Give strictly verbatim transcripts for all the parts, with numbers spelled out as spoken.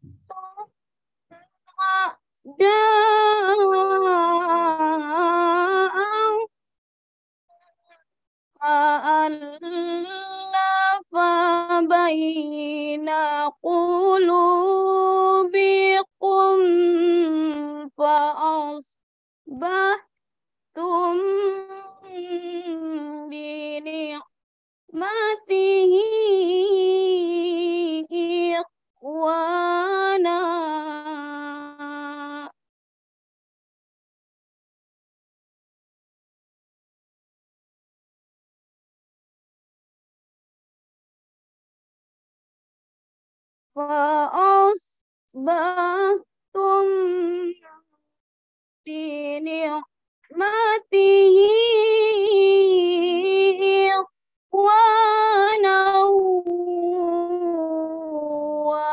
fa'alafa baina qulubikum fa'asbahtum bini'matihi ikhwana. Fa'asbahtum bini'matihi ikhwana wa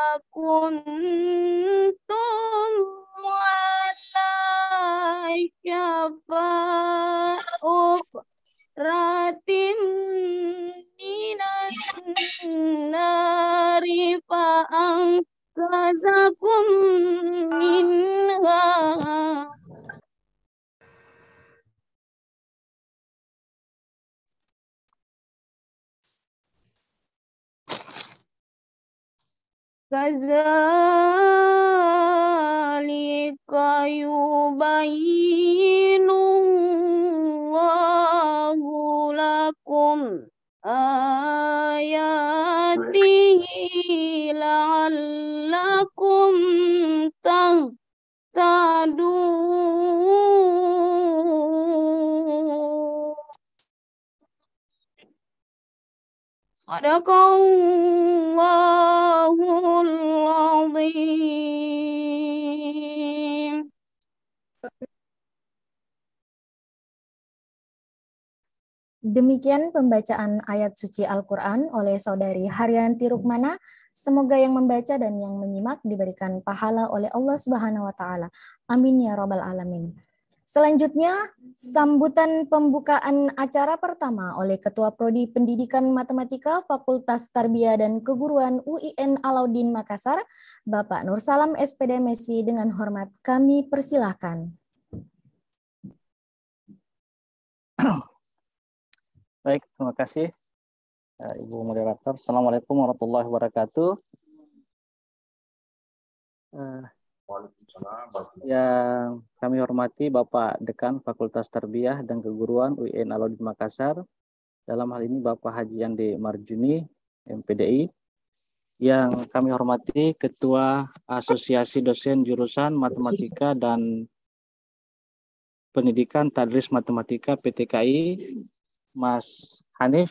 kuntum ala syafa ufratin minan nari fa'angkazakum minha. Kadzalika yubayyinu Allahu lakum ayatihi la'allakum tahtadun. Sadaqallahul azim. Demikian pembacaan ayat suci Al-Quran oleh Saudari Haryanti Rukmana. Semoga yang membaca dan yang menyimak diberikan pahala oleh Allah Subhanahu wa Ta'ala. Amin ya Rabbal Alamin. Selanjutnya, sambutan pembukaan acara pertama oleh Ketua Prodi Pendidikan Matematika Fakultas Tarbiyah dan Keguruan U I N Alauddin Makassar, Bapak Nursalam S P D M S I, dengan hormat kami persilahkan. Baik, terima kasih Ibu Moderator. Assalamualaikum warahmatullahi wabarakatuh. Yang kami hormati Bapak Dekan Fakultas Tarbiyah dan Keguruan U I N Alauddin Makassar, dalam hal ini Bapak Haji Yande Marjuni, M P D I. Yang kami hormati Ketua Asosiasi Dosen Jurusan Matematika dan Pendidikan Tadris Matematika P T K I, Mas Hanif.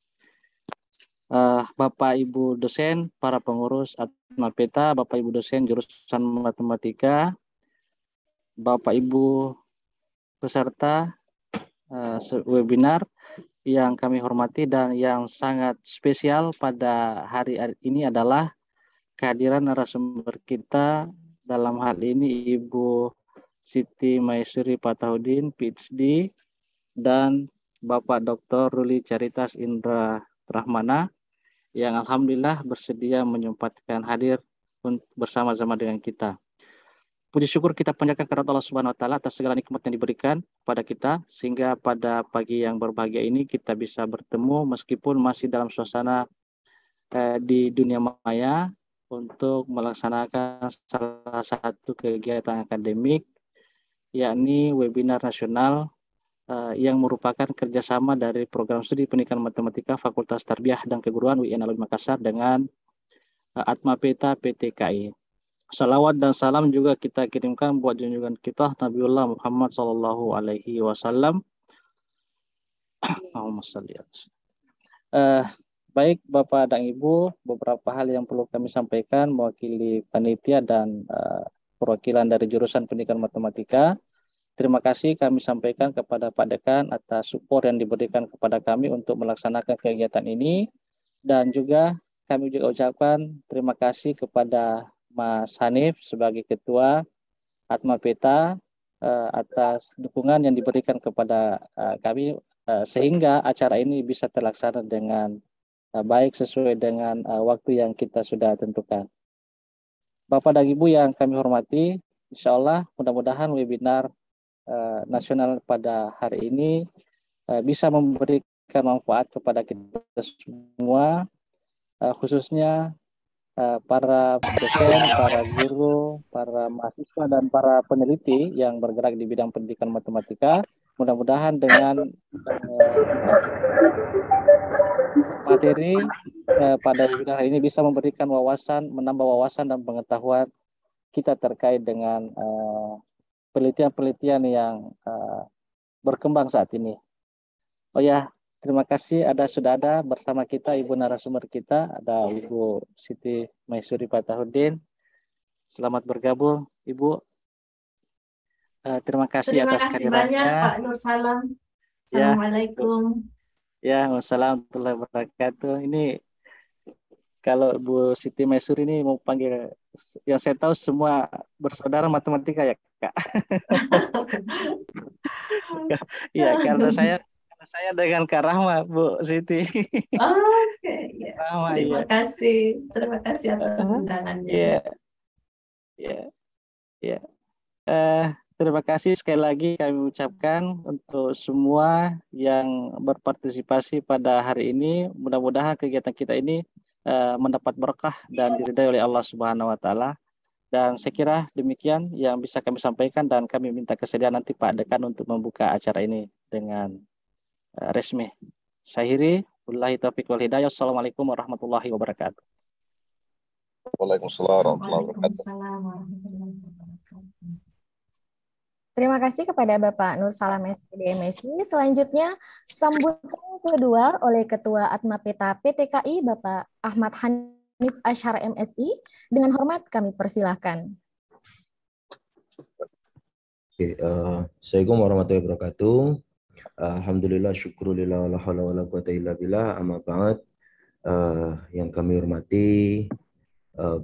Uh, Bapak Ibu dosen, para pengurus Atmapeta, Bapak Ibu dosen jurusan matematika, Bapak Ibu peserta uh, webinar yang kami hormati, dan yang sangat spesial pada hari ini adalah kehadiran narasumber kita, dalam hal ini Ibu Siti Maisuri Patahudin, P H D, dan Bapak Doktor Ruli Caritas Indra Rahmana, yang alhamdulillah bersedia menyempatkan hadir bersama-sama dengan kita. Puji syukur kita panjatkan kepada Allah Subhanahu wa Ta'ala atas segala nikmat yang diberikan pada kita, sehingga pada pagi yang berbahagia ini kita bisa bertemu meskipun masih dalam suasana eh, di dunia maya untuk melaksanakan salah satu kegiatan akademik, yakni webinar nasional Uh, yang merupakan kerjasama dari Program Studi Pendidikan Matematika Fakultas Tarbiyah dan Keguruan U I N Alauddin Makassar dengan uh, Atmapeta P T K I. Salawat dan salam juga kita kirimkan buat junjungan kita Nabiullah Muhammad Sallallahu Alaihi Wasallam. uh, Baik Bapak dan Ibu, beberapa hal yang perlu kami sampaikan mewakili panitia dan uh, perwakilan dari jurusan Pendidikan Matematika. Terima kasih kami sampaikan kepada Pak Dekan atas support yang diberikan kepada kami untuk melaksanakan kegiatan ini. Dan juga kami juga ucapkan terima kasih kepada Mas Hanif sebagai Ketua Atmapeta uh, atas dukungan yang diberikan kepada uh, kami uh, sehingga acara ini bisa terlaksana dengan uh, baik sesuai dengan uh, waktu yang kita sudah tentukan. Bapak dan Ibu yang kami hormati, insya Allah mudah-mudahan webinar uh, nasional pada hari ini uh, bisa memberikan manfaat kepada kita semua, uh, khususnya uh, para dosen, para guru, para mahasiswa, dan para peneliti yang bergerak di bidang pendidikan matematika. Mudah-mudahan dengan uh, materi uh, pada webinar ini bisa memberikan wawasan, menambah wawasan dan pengetahuan kita terkait dengan penelitian-penelitian uh, yang uh, berkembang saat ini. Oh ya, terima kasih ada sudah ada bersama kita Ibu narasumber kita, ada Ibu Siti Maisuri Patahuddin. Selamat bergabung, Ibu. Uh, terima kasih Terima atas kasih banyak kehadirannya. Pak Nur Salam. Ya, Assalamualaikum. ya, wassalamualaikum warahmatullahi wabarakatuh. Ini kalau Bu Siti Maisuri ini mau panggil, yang saya tahu semua bersaudara matematika ya, Kak. Iya, karena saya karena saya dengan Kak Rahma, Bu Siti. Oke, ya. Rahma, Terima iya. kasih. Terima kasih atas undangannya. Iya, iya, iya. Eh, terima kasih sekali lagi kami ucapkan untuk semua yang berpartisipasi pada hari ini. Mudah-mudahan kegiatan kita ini eh, mendapat berkah dan diridai oleh Allah Subhanahu Wa Taala. Dan saya kira demikian yang bisa kami sampaikan, dan kami minta kesediaan nanti Pak Dekan untuk membuka acara ini dengan uh, resmi. Syahiri, wallahi taufiq wal hidayah. Assalamualaikum warahmatullahi wabarakatuh. Waalaikumsalam warahmatullahi wabarakatuh. Waalaikumsalam warahmatullahi wabarakatuh. Terima kasih kepada Bapak Nur Salam S P D M S I. Selanjutnya, sambutan kedua oleh Ketua Atmapeta P T K I, Bapak Ahmad Hanif Ashar M Si. Dengan hormat kami persilahkan. Oke, uh, Assalamualaikum warahmatullahi wabarakatuh. Uh, Alhamdulillah, syukurulillah, la haula wala quwata illa billah, amma ba'd. Uh, yang kami hormati uh,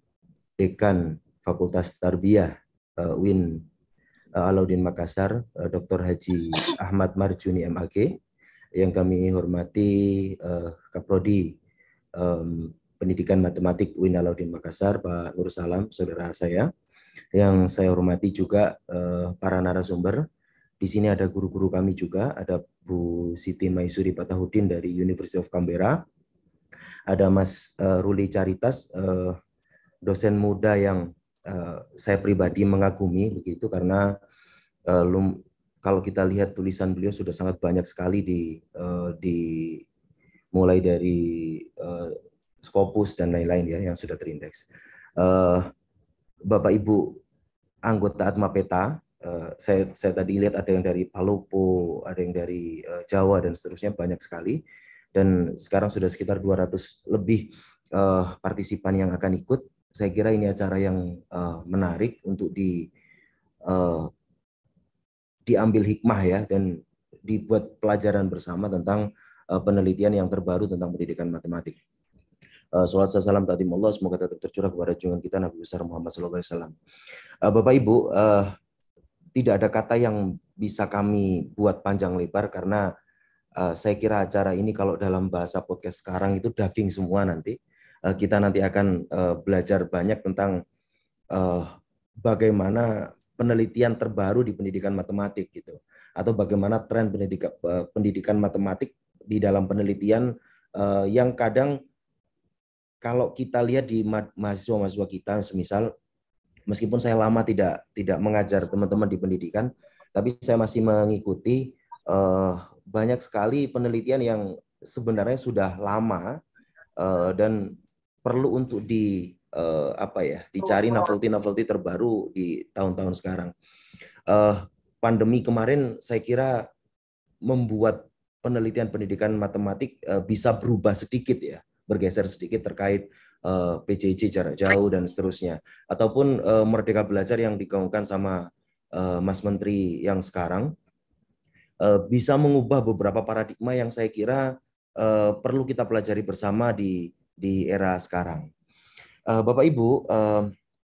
Dekan Fakultas Tarbiyah uh, U I N uh, Alauddin Makassar, uh, Doktor Haji Ahmad Marjuni M Ag. Yang kami hormati uh, Kaprodi um, Pendidikan Matematik U I N Alauddin Makassar, Pak Nur Salam, saudara saya. Yang saya hormati juga uh, para narasumber. Di sini ada guru-guru kami juga, ada Bu Siti Maisuri Patahuddin dari University of Canberra, ada Mas uh, Ruli Caritas, uh, dosen muda yang uh, saya pribadi mengagumi begitu, karena uh, lum, kalau kita lihat tulisan beliau sudah sangat banyak sekali di, uh, di mulai dari uh, Scopus dan lain-lain ya yang sudah terindeks. Uh, Bapak Ibu anggota Atmapeta, uh, saya, saya tadi lihat ada yang dari Palopo, ada yang dari uh, Jawa dan seterusnya, banyak sekali. Dan sekarang sudah sekitar dua ratus lebih uh, partisipan yang akan ikut. Saya kira ini acara yang uh, menarik untuk di uh, diambil hikmah ya, dan dibuat pelajaran bersama tentang uh, penelitian yang terbaru tentang pendidikan matematik. Uh, Salawat salam ta'zim Allah semoga tetap tercurah kepada junjungan kita Nabi besar Muhammad sallallahu alaihi wasallam. Uh, Bapak Ibu, uh, tidak ada kata yang bisa kami buat panjang lebar, karena uh, saya kira acara ini kalau dalam bahasa podcast sekarang itu daging semua nanti. Uh, kita nanti akan uh, belajar banyak tentang uh, bagaimana penelitian terbaru di pendidikan matematik gitu, atau bagaimana tren pendidikan, uh, pendidikan matematik di dalam penelitian uh, yang kadang kalau kita lihat di mahasiswa-mahasiswa kita, semisal meskipun saya lama tidak tidak mengajar teman-teman di pendidikan, tapi saya masih mengikuti uh, banyak sekali penelitian yang sebenarnya sudah lama uh, dan perlu untuk di uh, apa ya dicari novelty-novelty terbaru di tahun-tahun sekarang. Uh, pandemi kemarin saya kira membuat penelitian pendidikan matematik uh, bisa berubah sedikit ya, bergeser sedikit terkait uh, P J J jarak jauh dan seterusnya, ataupun uh, Merdeka Belajar yang digaungkan sama uh, Mas Menteri yang sekarang uh, bisa mengubah beberapa paradigma yang saya kira uh, perlu kita pelajari bersama di di era sekarang. Uh, Bapak Ibu, uh,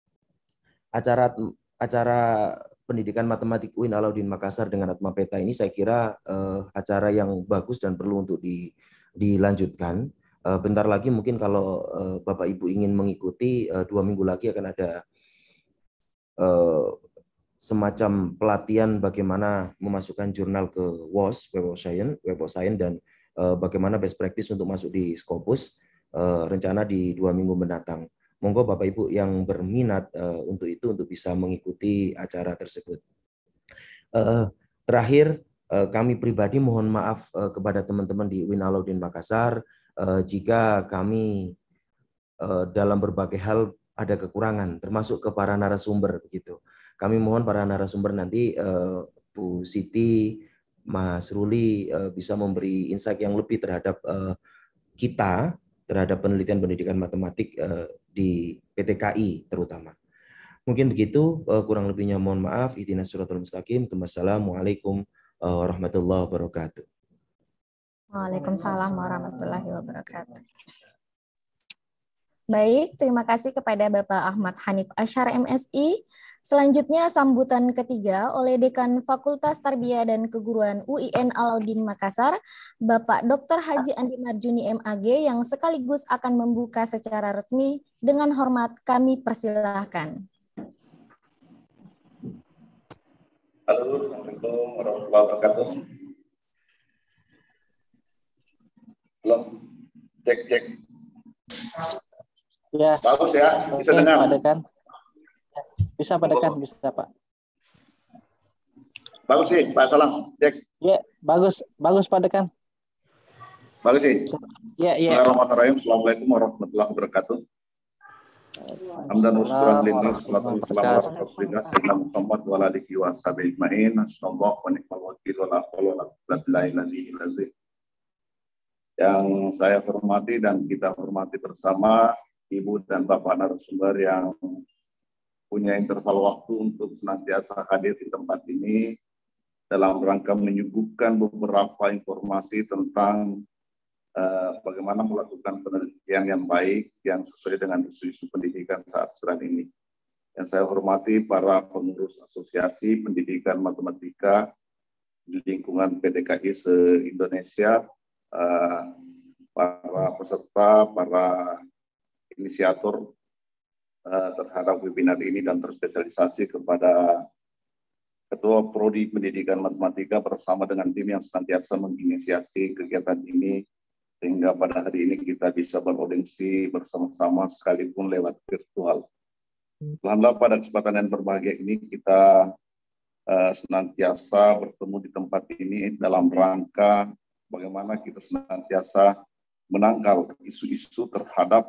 acara acara pendidikan matematik U I N Alauddin Makassar dengan Atmapeta ini saya kira uh, acara yang bagus dan perlu untuk di, dilanjutkan. Uh, bentar lagi mungkin kalau uh, Bapak Ibu ingin mengikuti, uh, dua minggu lagi akan ada uh, semacam pelatihan bagaimana memasukkan jurnal ke W O S, Web of Science, Web of Science dan uh, bagaimana best practice untuk masuk di Scopus, uh, rencana di dua minggu mendatang. Monggo Bapak Ibu yang berminat uh, untuk itu untuk bisa mengikuti acara tersebut. Uh, terakhir, uh, kami pribadi mohon maaf uh, kepada teman-teman di U I N Alauddin Makassar uh, jika kami uh, dalam berbagai hal ada kekurangan, termasuk ke para narasumber begitu. Kami mohon para narasumber nanti uh, Bu Siti, Mas Ruli uh, bisa memberi insight yang lebih terhadap uh, kita, terhadap penelitian pendidikan matematik uh, di P T K I terutama. Mungkin begitu, uh, kurang lebihnya mohon maaf. Ihdinas siratal mustaqim. Wassalamualaikum uh, warahmatullahi wabarakatuh. Waalaikumsalam warahmatullahi wabarakatuh. Baik, terima kasih kepada Bapak Ahmad Hanif Ashar M Si. Selanjutnya sambutan ketiga oleh Dekan Fakultas Tarbiyah dan Keguruan U I N Alauddin Makassar, Bapak Doktor Haji Andi Marjuni M Ag yang sekaligus akan membuka secara resmi. Dengan hormat kami persilahkan. Halo, Assalamualaikum warahmatullahi wabarakatuh. Belum, cek cek. Ya. Bagus ya, bisa Oke, dengar. Pak Dekan. Bisa Pak Dekan, bisa Pak. Bagus sih, Pak Salam. Cek. Ya, bagus, bagus Pak Dekan. Bagus sih. Ya, ya. Bismillahirrahmanirrahim. Assalamualaikum warahmatullahi wabarakatuh. Hamdan wa syukran lillah, salatu wassalamu ala rasulillah sayyidina Muhammad wa ala alihi wa sahbihi ajma'in. Hasbunallahu wa ni'mal wakil wa la haula wa la quwwata illa billah. Yang saya hormati dan kita hormati bersama Ibu dan Bapak narasumber yang punya interval waktu untuk senantiasa hadir di tempat ini dalam rangka menyuguhkan beberapa informasi tentang uh, bagaimana melakukan penelitian yang baik yang sesuai dengan isu-isu pendidikan saat sekarang ini. Yang saya hormati para pengurus asosiasi pendidikan matematika di lingkungan P T K I se-Indonesia, uh, para peserta, para inisiator uh, terhadap webinar ini dan terspesialisasi kepada Ketua Prodi Pendidikan Matematika bersama dengan tim yang senantiasa menginisiasi kegiatan ini sehingga pada hari ini kita bisa beraudiensi bersama-sama sekalipun lewat virtual. Alhamdulillah pada kesempatan yang berbahagia ini kita uh, senantiasa bertemu di tempat ini dalam rangka bagaimana kita senantiasa menangkal isu-isu terhadap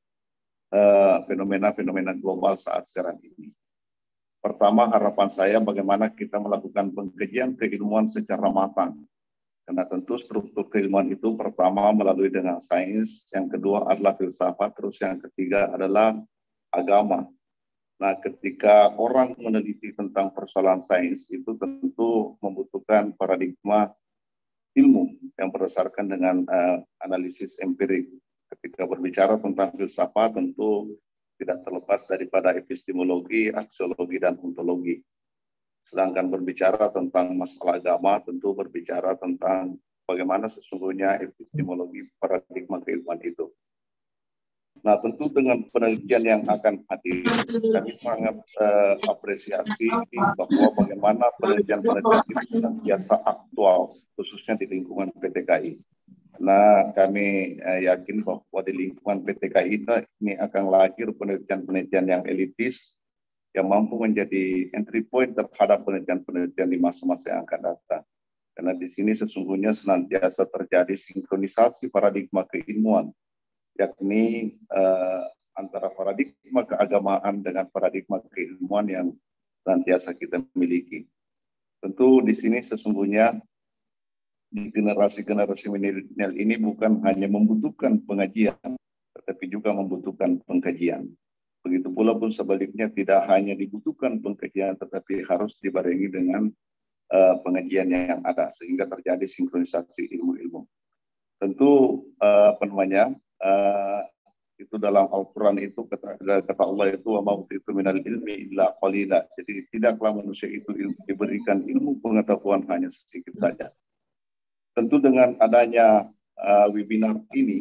fenomena-fenomena uh, global saat sekarang ini. Pertama, harapan saya bagaimana kita melakukan pengkajian keilmuan secara matang. Karena tentu struktur keilmuan itu pertama melalui dengan sains, yang kedua adalah filsafat, terus yang ketiga adalah agama. Nah, ketika orang meneliti tentang persoalan sains itu tentu membutuhkan paradigma ilmu yang berdasarkan dengan uh, analisis empirik. Ketika berbicara tentang filsafat tentu tidak terlepas daripada epistemologi, aksiologi, dan ontologi. Sedangkan berbicara tentang masalah agama tentu berbicara tentang bagaimana sesungguhnya epistemologi paradigma keilmuan itu. Nah, tentu dengan penelitian yang akan hadir, kami sangat uh, apresiasi bahwa bagaimana penelitian-penelitian itu senantiasa aktual, khususnya di lingkungan P T K I. Nah, kami uh, yakin bahwa di lingkungan P T K I ini akan lahir penelitian-penelitian yang elitis, yang mampu menjadi entry point terhadap penelitian-penelitian di masa-masa yang akan datang. Karena di sini sesungguhnya senantiasa terjadi sinkronisasi paradigma keilmuan, yakni uh, antara paradigma keagamaan dengan paradigma keilmuan yang senantiasa kita miliki. Tentu di sini sesungguhnya di generasi-generasi milenial ini bukan hanya membutuhkan pengajian, tetapi juga membutuhkan pengkajian. Begitu pula pun sebaliknya tidak hanya dibutuhkan pengkajian, tetapi harus dibarengi dengan uh, pengajian yang ada, sehingga terjadi sinkronisasi ilmu-ilmu. Tentu uh, apa namanya, uh, itu dalam Al-Quran itu kata, kata Allah itu wa ma'utitu minal ilmi illa qalila. Jadi tidaklah manusia itu diberikan ilmu pengetahuan hanya sedikit saja. Tentu dengan adanya uh, webinar ini,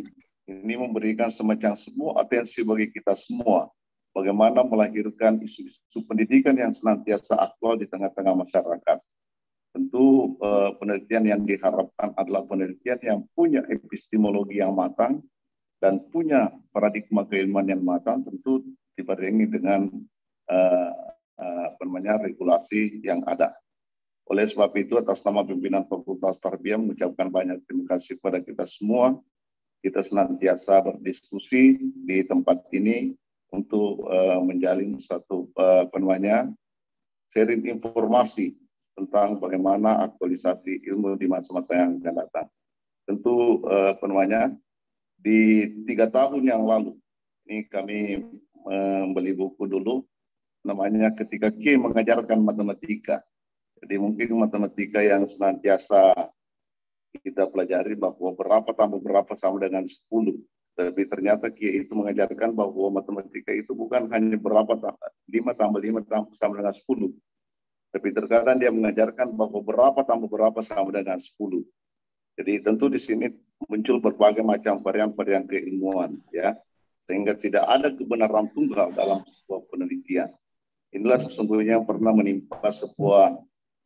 Ini memberikan semacam semua atensi bagi kita semua. Bagaimana melahirkan isu-isu pendidikan yang senantiasa aktual di tengah-tengah masyarakat. Tentu eh, penelitian yang diharapkan adalah penelitian yang punya epistemologi yang matang dan punya paradigma keilmuan yang matang, tentu dibarengi dengan eh, eh, apa namanya, regulasi yang ada. Oleh sebab itu, atas nama pimpinan Fakultas Tarbiyah mengucapkan banyak terima kasih kepada kita semua. Kita senantiasa berdiskusi di tempat ini untuk uh, menjalin satu uh, apa namanya, sharing informasi tentang bagaimana aktualisasi ilmu di masa-masa yang akan datang. Tentu uh, apa namanya, di tiga tahun yang lalu ini kami membeli buku dulu, namanya Ketika Ki Mengajarkan Matematika. Jadi mungkin matematika yang senantiasa kita pelajari bahwa berapa tambah berapa sama dengan sepuluh. Tapi ternyata Ki itu mengajarkan bahwa matematika itu bukan hanya berapa tambah lima tambah lima tambah sama dengan sepuluh. Tapi terkadang dia mengajarkan bahwa berapa tambah berapa sama dengan sepuluh. Jadi tentu di sini muncul berbagai macam varian-varian keilmuan, ya, sehingga tidak ada kebenaran tunggal dalam sebuah penelitian. Inilah sesungguhnya yang pernah menimpa sebuah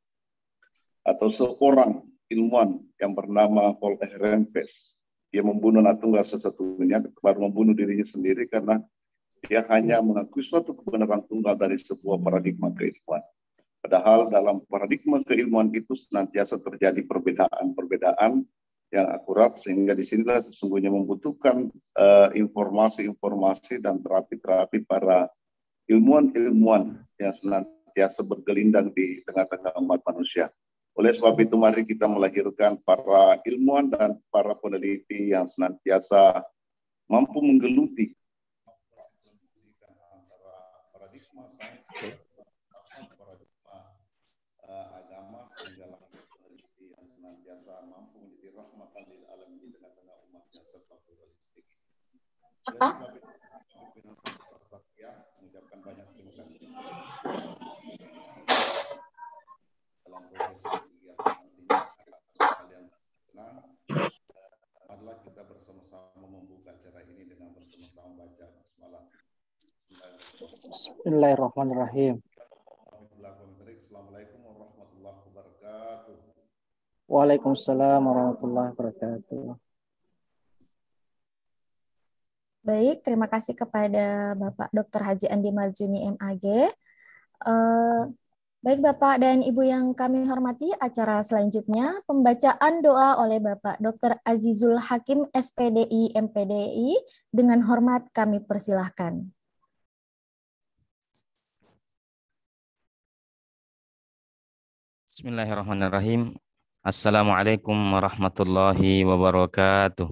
atau seorang ilmuwan yang bernama Paul Ehrenfest. Dia membunuh anak tunggal sesatunya, baru membunuh dirinya sendiri karena dia hanya mengakui suatu kebenaran tunggal dari sebuah paradigma keilmuan. Padahal dalam paradigma keilmuan itu senantiasa terjadi perbedaan-perbedaan yang akurat, sehingga disinilah sesungguhnya membutuhkan informasi-informasi uh, dan terapi-terapi para ilmuwan-ilmuwan yang senantiasa bergelindang di tengah-tengah umat manusia. Oleh sebab itu, mari kita melahirkan para ilmuwan dan para peneliti yang senantiasa mampu menggeluti antara paradigma sains dan paradigma uh, agama, sehingga peneliti yang senantiasa mampu menjadi rahmatan lil alamin di tengah-tengah umat yang serba pluralistik. Oleh sebab itu, saya mengucapkan banyak terima kasih dalam proses adalah kita bersama-sama membuka acara ini dengan bersama-sama baca basmalah. Bismillahirrahmanirrahim. Assalamualaikum warahmatullahi wabarakatuh. Waalaikumsalam warahmatullahi wabarakatuh. Baik, terima kasih kepada Bapak Doktor Haji Andi Marjuni M A G. Uh, Baik Bapak dan Ibu yang kami hormati, acara selanjutnya pembacaan doa oleh Bapak Doktor Azizul Hakim S P D I M P D I. Dengan hormat kami persilahkan. Bismillahirrahmanirrahim. Assalamualaikum warahmatullahi wabarakatuh.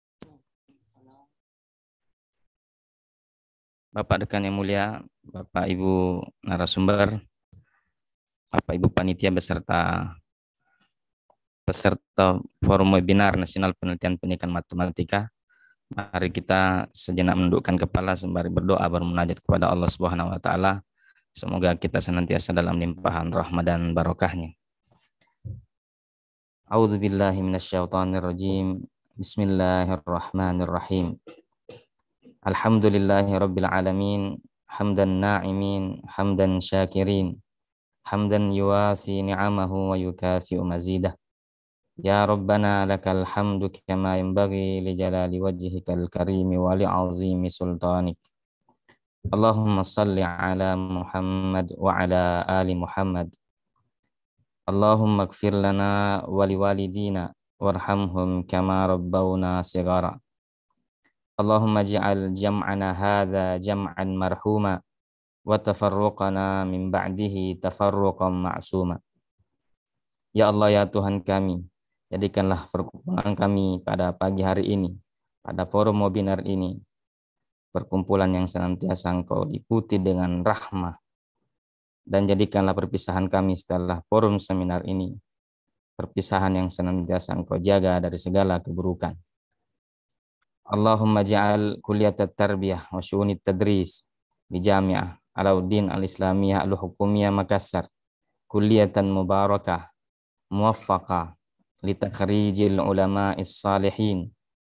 Bapak Dekan yang mulia, Bapak Ibu narasumber, Bapak Ibu panitia beserta peserta Forum Webinar Nasional Penelitian Pendidikan Matematika, mari kita sejenak menundukkan kepala sembari berdoa bermunajat kepada Allah Subhanahu wa taala. Semoga kita senantiasa dalam limpahan rahmat dan barokahnya. A'udzubillahi minasyaitonirrajim. Bismillahirrahmanirrahim. Alhamdulillahi rabbil alamin, hamdan na'imin, hamdan syakirin, hamdan yuwafi ni'amahu wa yukafi'u mazidah. Ya Rabbana lakal hamdu kama yanbaghi li jalali wajhikal karimi wa li 'azimi sultanik. Allahumma salli ala Muhammad wa ala ali Muhammad. Allahumma ighfir lana wa liwalidina warhamhum kama rabbawna shighara. Allahumma ij'al jam'ana hadza jam'an marhuma wa tafarruqana min ba'dihi tafarruqan ma'suma. Ya Allah, ya Tuhan kami, jadikanlah perkumpulan kami pada pagi hari ini, pada forum webinar ini, perkumpulan yang senantiasa Engkau liputi dengan rahmah, dan jadikanlah perpisahan kami setelah forum seminar ini perpisahan yang senantiasa Engkau jaga dari segala keburukan. Allahumma ja'al kulliyat tarbiyah wa syu'unit tadris bi Jami'ah Alauddin Al-Islamiyah Al-Hukumiyah Makassar kulliyatan mubarakah muwaffaqah li takhrijil ulama'is salihin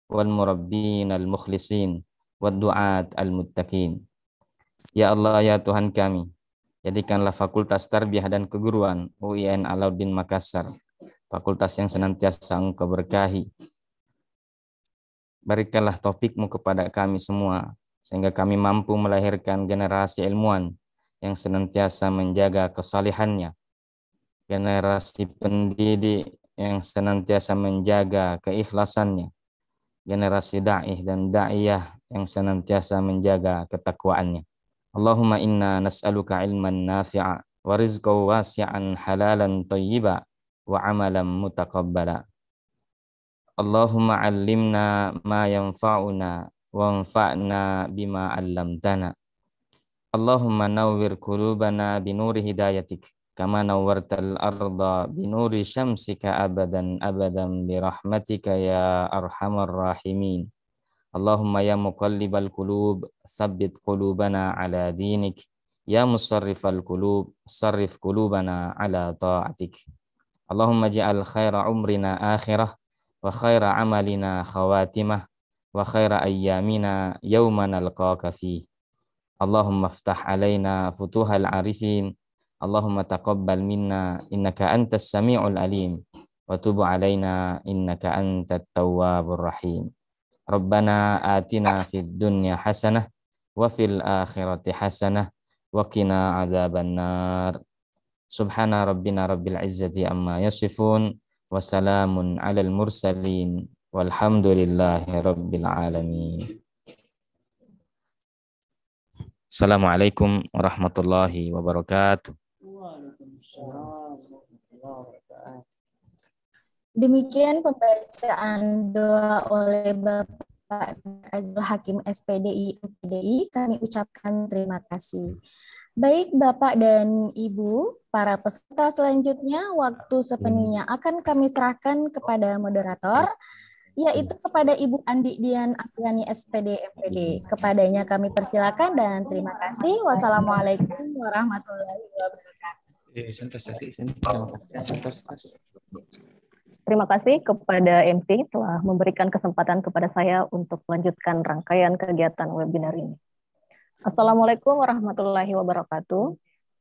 wal murabbin al mukhlisin wad du'at al muttaqin. Ya Allah, ya Tuhan kami, jadikanlah Fakultas Tarbiyah dan Keguruan U I N Alauddin Makassar fakultas yang senantiasa Engkau berkahi. Berikanlah taufikmu kepada kami semua, sehingga kami mampu melahirkan generasi ilmuwan yang senantiasa menjaga kesalehannya, generasi pendidik yang senantiasa menjaga keikhlasannya, generasi da'ih dan da'iyah yang senantiasa menjaga ketakwaannya. Allahumma inna nas'aluka ilman nafi'a wa rizqan wasi'an halalan thayyiba wa amalan mutaqabbala. Allahumma 'allimna ma yanfa'una wanfa'na bima 'allamtana. Allahumma nawwir qulubana binuri hidayatik kama nawwartal arda binuri syamsika abadan abadan birahmatika ya arhamar rahimin. Allahumma ya muqallibal qulub tsabbit qulubana ala dinik, ya musarrifal qulub sarrif qulubana ala ta'atik. Allahumma ja'al khaira umrina akhirah wa khaira amalina khawatimah wa khaira ayyamina yawma nalqaka fih. Allahumma iftah alaina futuhal arifin. Allahumma taqabbal minna innaka antas sami'ul alim wa tub alaina innaka antat tawwabur rahim. Rabbana atina fid dunya hasanah wa fil akhirati hasanah wa qina adzabannar. Subhana rabbina rabbil izzati amma yasifun wa salamun alal mursalin walhamdulillahi rabbil alamin. Assalamualaikum warahmatullahi wabarakatuh. Demikian pembacaan doa oleh Bapak Azul Hakim S P D I M P D I. Kami ucapkan terima kasih. Baik Bapak dan Ibu, para peserta selanjutnya waktu sepenuhnya akan kami serahkan kepada moderator, yaitu kepada Ibu Andi Dian Apriani S P D M P D. Kepadanya kami persilakan dan terima kasih. Wassalamualaikum warahmatullahi wabarakatuh. Terima kasih kepada M C telah memberikan kesempatan kepada saya untuk melanjutkan rangkaian kegiatan webinar ini. Assalamualaikum warahmatullahi wabarakatuh.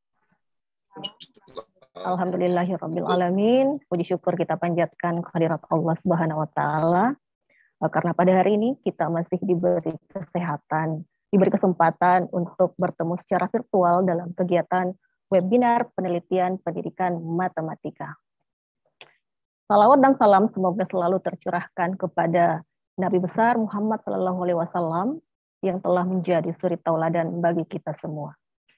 Alhamdulillahirabbil alamin. Puji syukur kita panjatkan kehadirat Allah Subhanahu wa taala karena pada hari ini kita masih diberi kesehatan, diberi kesempatan untuk bertemu secara virtual dalam kegiatan webinar penelitian pendidikan matematika. Salawat dan salam semoga selalu tercurahkan kepada Nabi besar Muhammad Sallallahu Alaihi Wasallam yang telah menjadi suri tauladan bagi kita semua.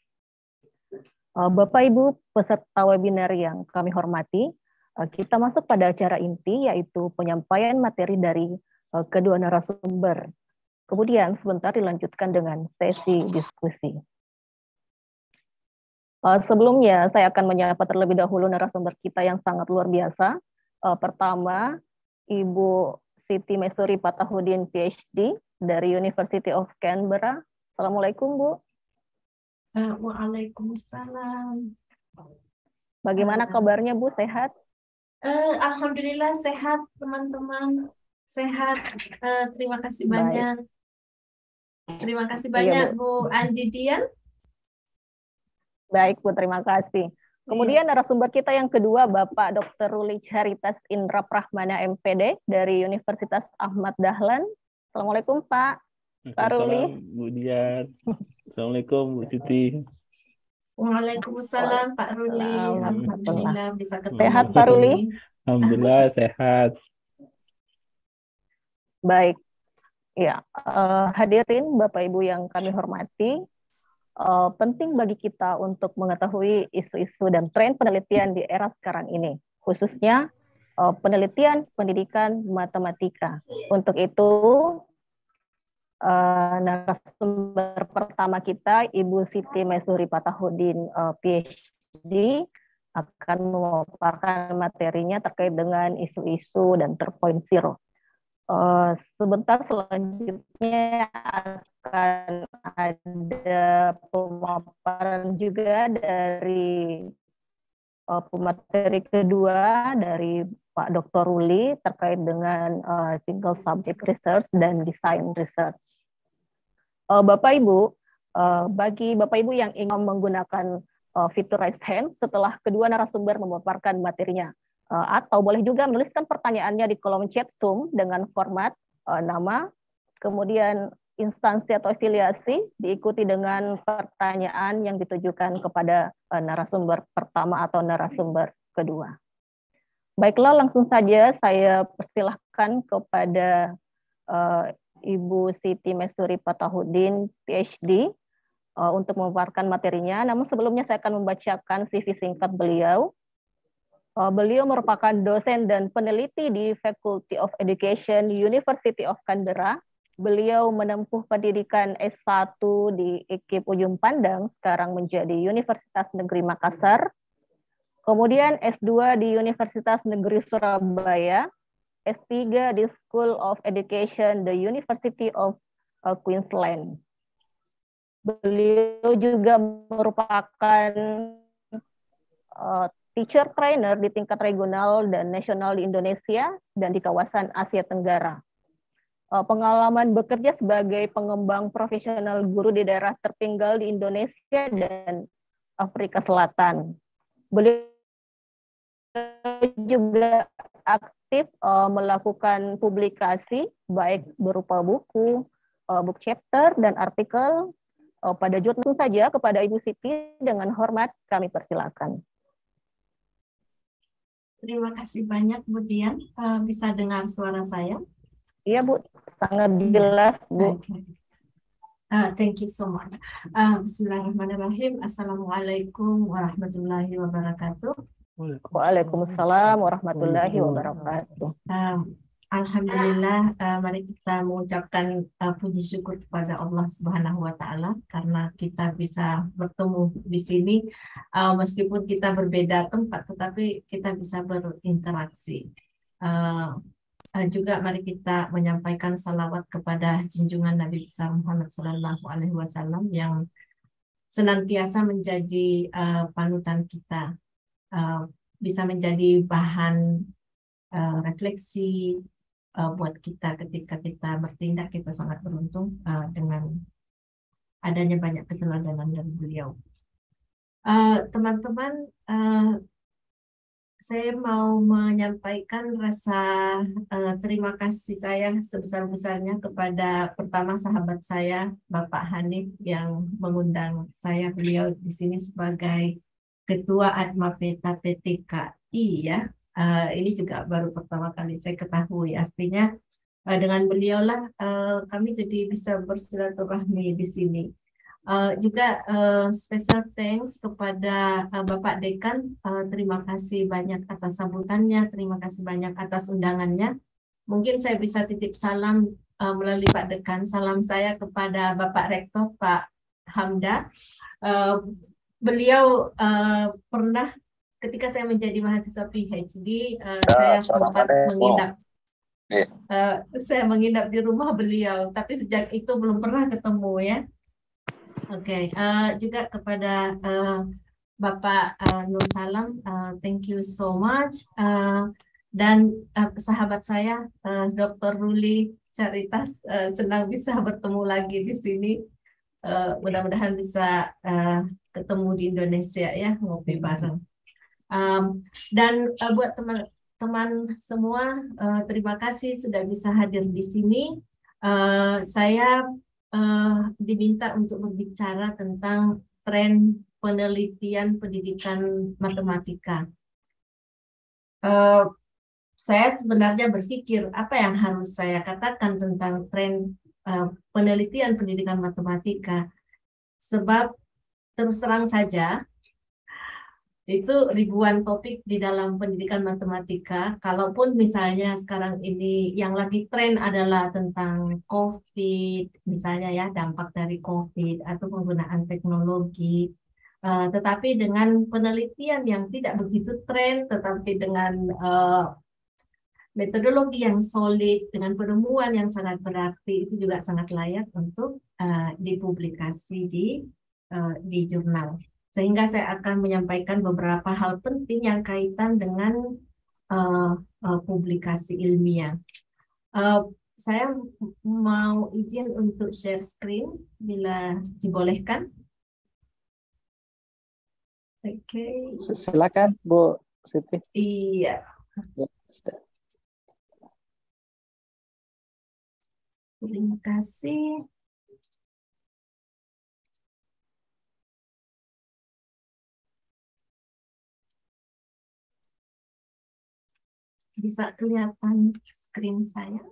Bapak Ibu peserta webinar yang kami hormati, kita masuk pada acara inti yaitu penyampaian materi dari kedua narasumber. Kemudian sebentar dilanjutkan dengan sesi diskusi. Sebelumnya saya akan menyapa terlebih dahulu narasumber kita yang sangat luar biasa. Uh, pertama, Ibu Siti Mesuri Patahudin P H D dari University of Canberra. Assalamualaikum, Bu. Uh, Waalaikumsalam. Bagaimana uh, kabarnya, Bu? Sehat? Uh, Alhamdulillah sehat, teman-teman. Sehat. Uh, terima kasih Baik. banyak. Terima kasih banyak, iya, Bu. Bu Andi Dian. Baik, Bu. Terima kasih. Kemudian narasumber kita yang kedua, Bapak Doktor Ruli Charitas Indra Prahmana M P D dari Universitas Ahmad Dahlan. Assalamualaikum, Pak. Pak Ruli. Bu Dian. Assalamualaikum, Bu Siti. Waalaikumsalam, Pak Ruli. Alhamdulillah bisa ketemu. Sehat, Pak Ruli? Alhamdulillah sehat. Baik. Ya, uh, hadirin Bapak Ibu yang kami hormati. Uh, penting bagi kita untuk mengetahui isu-isu dan tren penelitian di era sekarang ini, khususnya uh, penelitian pendidikan matematika. Untuk itu, uh, narasumber pertama kita, Ibu Siti Mesuri Patahudin uh, P H D, akan memaparkan materinya terkait dengan isu-isu dan terpoint zero. Uh, sebentar selanjutnya akan ada pemaparan juga dari uh, pemateri kedua dari Pak Doktor Ruli terkait dengan uh, single subject research dan design research. Uh, Bapak Ibu, uh, bagi Bapak Ibu yang ingin menggunakan uh, fitur raise hand setelah kedua narasumber memaparkan materinya, uh, atau boleh juga menuliskan pertanyaannya di kolom chat Zoom dengan format uh, nama, kemudian instansi atau afiliasi, diikuti dengan pertanyaan yang ditujukan kepada uh, narasumber pertama atau narasumber kedua. Baiklah, langsung saja saya persilahkan kepada uh, Ibu Siti Mesuri Patahuddin, P H D, uh, untuk memaparkan materinya. Namun sebelumnya saya akan membacakan C V singkat beliau. Uh, beliau merupakan dosen dan peneliti di Faculty of Education, University of Canberra. Beliau menempuh pendidikan S satu di I K I P Ujung Pandang, sekarang menjadi Universitas Negeri Makassar. Kemudian S dua di Universitas Negeri Surabaya, S tiga di School of Education, the University of uh, Queensland. Beliau juga merupakan uh, teacher trainer di tingkat regional dan nasional di Indonesia dan di kawasan Asia Tenggara. Pengalaman bekerja sebagai pengembang profesional guru di daerah tertinggal di Indonesia dan Afrika Selatan. Beliau juga aktif uh, melakukan publikasi baik berupa buku, uh, book chapter dan artikel uh, pada jurnal. Saja kepada Ibu Siti dengan hormat kami persilakan. Terima kasih banyak Bu Dian. Uh, bisa dengar suara saya? Iya Bu, sangat jelas Bu. Okay. Uh, thank you so much. Uh, Bismillahirrahmanirrahim. Assalamualaikum warahmatullahi wabarakatuh. Waalaikumsalam warahmatullahi wabarakatuh. Um, Alhamdulillah, uh, mari kita mengucapkan uh, puji syukur kepada Allah Subhanahu wa Ta'ala karena kita bisa bertemu di sini, uh, meskipun kita berbeda tempat, tetapi kita bisa berinteraksi. Uh, Uh, juga mari kita menyampaikan salawat kepada junjungan Nabi besar Muhammad Sallallahu Alaihi Wasallam yang senantiasa menjadi uh, panutan kita, uh, bisa menjadi bahan uh, refleksi uh, buat kita ketika kita bertindak. Kita sangat beruntung uh, dengan adanya banyak keteladanan dari beliau. Teman-teman, uh, uh, saya mau menyampaikan rasa uh, terima kasih saya sebesar-besarnya kepada pertama sahabat saya, Bapak Hanif, yang mengundang saya. Beliau di sini sebagai Ketua Atma Peta P T K I ya. Uh, ini juga baru pertama kali saya ketahui. Artinya uh, dengan beliaulah uh, kami jadi bisa bersilaturahmi di sini. Uh, juga uh, special thanks kepada uh, Bapak Dekan, uh, terima kasih banyak atas sambutannya, terima kasih banyak atas undangannya. Mungkin saya bisa titip salam uh, melalui Pak Dekan, salam saya kepada Bapak Rektor Pak Hamda. Uh, beliau uh, pernah ketika saya menjadi mahasiswa P H D, uh, ya, saya sempat menginap, uh, saya menginap di rumah beliau, tapi sejak itu belum pernah ketemu ya. Oke, okay. uh, juga kepada uh, Bapak uh, Nur Salam, uh, thank you so much. Uh, dan uh, sahabat saya, uh, Doktor Ruli Caritas, uh, senang bisa bertemu lagi di sini. Uh, mudah-mudahan bisa uh, ketemu di Indonesia ya, ngopi bareng. Um, dan uh, buat teman-teman semua, uh, terima kasih sudah bisa hadir di sini. Uh, saya Uh, diminta untuk berbicara tentang tren penelitian pendidikan matematika. Uh, saya sebenarnya berpikir apa yang harus saya katakan tentang tren uh, penelitian pendidikan matematika, sebab terus terang saja itu ribuan topik di dalam pendidikan matematika. Kalaupun misalnya sekarang ini yang lagi tren adalah tentang COVID, misalnya ya, dampak dari COVID atau penggunaan teknologi. Uh, tetapi dengan penelitian yang tidak begitu tren, tetapi dengan uh, metodologi yang solid, dengan penemuan yang sangat berarti, itu juga sangat layak untuk uh, dipublikasi di, uh, di jurnal. Sehingga saya akan menyampaikan beberapa hal penting yang kaitan dengan uh, uh, publikasi ilmiah. Uh, saya mau izin untuk share screen bila dibolehkan. Oke. Okay. Silakan Bu Siti. Iya. Ya, terima kasih. Bisa kelihatan screen saya?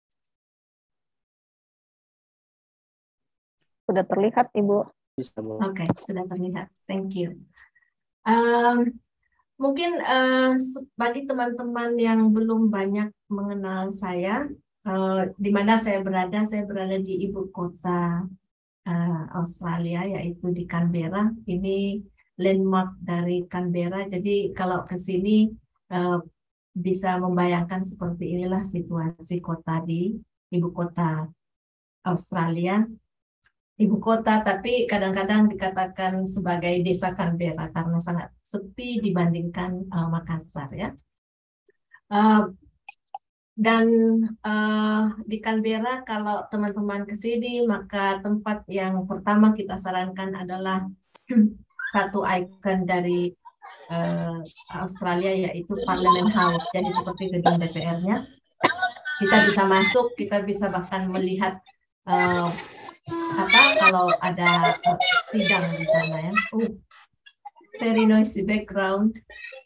Sudah terlihat, Ibu. Bisa, Bu. Oke, okay, sudah terlihat. Thank you. Um, mungkin uh, bagi teman-teman yang belum banyak mengenal saya, uh, di mana saya berada, saya berada di ibu kota uh, Australia, yaitu di Canberra. Ini landmark dari Canberra. Jadi kalau ke sini uh, bisa membayangkan seperti inilah situasi kota di ibu kota Australia. Ibu kota, tapi kadang-kadang dikatakan sebagai desa Canberra karena sangat sepi dibandingkan uh, Makassar, ya. Uh, dan uh, di Canberra kalau teman-teman ke sini, maka tempat yang pertama kita sarankan adalah satu ikon dari uh, Australia, yaitu Parliament House. Jadi seperti gedung D P R-nya. Kita bisa masuk, kita bisa bahkan melihat uh, apa kalau ada uh, sidang di sana, ya. Uh, very noisy background.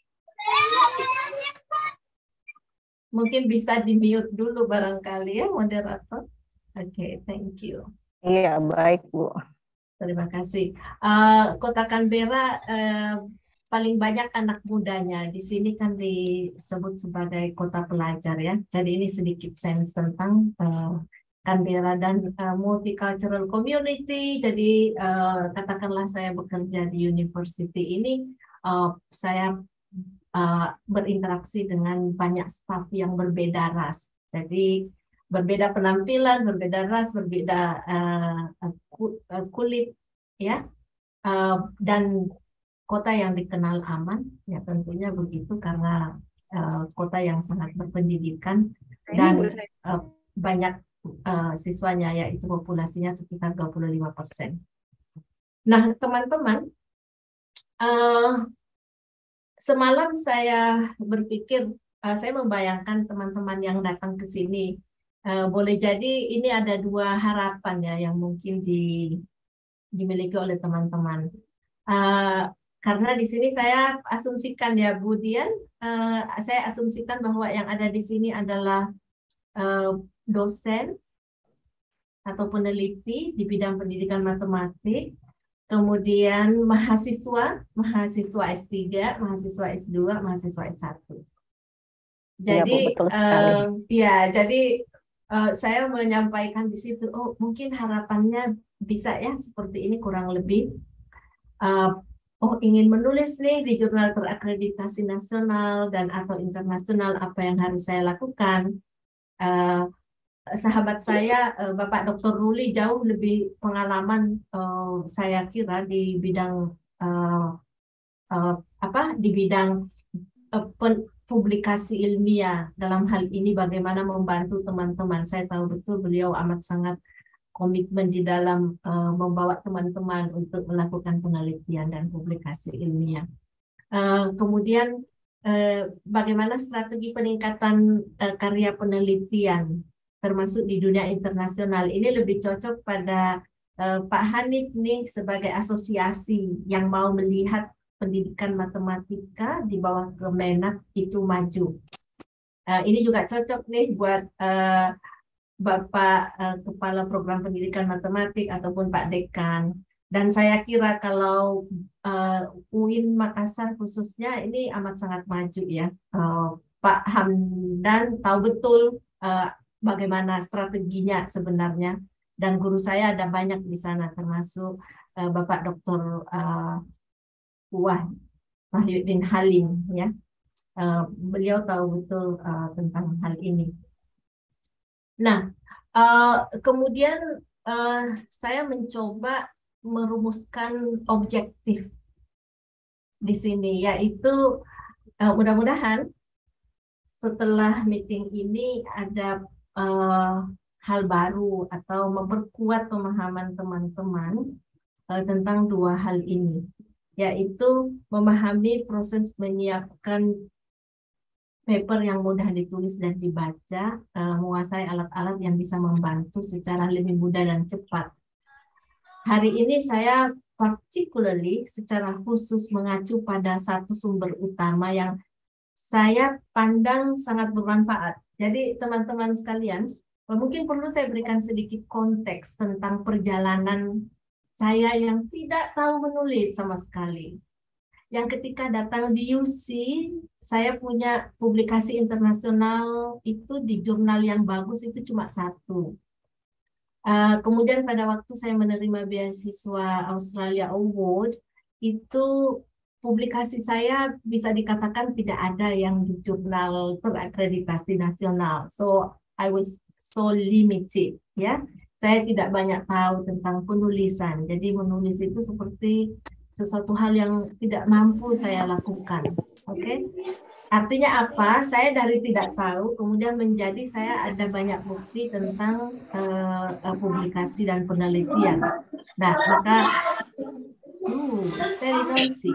Mungkin bisa di-mute dulu barangkali, ya, moderator. Oke, okay, thank you. Iya, baik, Bu. Terima kasih. Uh, Kota Canberra uh, paling banyak anak mudanya. Di sini kan disebut sebagai kota pelajar, ya. Jadi ini sedikit sense tentang uh, Canberra dan uh, multicultural community. Jadi uh, katakanlah saya bekerja di university ini, uh, saya uh, berinteraksi dengan banyak staf yang berbeda ras. Jadi berbeda penampilan, berbeda ras, berbeda uh, kulit, ya, uh, dan kota yang dikenal aman, ya tentunya begitu karena uh, kota yang sangat berpendidikan dan uh, banyak uh, siswanya, yaitu populasinya sekitar dua puluh lima persen. Nah, teman-teman, uh, semalam saya berpikir, uh, saya membayangkan teman-teman yang datang ke sini. Uh, boleh jadi ini ada dua harapan, ya, yang mungkin di, dimiliki oleh teman-teman. Uh, karena di sini saya asumsikan, ya, Bu Dian, uh, saya asumsikan bahwa yang ada di sini adalah uh, dosen atau peneliti di bidang pendidikan matematik, kemudian mahasiswa, mahasiswa S tiga, mahasiswa S dua, mahasiswa S satu. Jadi, ya, uh, ya jadi Uh, saya menyampaikan di situ, oh mungkin harapannya bisa, ya, seperti ini kurang lebih. Uh, oh ingin menulis nih di jurnal terakreditasi nasional dan atau internasional, apa yang harus saya lakukan? Uh, sahabat saya, uh, Bapak Doktor Ruli, jauh lebih pengalaman uh, saya kira di bidang uh, uh, apa di bidang uh, pen publikasi ilmiah. Dalam hal ini bagaimana membantu teman-teman. Saya tahu betul beliau amat sangat komitmen di dalam uh, membawa teman-teman untuk melakukan penelitian dan publikasi ilmiah. Uh, kemudian uh, bagaimana strategi peningkatan uh, karya penelitian termasuk di dunia internasional. Ini lebih cocok pada uh, Pak Hanif nih sebagai asosiasi yang mau melihat pendidikan matematika di bawah Kemenak itu maju. Uh, ini juga cocok nih buat uh, Bapak uh, Kepala Program Pendidikan Matematik ataupun Pak Dekan. Dan saya kira kalau uh, U I N Makassar khususnya ini amat sangat maju, ya. Uh, Pak Hamdan tahu betul uh, bagaimana strateginya sebenarnya. Dan guru saya ada banyak di sana, termasuk uh, Bapak Doktor Uh, Wah, Mahyudin Halim, ya. Uh, beliau tahu betul uh, tentang hal ini. Nah, uh, kemudian uh, saya mencoba merumuskan objektif di sini, yaitu uh, mudah-mudahan setelah meeting ini ada uh, hal baru atau memperkuat pemahaman teman-teman uh, tentang dua hal ini, yaitu memahami proses menyiapkan paper yang mudah ditulis dan dibaca, uh, menguasai alat-alat yang bisa membantu secara lebih mudah dan cepat. Hari ini saya particularly secara khusus mengacu pada satu sumber utama yang saya pandang sangat bermanfaat. Jadi teman-teman sekalian, mungkin perlu saya berikan sedikit konteks tentang perjalanan saya yang tidak tahu menulis sama sekali. Yang ketika datang di U C, saya punya publikasi internasional itu di jurnal yang bagus itu cuma satu. Uh, kemudian pada waktu saya menerima beasiswa Australia Award, itu publikasi saya bisa dikatakan tidak ada yang di jurnal terakreditasi nasional. So I was so limited, ya. Saya tidak banyak tahu tentang penulisan. Jadi menulis itu seperti sesuatu hal yang tidak mampu saya lakukan. Oke? Okay? Artinya apa? Saya dari tidak tahu kemudian menjadi saya ada banyak bukti tentang uh, uh, publikasi dan penelitian. Nah, maka Uh, it's very noisy.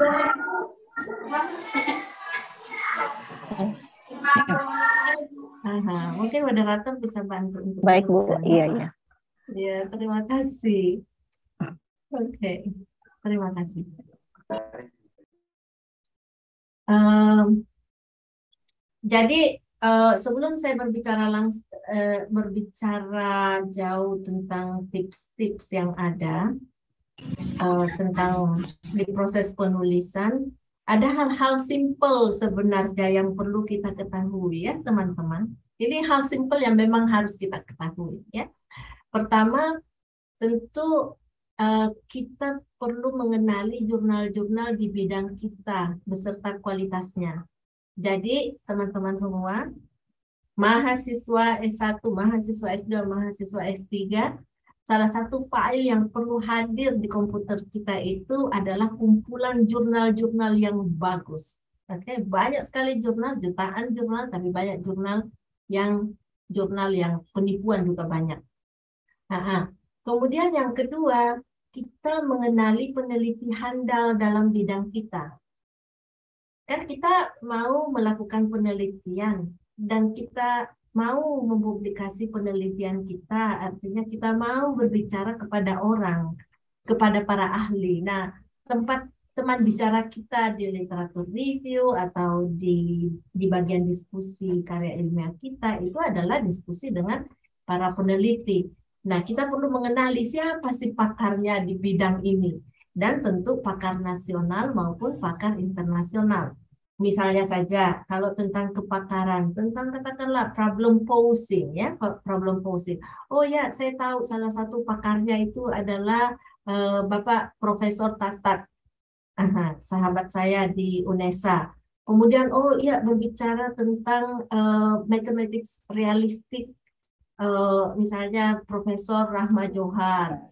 Aha, mungkin moderator bisa bantu untuk baik Bu, iya iya. Ya, terima kasih. Oke, okay. Terima kasih. Um, jadi uh, sebelum saya berbicara langsung uh, berbicara jauh tentang tips-tips yang ada. Uh, tentang di proses penulisan, ada hal-hal simple sebenarnya yang perlu kita ketahui ya teman-teman. Ini hal simple yang memang harus kita ketahui ya. Pertama, tentu uh, kita perlu mengenali jurnal-jurnal di bidang kita beserta kualitasnya. Jadi teman-teman semua, mahasiswa S satu, mahasiswa S dua, mahasiswa S tiga, salah satu file yang perlu hadir di komputer kita itu adalah kumpulan jurnal-jurnal yang bagus. Oke, okay? Banyak sekali jurnal, jutaan jurnal, tapi banyak jurnal yang jurnal yang penipuan juga banyak. Nah, kemudian yang kedua, kita mengenali peneliti handal dalam bidang kita. Kan kita mau melakukan penelitian dan kita mau mempublikasi penelitian kita, artinya kita mau berbicara kepada orang, kepada para ahli. Nah, tempat teman bicara kita di literatur review atau di, di bagian diskusi karya ilmiah kita, itu adalah diskusi dengan para peneliti. Nah, kita perlu mengenali siapa sih pakarnya di bidang ini. Dan tentu pakar nasional maupun pakar internasional. Misalnya saja, kalau tentang kepakaran, tentang katakanlah problem posing, ya, problem posing. Oh ya, saya tahu salah satu pakarnya itu adalah uh, Bapak Profesor Tatat, Aha, sahabat saya di UNESA. Kemudian, oh iya, berbicara tentang uh, mathematics realistik, uh, misalnya Profesor Rahma Johar.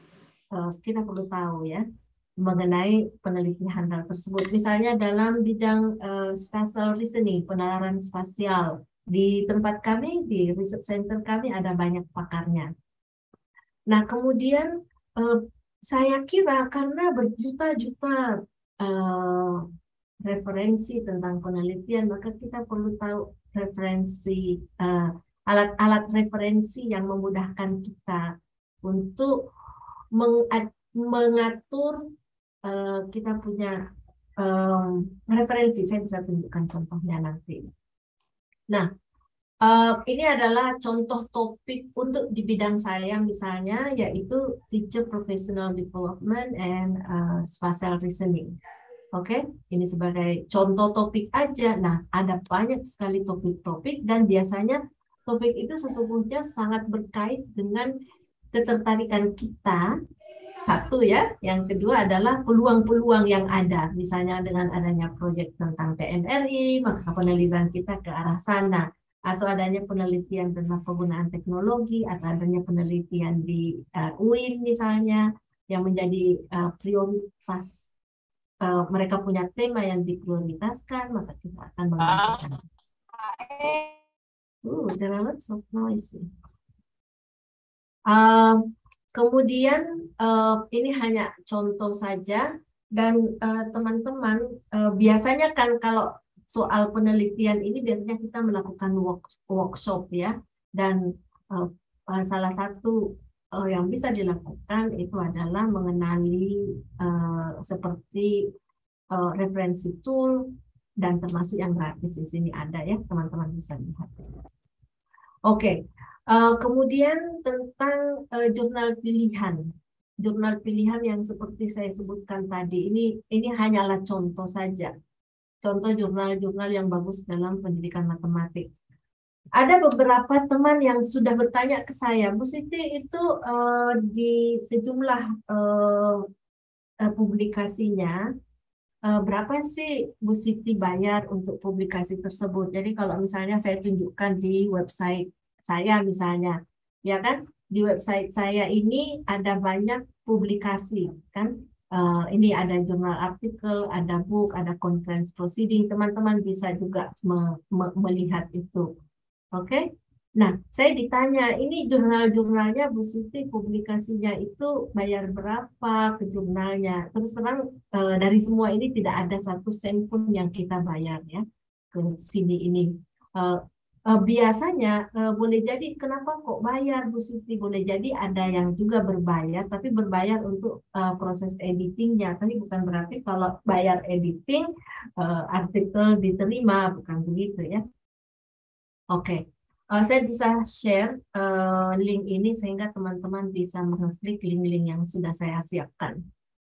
Uh, kita perlu tahu ya, mengenai penelitian hal tersebut. Misalnya dalam bidang uh, spatial reasoning, penalaran spasial. Di tempat kami, di research center kami ada banyak pakarnya. Nah, kemudian uh, saya kira karena berjuta-juta uh, referensi tentang penelitian, maka kita perlu tahu referensi, uh, alat-alat referensi yang memudahkan kita untuk meng mengatur Uh, kita punya um, referensi. Saya bisa tunjukkan contohnya nanti. Nah, uh, ini adalah contoh topik untuk di bidang saya misalnya, yaitu Teacher Professional Development and uh, Spatial Reasoning. Oke, okay? Ini sebagai contoh topik aja. Nah, ada banyak sekali topik-topik dan biasanya topik itu sesungguhnya sangat berkait dengan ketertarikan kita. Satu ya, yang kedua adalah peluang-peluang yang ada. Misalnya dengan adanya proyek tentang P N R I, maka penelitian kita ke arah sana. Atau adanya penelitian tentang penggunaan teknologi, atau adanya penelitian di uh, U I N misalnya, yang menjadi uh, prioritas. Uh, mereka punya tema yang diprioritaskan, maka kita akan mengambil sana. Uh, there are lots of noise. Uh, kemudian uh, ini hanya contoh saja, dan uh, teman-teman uh, biasanya kan kalau soal penelitian ini biasanya kita melakukan work, workshop ya, dan uh, uh, salah satu uh, yang bisa dilakukan itu adalah mengenali uh, seperti uh, referensi tool, dan termasuk yang gratis di sini ada ya, teman-teman bisa lihat. Oke. Okay. Uh, kemudian tentang uh, jurnal pilihan, jurnal pilihan yang seperti saya sebutkan tadi, ini ini hanyalah contoh saja, contoh jurnal-jurnal yang bagus dalam pendidikan matematik. Ada beberapa teman yang sudah bertanya ke saya, Bu Siti, itu uh, di sejumlah uh, uh, publikasinya uh, berapa sih Bu Siti bayar untuk publikasi tersebut? Jadi kalau misalnya saya tunjukkan di website saya misalnya, ya kan, di website saya ini ada banyak publikasi, kan, uh, ini ada jurnal artikel, ada book, ada conference proceeding, teman-teman bisa juga me me melihat itu, oke? Okay? Nah, saya ditanya, ini jurnal-jurnalnya Bu Siti publikasinya itu bayar berapa ke jurnalnya? Terus terang uh, dari semua ini tidak ada satu sen pun yang kita bayar ya ke sini ini. Uh, Uh, biasanya uh, boleh jadi kenapa kok bayar Bu Siti, boleh jadi ada yang juga berbayar, tapi berbayar untuk uh, proses editingnya, tapi bukan berarti kalau bayar editing uh, artikel diterima, bukan begitu ya. Oke, okay. uh, saya bisa share uh, link ini sehingga teman-teman bisa mengklik link-link yang sudah saya siapkan.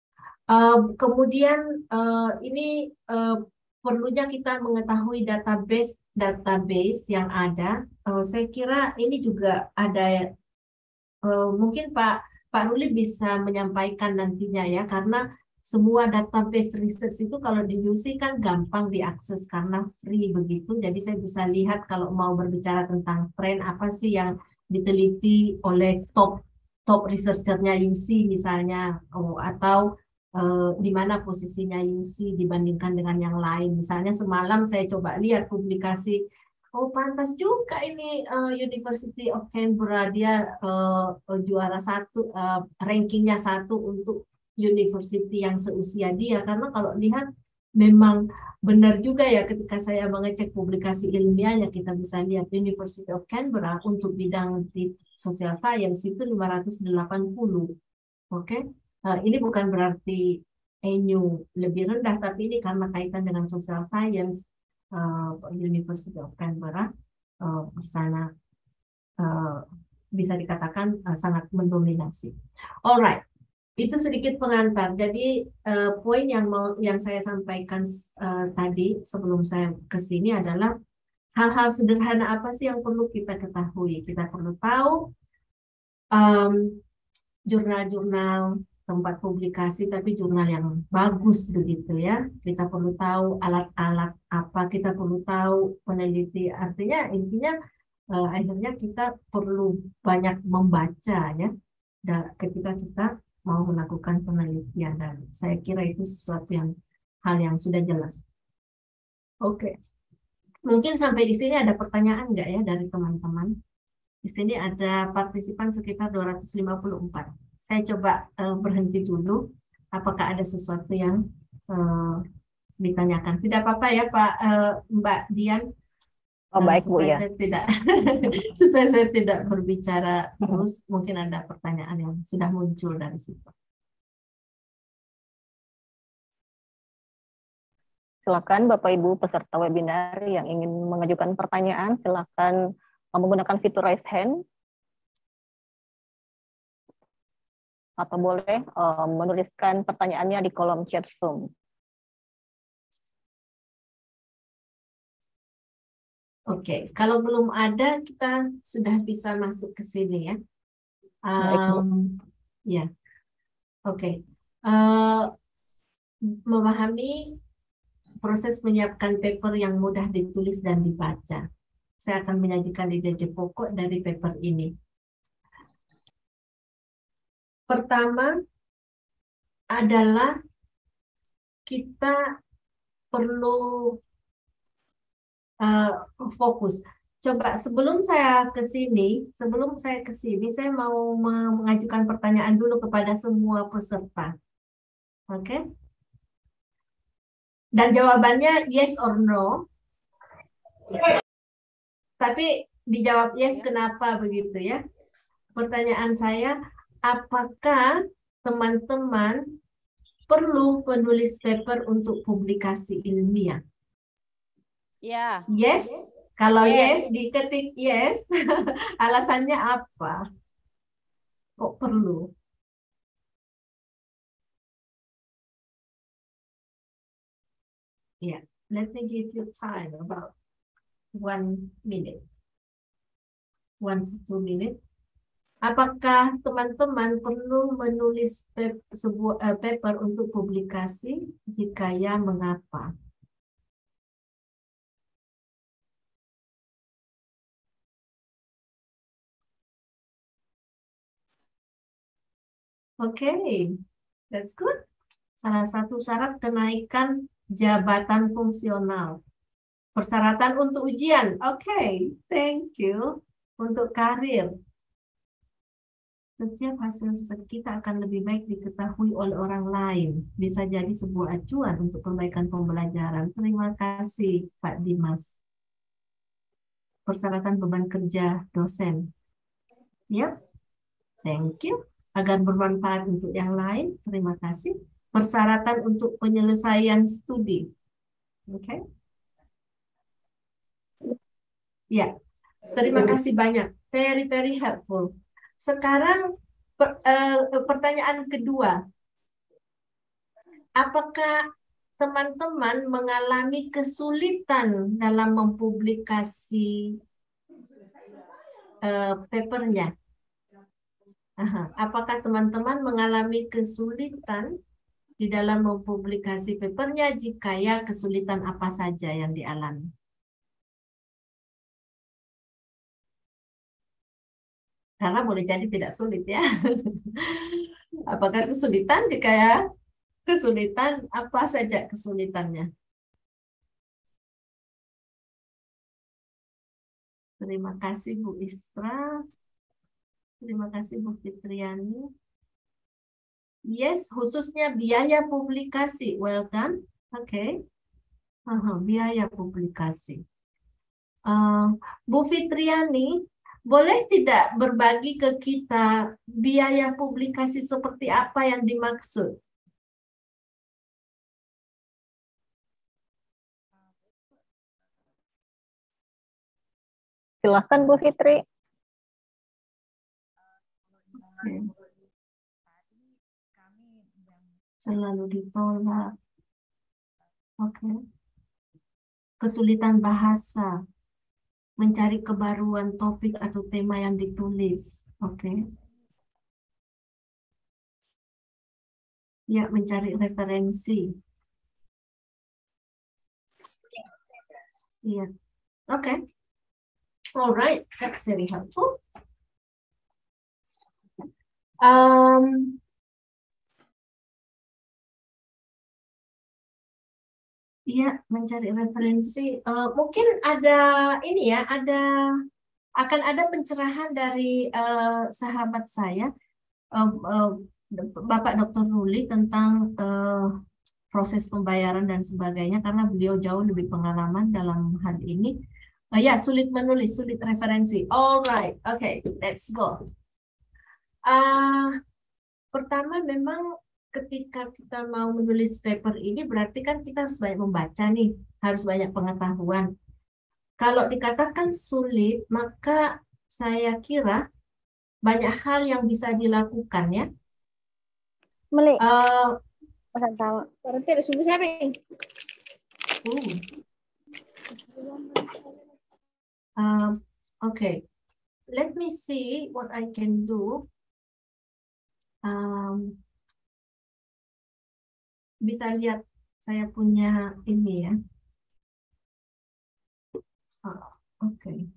Uh, kemudian uh, ini uh, perlunya kita mengetahui database database yang ada. Uh, saya kira ini juga ada, uh, mungkin Pak Pak Ruli bisa menyampaikan nantinya ya, karena semua database research itu kalau di U C kan gampang diakses karena free begitu. Jadi saya bisa lihat kalau mau berbicara tentang tren apa sih yang diteliti oleh top top researchernya U C misalnya, oh, atau Uh, di mana posisinya U C dibandingkan dengan yang lain. Misalnya semalam saya coba lihat publikasi, oh pantas juga ini uh, University of Canberra, dia uh, juara satu, uh, rankingnya satu untuk university yang seusia dia. Karena kalau lihat memang benar juga ya, ketika saya mengecek publikasi ilmiahnya kita bisa lihat University of Canberra untuk bidang di social science itu lima ratus delapan puluh. Oke. Okay? Uh, ini bukan berarti E N U lebih rendah, tapi ini karena kaitan dengan social science, uh, University of Canberra uh, di sana uh, bisa dikatakan uh, sangat mendominasi. Alright, itu sedikit pengantar. Jadi uh, poin yang mau yang saya sampaikan uh, tadi sebelum saya ke sini adalah hal-hal sederhana apa sih yang perlu kita ketahui. Kita perlu tahu um, jurnal-jurnal, tempat publikasi, tapi jurnal yang bagus begitu ya. Kita perlu tahu alat-alat apa, kita perlu tahu peneliti. Artinya intinya eh, akhirnya kita perlu banyak membaca ya, dan ketika kita mau melakukan penelitian, dan saya kira itu sesuatu yang hal yang sudah jelas. Oke, mungkin sampai di sini ada pertanyaan nggak ya dari teman-teman? Di sini ada partisipan sekitar dua ratus lima puluh empat. Saya coba uh, berhenti dulu. Apakah ada sesuatu yang uh, ditanyakan? Tidak apa-apa ya Pak uh, Mbak Dian. Oh, baik uh, Bu supaya ya. Saya tidak supaya saya tidak berbicara terus. Mungkin ada pertanyaan yang sudah muncul dari situ. Silakan Bapak Ibu peserta webinar yang ingin mengajukan pertanyaan, silakan menggunakan fitur raise hand. Atau boleh uh, menuliskan pertanyaannya di kolom chat Zoom. Oke, kalau belum ada, kita sudah bisa masuk ke sini ya. Um, ya, oke. Okay. Uh, memahami proses menyiapkan paper yang mudah ditulis dan dibaca. Saya akan menyajikan ide-ide pokok dari paper ini. Pertama adalah kita perlu uh, fokus. Coba sebelum saya ke sini, sebelum saya ke sini, saya mau mengajukan pertanyaan dulu kepada semua peserta. Oke? Okay? Dan jawabannya yes or no. Tapi dijawab yes, kenapa begitu ya? Pertanyaan saya, apakah teman-teman perlu penulis paper untuk publikasi ilmiah? Ya. Yes. Kalau yes, Yes. diketik yes. Alasannya apa? Kok perlu? Ya, yeah. Let me give you time about one minute. One to two minutes. Apakah teman-teman perlu menulis pap sebuah uh, paper untuk publikasi? Jika ya, mengapa? Oke, okay. That's good. Salah satu syarat kenaikan jabatan fungsional. Persyaratan untuk ujian. Oke, okay. Thank you. Untuk karir. Setiap hasil riset kita akan lebih baik diketahui oleh orang lain. Bisa jadi sebuah acuan untuk perbaikan pembelajaran. Terima kasih, Pak Dimas. Persyaratan beban kerja dosen. Yep. Thank you. Agar bermanfaat untuk yang lain. Terima kasih. Persyaratan untuk penyelesaian studi. Oke. Okay. Ya. Terima kasih banyak. Very, very helpful. Sekarang per, uh, pertanyaan kedua. Apakah teman-teman mengalami kesulitan dalam mempublikasi uh, papernya? Aha. Apakah teman-teman mengalami kesulitan di dalam mempublikasi papernya? Jika ya, kesulitan apa saja yang dialami? Karena boleh jadi tidak sulit ya. Apakah kesulitan? Jika ya, kesulitan apa saja kesulitannya? Terima kasih Bu Istra. Terima kasih Bu Fitriani. Yes, khususnya biaya publikasi. Welcome. Oke. Okay. Uh-huh, biaya publikasi. Uh, Bu Fitriani, boleh tidak berbagi ke kita biaya publikasi seperti apa yang dimaksud? Silahkan Bu Fitri. Okay. Selalu ditolak. Oke. Okay. Kesulitan bahasa. Mencari kebaruan topik atau tema yang ditulis. Oke. Okay. Ya, mencari referensi. Iya. Oke. Okay. Alright, that's very helpful. Um, Iya, mencari referensi. Uh, mungkin ada ini ya, ada akan ada pencerahan dari uh, sahabat saya, uh, uh, Bapak Doktor Ruli, tentang uh, proses pembayaran dan sebagainya, karena beliau jauh lebih pengalaman dalam hal ini. Uh, ya, sulit menulis, sulit referensi. Alright, oke, okay, let's go. Uh, pertama memang ketika kita mau menulis paper ini berarti kan kita harus banyak membaca nih, harus banyak pengetahuan. Kalau dikatakan sulit, maka saya kira banyak hal yang bisa dilakukan ya. Meli. Uh, Pasal tahu. Berarti ada sumber siapa yang? Uh. Uh, Oke, okay. Let me see what I can do. Um, bisa lihat saya punya ini ya. Oh, oke. Okay.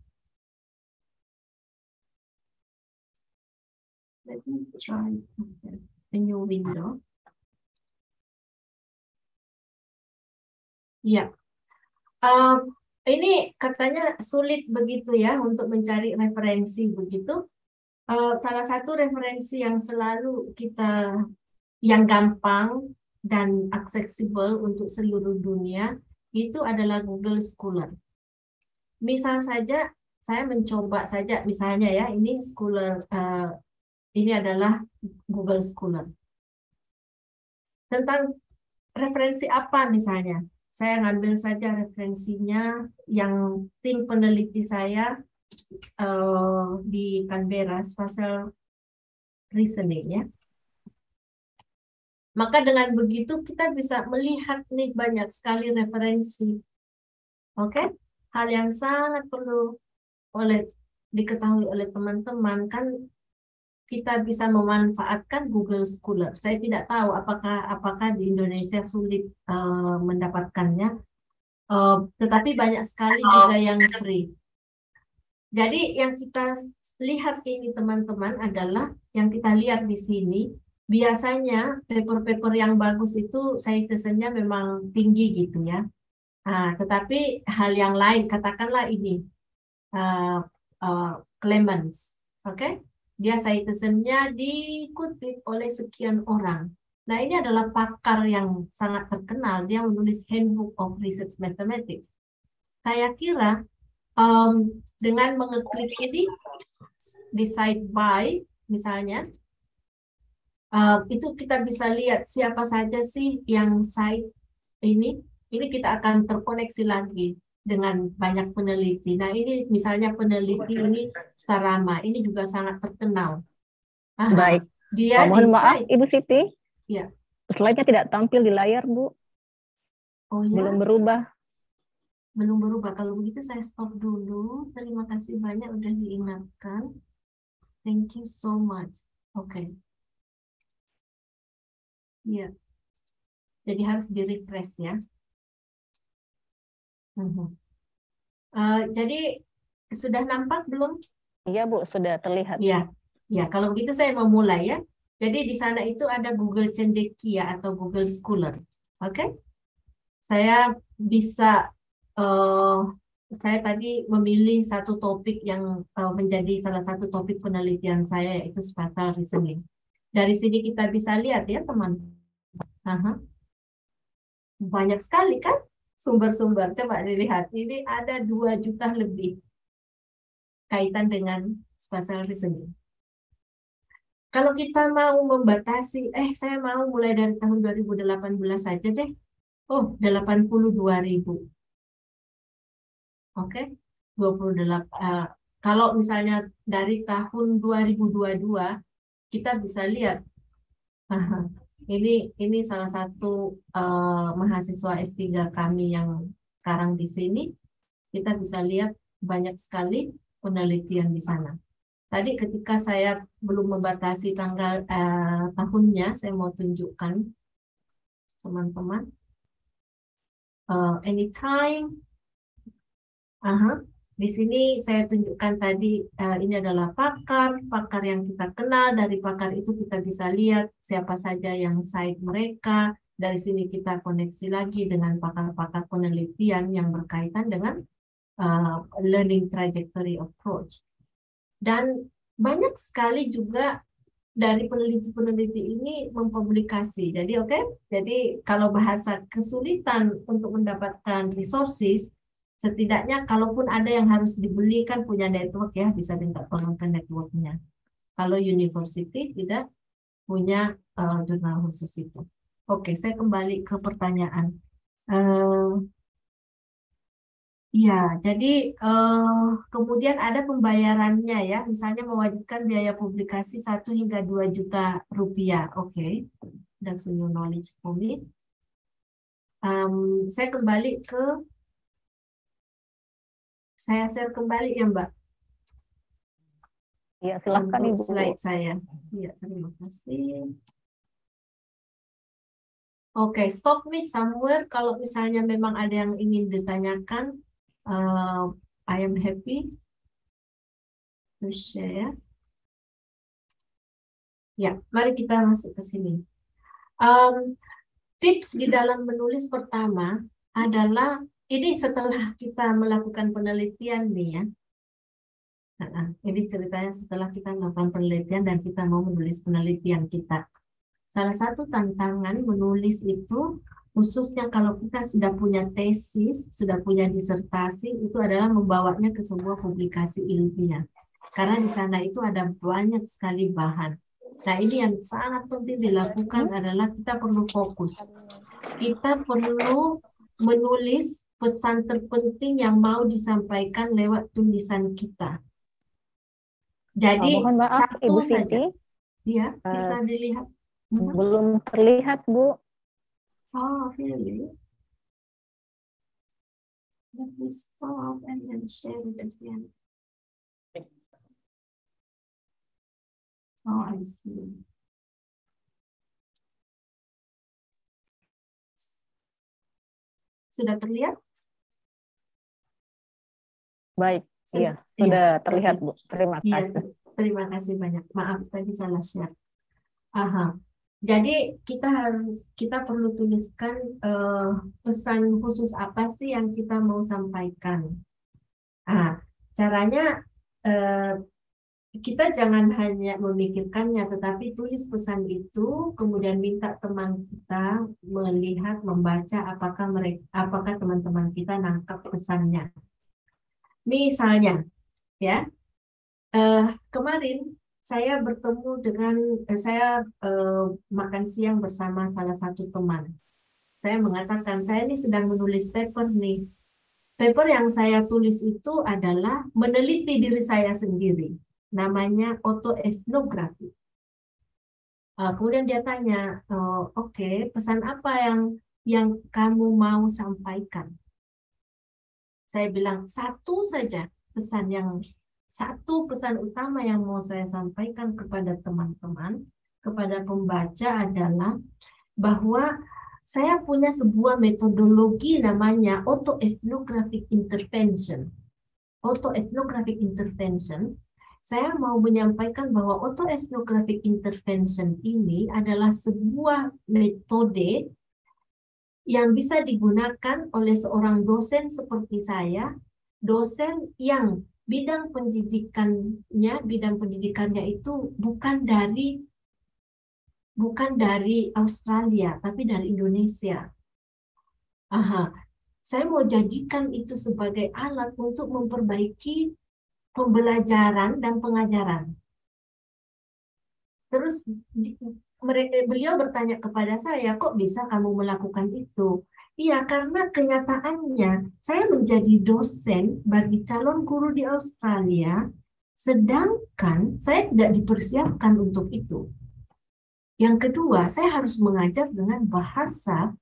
Let me try a new window. Ya. Yeah. Um, Ini katanya sulit begitu ya untuk mencari referensi begitu. Uh, salah satu referensi yang selalu kita, yang gampang dan aksesibel untuk seluruh dunia, itu adalah Google Scholar. Misal saja, saya mencoba saja, misalnya ya, ini Scholar, uh, ini adalah Google Scholar. Tentang referensi apa misalnya? Saya ngambil saja referensinya yang tim peneliti saya uh, di Canberra, Spatial Reasoning ya. Maka dengan begitu kita bisa melihat nih banyak sekali referensi. Oke? Okay? Hal yang sangat perlu oleh diketahui oleh teman-teman kan, kita bisa memanfaatkan Google Scholar. Saya tidak tahu apakah apakah di Indonesia sulit uh, mendapatkannya, uh, tetapi banyak sekali juga yang free. Jadi yang kita lihat ini teman-teman adalah yang kita lihat di sini. Biasanya paper-paper yang bagus itu citation-nya memang tinggi gitu ya. Nah, tetapi hal yang lain, katakanlah ini uh, uh, Clemens, oke? Okay? Dia citation-nya dikutip oleh sekian orang. Nah, ini adalah pakar yang sangat terkenal. Dia menulis Handbook of Research Mathematics. Saya kira um, dengan mengeklik ini di site by, misalnya, uh, itu kita bisa lihat siapa saja sih yang site ini. Ini kita akan terkoneksi lagi dengan banyak peneliti. Nah, ini misalnya peneliti ini Sarama, ini juga sangat terkenal. Aha, Baik. Dia oh, mohon maaf, site. Ibu Siti. Ya. Slide-nya tidak tampil di layar, Bu. Oh ya? Belum berubah. Belum berubah. Kalau begitu saya stop dulu. Terima kasih banyak udah diingatkan. Thank you so much. Oke. Okay. Ya. Jadi harus di-refresh ya. Uh-huh. Uh, jadi sudah nampak belum? Iya Bu, sudah terlihat. Ya, ya. Kalau begitu saya mau mulai ya. Jadi di sana itu ada Google Cendekia atau Google Scholar, oke? Okay? Saya bisa, uh, saya tadi memilih satu topik yang uh, menjadi salah satu topik penelitian saya, yaitu spatial reasoning. Dari sini kita bisa lihat ya teman. Aha. Banyak sekali kan? Sumber-sumber, coba dilihat. Ini ada dua juta lebih kaitan dengan spatial reasoning. Kalau kita mau membatasi, eh saya mau mulai dari tahun dua ribu delapan belas saja deh. Oh, delapan puluh dua ribu. Oke, okay? dua puluh delapan. Uh, kalau misalnya dari tahun dua ribu dua puluh dua, kita bisa lihat. Uh, Ini ini salah satu uh, mahasiswa S tiga kami yang sekarang di sini. Kita bisa lihat banyak sekali penelitian di sana. Tadi ketika saya belum membatasi tanggal uh, tahunnya, saya mau tunjukkan teman-teman. Uh, anytime. Aha. Di sini saya tunjukkan tadi, uh, ini adalah pakar, pakar yang kita kenal. Dari pakar itu kita bisa lihat siapa saja yang site mereka. Dari sini kita koneksi lagi dengan pakar-pakar penelitian yang berkaitan dengan uh, learning trajectory approach. Dan banyak sekali juga dari peneliti-peneliti ini mempublikasi. Jadi oke, okay? Jadi kalau bahasa kesulitan untuk mendapatkan resources, setidaknya kalaupun ada yang harus dibeli kan punya network ya, bisa minta tolong ke networknya. Kalau university tidak punya uh, jurnal khusus itu. Oke, saya kembali ke pertanyaan. Uh, ya, jadi uh, kemudian ada pembayarannya ya, misalnya mewajibkan biaya publikasi satu hingga dua juta rupiah. Oke, okay. That's a new knowledge for me. Um, saya kembali ke Saya share kembali ya Mbak. Ya silahkan Ibu. Slide saya. Ya terima kasih. Oke, okay, stop me somewhere. Kalau misalnya memang ada yang ingin ditanyakan, uh, I am happy to share. Ya, mari kita masuk ke sini. Um, tips di dalam menulis pertama adalah ini setelah kita melakukan penelitian nih ya. Nah, ini ceritanya setelah kita melakukan penelitian dan kita mau menulis penelitian kita. Salah satu tantangan menulis itu, khususnya kalau kita sudah punya tesis, sudah punya disertasi, itu adalah membawanya ke sebuah publikasi ilmiah. Karena di sana itu ada banyak sekali bahan. Nah, ini yang sangat penting dilakukan adalah kita perlu fokus. Kita perlu menulis pesan terpenting yang mau disampaikan lewat tulisan kita. Jadi, oh, mohon maaf, satu Ibu saja. Siti. Ya, bisa uh, dilihat. Belum terlihat, Bu. Oh, really? Let me stop and then share it again. Oh, I see. Sudah terlihat? Baik, iya, sudah iya, terlihat, Bu. Terima kasih. Iya, terima kasih banyak. Maaf, tadi salah share. Aha. Jadi kita harus kita perlu tuliskan uh, pesan khusus apa sih yang kita mau sampaikan. Ah, caranya uh, kita jangan hanya memikirkannya, tetapi tulis pesan itu, kemudian minta teman kita melihat, membaca apakah mereka, apakah teman-teman kita nangkap pesannya. Misalnya, ya, uh, kemarin saya bertemu dengan, eh, saya eh, makan siang bersama salah satu teman. Saya mengatakan, saya ini sedang menulis paper nih. Paper yang saya tulis itu adalah meneliti diri saya sendiri. Namanya autoetnografi. Uh, kemudian dia tanya, uh, oke, okay, pesan apa yang yang kamu mau sampaikan? Saya bilang, satu saja pesan yang Satu pesan utama yang mau saya sampaikan kepada teman-teman, kepada pembaca adalah bahwa saya punya sebuah metodologi namanya autoethnographic intervention. Autoethnographic intervention, saya mau menyampaikan bahwa autoethnographic intervention ini adalah sebuah metode yang bisa digunakan oleh seorang dosen seperti saya, dosen yang bidang pendidikannya, bidang pendidikannya itu bukan dari bukan dari Australia, tapi dari Indonesia. Aha, saya mau jadikan itu sebagai alat untuk memperbaiki pembelajaran dan pengajaran. Terus beliau bertanya kepada saya, kok bisa kamu melakukan itu? Iya, karena kenyataannya saya menjadi dosen bagi calon guru di Australia, sedangkan saya tidak dipersiapkan untuk itu. Yang kedua, saya harus mengajar dengan bahasa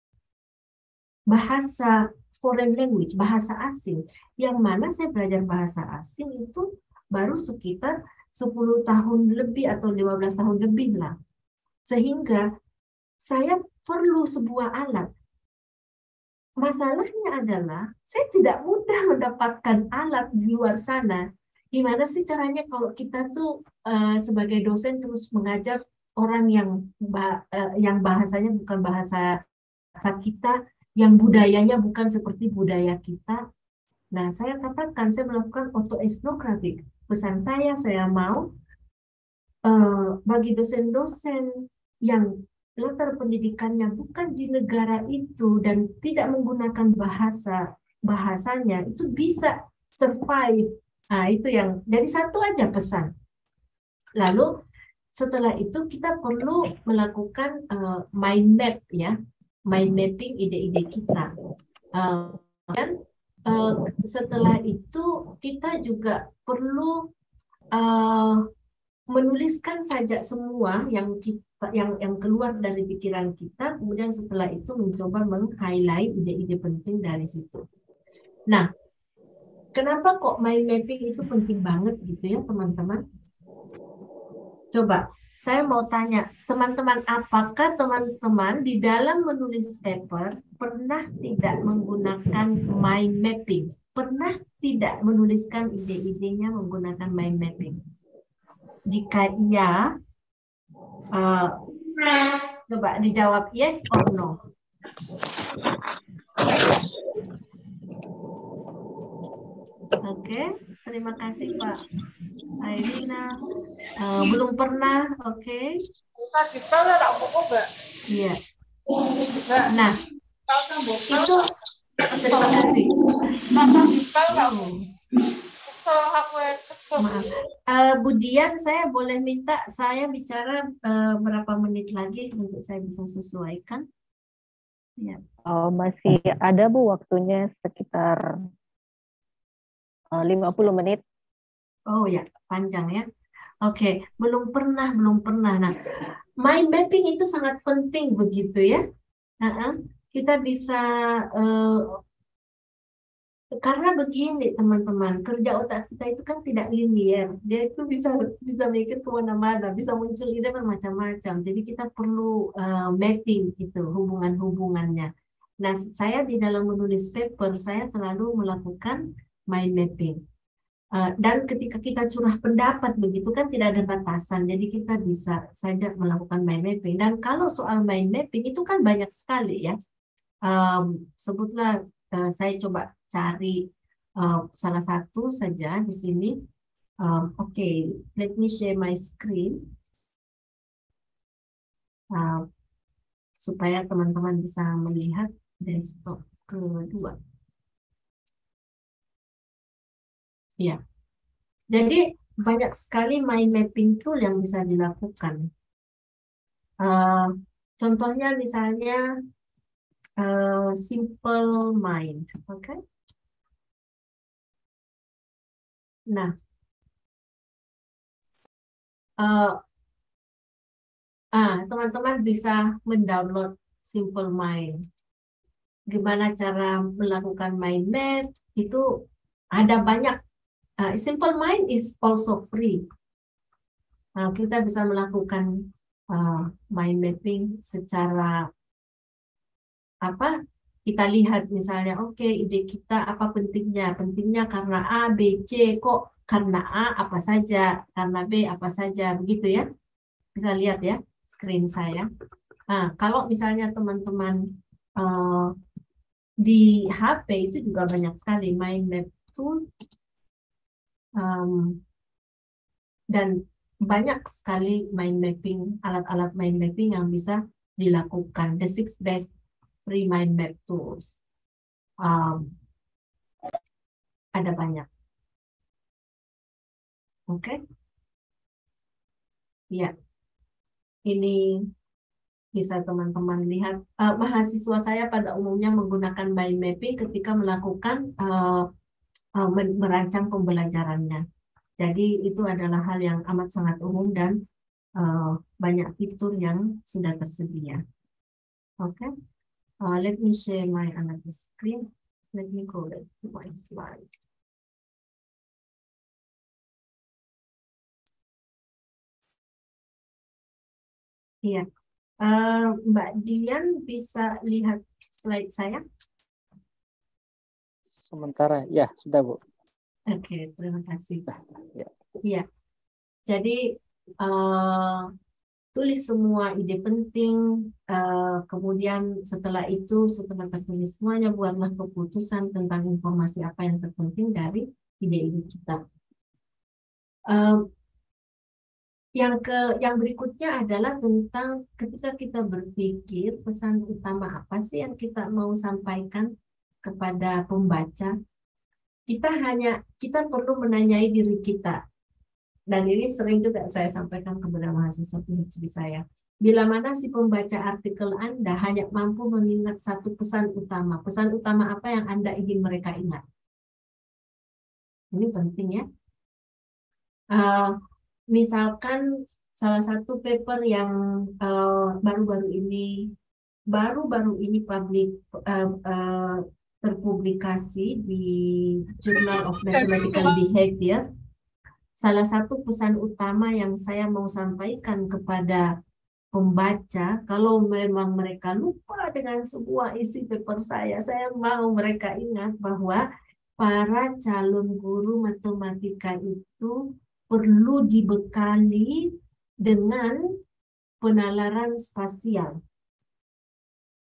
bahasa foreign language, bahasa asing. Yang mana saya belajar bahasa asing itu baru sekitar sepuluh tahun lebih atau lima belas tahun lebih lah. Sehingga saya perlu sebuah alat. Masalahnya adalah saya tidak mudah mendapatkan alat di luar sana. Gimana sih caranya kalau kita tuh uh, sebagai dosen terus mengajar orang yang bah, uh, yang bahasanya bukan bahasa kita, yang budayanya bukan seperti budaya kita. Nah, saya katakan saya melakukan autoethnographic. Pesan saya, saya mau uh, bagi dosen-dosen yang latar pendidikannya bukan di negara itu dan tidak menggunakan bahasa bahasanya, itu bisa survive. Nah, itu yang jadi satu aja pesan. Lalu setelah itu kita perlu melakukan uh, mind map ya, mind mapping ide-ide kita. Uh, dan uh, setelah itu kita juga perlu uh, menuliskan saja semua yang kita yang yang keluar dari pikiran kita, kemudian setelah itu mencoba meng-highlight ide-ide penting dari situ. Nah, kenapa kok mind mapping itu penting banget gitu ya teman-teman? Coba, saya mau tanya teman-teman, apakah teman-teman di dalam menulis paper pernah tidak menggunakan mind mapping? Pernah tidak menuliskan ide-idenya menggunakan mind mapping? Jika iya, Uh, coba dijawab yes or no. Oke, terima kasih Pak Airina. Uh, belum pernah, oke. Iya. Nah, itu terima kasih. Oh. Maaf. Uh, Budian, saya boleh minta saya bicara uh, berapa menit lagi untuk saya bisa sesuaikan? Ya. Oh, masih ada Bu waktunya sekitar uh, lima puluh menit. Oh ya, panjang ya. Oke, belum pernah, belum pernah. Nah, mind mapping itu sangat penting begitu ya. Uh-uh. Kita bisa uh, karena begini teman-teman, kerja otak kita itu kan tidak linear. Dia itu bisa bisa mikir kemana-mana, bisa muncul ide bermacam-macam. Jadi kita perlu uh, mapping itu hubungan-hubungannya. Nah, saya di dalam menulis paper saya selalu melakukan mind mapping. Uh, dan ketika kita curah pendapat begitu kan tidak ada batasan. Jadi kita bisa saja melakukan mind mapping. Dan kalau soal mind mapping itu kan banyak sekali ya. Um, sebutlah uh, saya coba cari uh, salah satu saja di sini. Um, Oke, okay, let me share my screen uh, supaya teman-teman bisa melihat desktop kedua. Ya, jadi banyak sekali mind mapping tool yang bisa dilakukan. Uh, contohnya misalnya uh, Simple Mind, oke? Okay? Nah, uh, ah, teman-teman bisa mendownload Simple Mind. Gimana cara melakukan mind map, itu ada banyak. Uh, Simple Mind is also free. Nah, kita bisa melakukan uh, mind mapping secara apa? Kita lihat misalnya, oke, okay, ide kita apa pentingnya? Pentingnya karena A, B, C, kok karena A apa saja, karena B apa saja, begitu ya. Kita lihat ya, screen saya. Nah, kalau misalnya teman-teman uh, di H P itu juga banyak sekali mind map tool. Um, dan banyak sekali mind mapping, alat-alat mind mapping yang bisa dilakukan. The six best free mind map tools. Um, ada banyak. Oke. Okay? Ya. Ini bisa teman-teman lihat. Uh, mahasiswa saya pada umumnya menggunakan mind mapping ketika melakukan uh, uh, merancang pembelajarannya. Jadi itu adalah hal yang amat sangat umum dan uh, banyak fitur yang sudah tersedia. Oke. Okay? Uh, let me share my another screen. Let me go to my slide. Iya, uh, Mbak Dian bisa lihat slide saya? Sementara, ya sudah Bu. Oke, okay, terima kasih. Ya. Iya, jadi uh, tulis semua ide penting, uh, kemudian setelah itu, setelah tertulis semuanya, buatlah keputusan tentang informasi apa yang terpenting dari ide-ide kita. Uh, yang ke yang berikutnya adalah tentang ketika kita berpikir pesan utama apa sih yang kita mau sampaikan kepada pembaca. Kita hanya kita perlu menanyai diri kita. Dan ini sering juga saya sampaikan kepada mahasiswa PhD saya. Bila mana si pembaca artikel Anda hanya mampu mengingat satu pesan utama. Pesan utama apa yang Anda ingin mereka ingat? Ini penting ya. Uh, misalkan salah satu paper yang baru-baru uh, ini, baru-baru ini publik uh, uh, terpublikasi di Journal of Mathematical Behavior. Salah satu pesan utama yang saya mau sampaikan kepada pembaca, kalau memang mereka lupa dengan sebuah isi paper saya, saya mau mereka ingat bahwa para calon guru matematika itu perlu dibekali dengan penalaran spasial.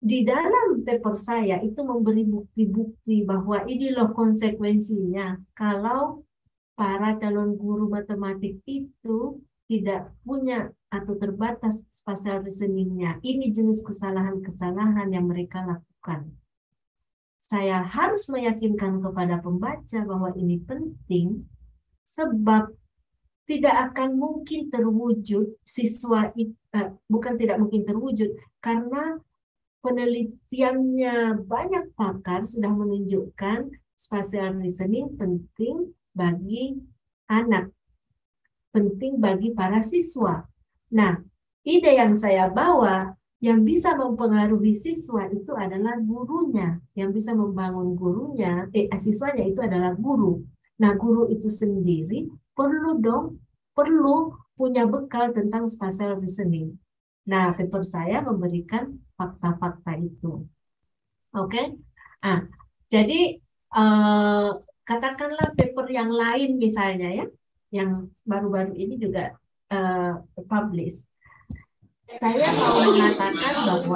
di dalam paper saya itu memberi bukti-bukti bahwa ini loh konsekuensinya kalau para calon guru matematik itu tidak punya atau terbatas spatial reasoningnya. Ini jenis kesalahan-kesalahan yang mereka lakukan. Saya harus meyakinkan kepada pembaca bahwa ini penting sebab tidak akan mungkin terwujud siswa itu, eh, bukan tidak mungkin terwujud karena penelitiannya banyak pakar sudah menunjukkan spatial reasoning penting bagi anak, penting bagi para siswa. Nah, ide yang saya bawa yang bisa mempengaruhi siswa itu adalah gurunya, yang bisa membangun gurunya, eh, siswanya itu adalah guru. Nah, guru itu sendiri perlu dong, perlu punya bekal tentang spatial reasoning. Nah, paper saya memberikan fakta-fakta itu. Oke? Okay? Ah, jadi eh, katakanlah paper yang lain misalnya ya, yang baru-baru ini juga eh, publish. Saya mau mengatakan bahwa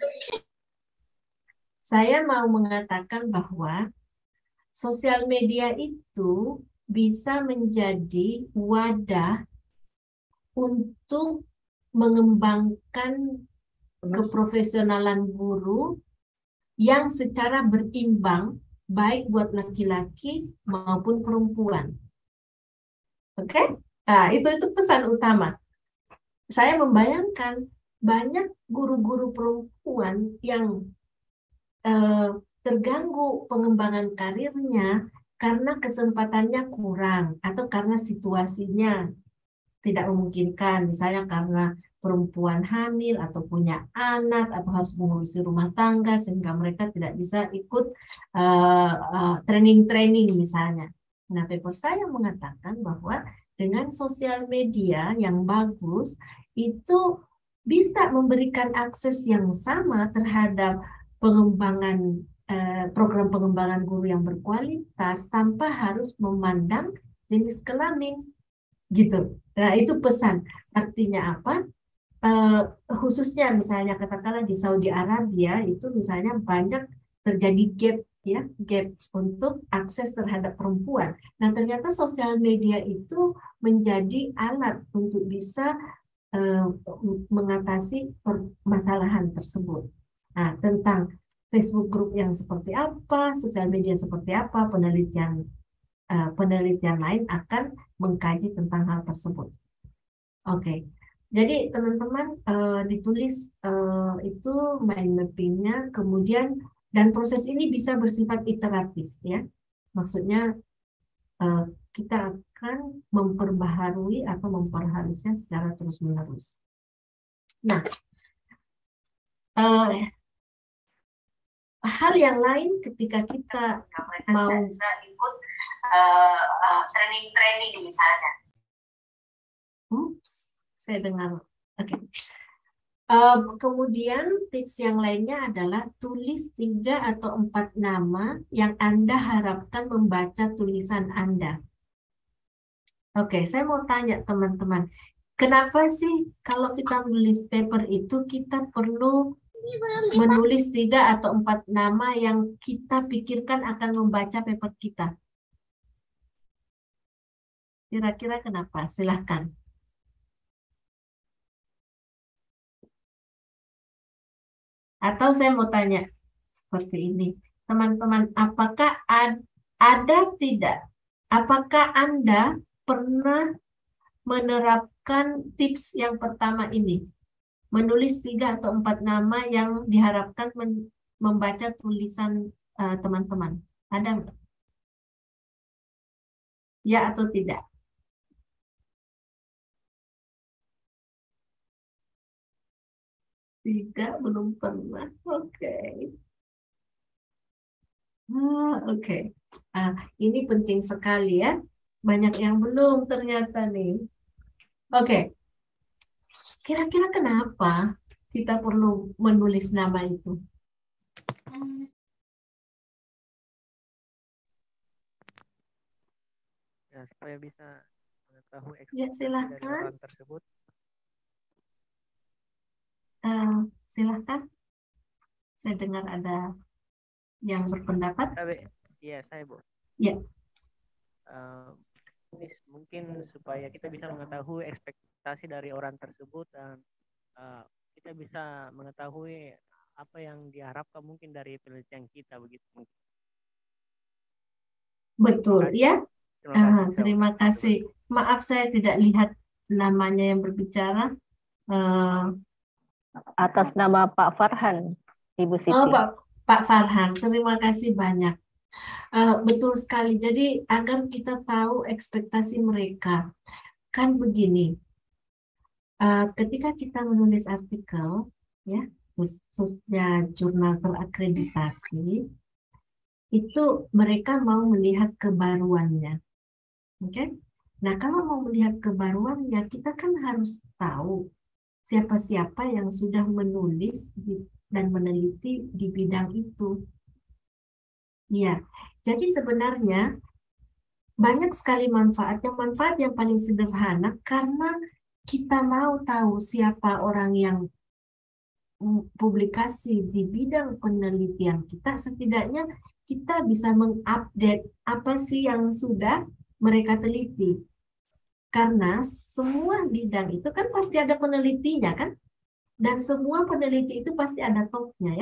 saya mau mengatakan bahwa sosial media itu bisa menjadi wadah untuk mengembangkan keprofesionalan guru yang secara berimbang baik buat laki-laki maupun perempuan. Oke? Okay? Nah, itu itu pesan utama. Saya membayangkan banyak guru-guru perempuan yang eh, terganggu pengembangan karirnya karena kesempatannya kurang atau karena situasinya tidak memungkinkan, misalnya karena perempuan hamil atau punya anak atau harus mengurusi rumah tangga sehingga mereka tidak bisa ikut uh, uh, training-training misalnya. Nah, paper saya mengatakan bahwa dengan sosial media yang bagus itu bisa memberikan akses yang sama terhadap pengembangan uh, program pengembangan guru yang berkualitas tanpa harus memandang jenis kelamin. Gitu. Nah, itu pesan. Artinya apa? Uh, khususnya misalnya katakanlah di Saudi Arabia itu misalnya banyak terjadi gap ya, gap untuk akses terhadap perempuan. Nah, ternyata sosial media itu menjadi alat untuk bisa uh, mengatasi permasalahan tersebut. Nah, tentang Facebook group yang seperti apa, sosial media yang seperti apa, penelitian Uh, penelitian lain akan mengkaji tentang hal tersebut. Oke, okay. Jadi teman-teman uh, ditulis uh, itu mind mapping-nya, kemudian dan proses ini bisa bersifat iteratif ya. Maksudnya uh, kita akan memperbaharui atau memperhalusnya secara terus-menerus. Nah, uh, hal yang lain ketika kita mau ikut Uh, uh, training-training misalnya. Ups, saya dengar. Oke. Okay. Uh, kemudian tips yang lainnya adalah tulis tiga atau empat nama yang Anda harapkan membaca tulisan Anda. Oke, okay, saya mau tanya teman-teman, kenapa sih kalau kita menulis paper itu kita perlu menulis tiga atau empat nama yang kita pikirkan akan membaca paper kita? Kira-kira kenapa? Silahkan. Atau saya mau tanya seperti ini. Teman-teman, apakah ad, ada tidak? Apakah Anda pernah menerapkan tips yang pertama ini? Menulis tiga atau empat nama yang diharapkan men, membaca tulisan teman-teman. Uh, ada nggak? Ya atau tidak? Tiga, belum pernah. Oke. Okay. Ah, Oke. Okay. Ah, ini penting sekali ya. Banyak yang belum ternyata nih. Oke. Okay. Kira-kira kenapa kita perlu menulis nama itu? Ya, supaya bisa mengetahui ya, ekspresi dari orang tersebut. Uh, silahkan. Saya dengar ada yang berpendapat. Iya, saya Bu. Ya. Uh, mungkin supaya kita bisa mengetahui ekspektasi dari orang tersebut dan uh, kita bisa mengetahui apa yang diharapkan mungkin dari penelitian kita begitu. Betul, ya. Terima kasih. Uh, terima kasih. Maaf saya tidak lihat namanya yang berbicara. Uh, Atas nama Pak Farhan, Ibu Siti. Oh, Pak, Pak Farhan, terima kasih banyak. Uh, betul sekali. Jadi agar kita tahu ekspektasi mereka, kan begini. Uh, ketika kita menulis artikel, ya, khususnya jurnal terakreditasi, itu mereka mau melihat kebaruannya. Oke? Okay? Nah, kalau mau melihat kebaruannya, kita kan harus tahu siapa-siapa yang sudah menulis dan meneliti di bidang itu. Ya, jadi sebenarnya banyak sekali manfaat. Yang manfaat yang paling sederhana karena kita mau tahu siapa orang yang publikasi di bidang penelitian kita, setidaknya kita bisa mengupdate apa sih yang sudah mereka teliti. Karena semua bidang itu kan pasti ada penelitinya kan? Dan semua peneliti itu pasti ada topnya ya.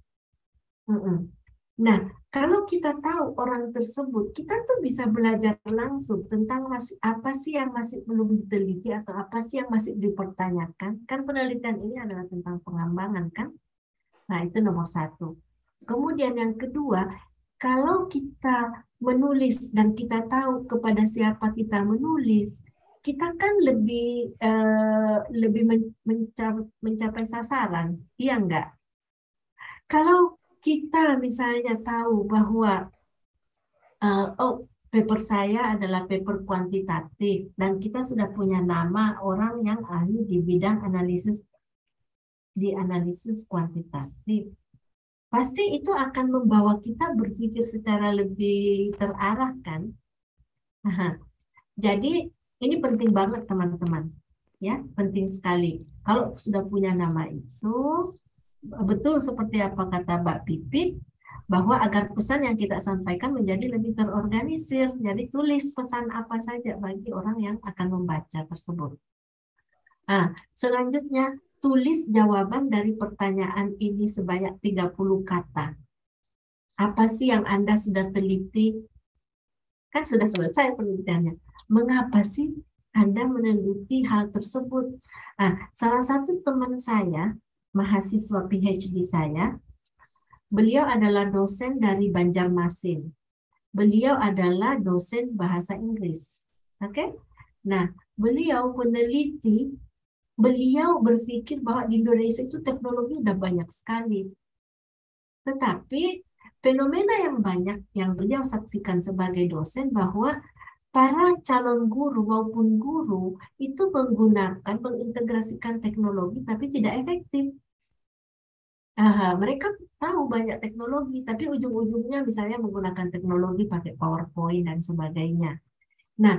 Nah, kalau kita tahu orang tersebut, kita tuh bisa belajar langsung tentang masih, apa sih yang masih belum diteliti atau apa sih yang masih dipertanyakan. Kan penelitian ini adalah tentang pengembangan kan? Nah, itu nomor satu. Kemudian yang kedua, kalau kita menulis dan kita tahu kepada siapa kita menulis, kita kan lebih uh, lebih mencapai, mencapai sasaran, iya enggak? Kalau kita misalnya tahu bahwa uh, oh paper saya adalah paper kuantitatif dan kita sudah punya nama orang yang ahli di bidang analisis di analisis kuantitatif, pasti itu akan membawa kita berpikir secara lebih terarah kan? Nah, jadi ini penting banget teman-teman, ya penting sekali. Kalau sudah punya nama itu, betul seperti apa kata Mbak Pipit, bahwa agar pesan yang kita sampaikan menjadi lebih terorganisir. Jadi tulis pesan apa saja bagi orang yang akan membaca tersebut. Nah, selanjutnya tulis jawaban dari pertanyaan ini sebanyak tiga puluh kata. Apa sih yang Anda sudah teliti? Kan sudah selesai penelitiannya. Mengapa sih Anda meneliti hal tersebut? Nah, salah satu teman saya, mahasiswa P H D saya, beliau adalah dosen dari Banjarmasin. Beliau adalah dosen bahasa Inggris. Oke? Okay? Nah, beliau meneliti, beliau berpikir bahwa di Indonesia itu teknologi udah banyak sekali. Tetapi fenomena yang banyak yang beliau saksikan sebagai dosen bahwa para calon guru maupun guru itu menggunakan, mengintegrasikan teknologi tapi tidak efektif. Aha, mereka tahu banyak teknologi, tapi ujung-ujungnya misalnya menggunakan teknologi pakai PowerPoint dan sebagainya. Nah,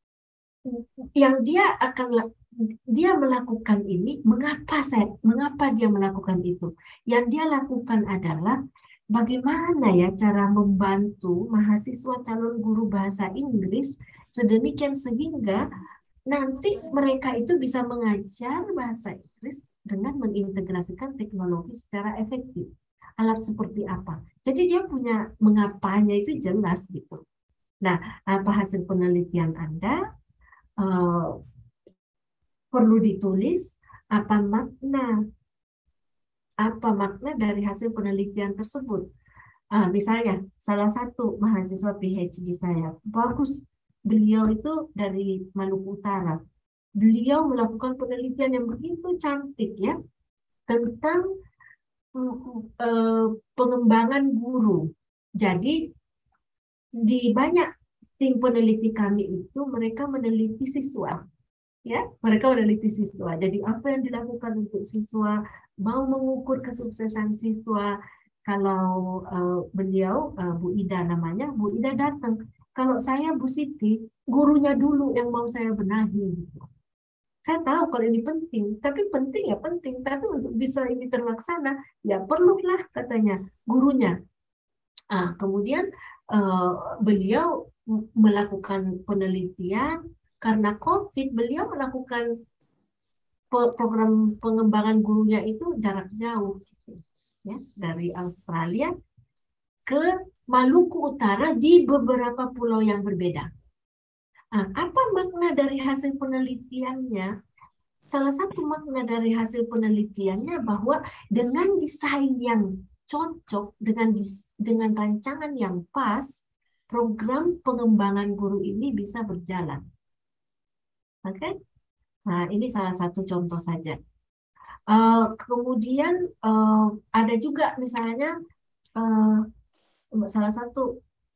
yang dia akan dia melakukan ini, mengapa saya, mengapa dia melakukan itu? Yang dia lakukan adalah bagaimana ya cara membantu mahasiswa calon guru bahasa Inggris sedemikian sehingga nanti mereka itu bisa mengajar bahasa Inggris dengan mengintegrasikan teknologi secara efektif. Alat seperti apa? Jadi dia punya mengapanya itu jelas gitu. Nah, apa hasil penelitian Anda? Uh, perlu ditulis apa makna apa makna dari hasil penelitian tersebut. Uh, misalnya salah satu mahasiswa P H D saya, bagus, beliau itu dari Maluku Utara. Beliau melakukan penelitian yang begitu cantik ya tentang uh, pengembangan guru. Jadi di banyak tim peneliti kami itu mereka meneliti siswa, ya mereka meneliti siswa. Jadi apa yang dilakukan untuk siswa, mau mengukur kesuksesan siswa. Kalau uh, beliau uh, Bu Ida namanya, Bu Ida datang. Kalau saya Bu Siti, gurunya dulu yang mau saya benahi. Gitu. Saya tahu kalau ini penting, tapi penting ya penting, tapi untuk bisa ini terlaksana, ya perlulah katanya gurunya. Ah, kemudian uh, beliau melakukan penelitian karena COVID, beliau melakukan program pengembangan gurunya itu jarak jauh, gitu, ya, dari Australia ke Maluku Utara di beberapa pulau yang berbeda. Nah, apa makna dari hasil penelitiannya? Salah satu makna dari hasil penelitiannya bahwa dengan desain yang cocok, dengan dengan rancangan yang pas, program pengembangan guru ini bisa berjalan. Oke? Okay? Nah, ini salah satu contoh saja. Uh, kemudian uh, ada juga misalnya uh, salah satu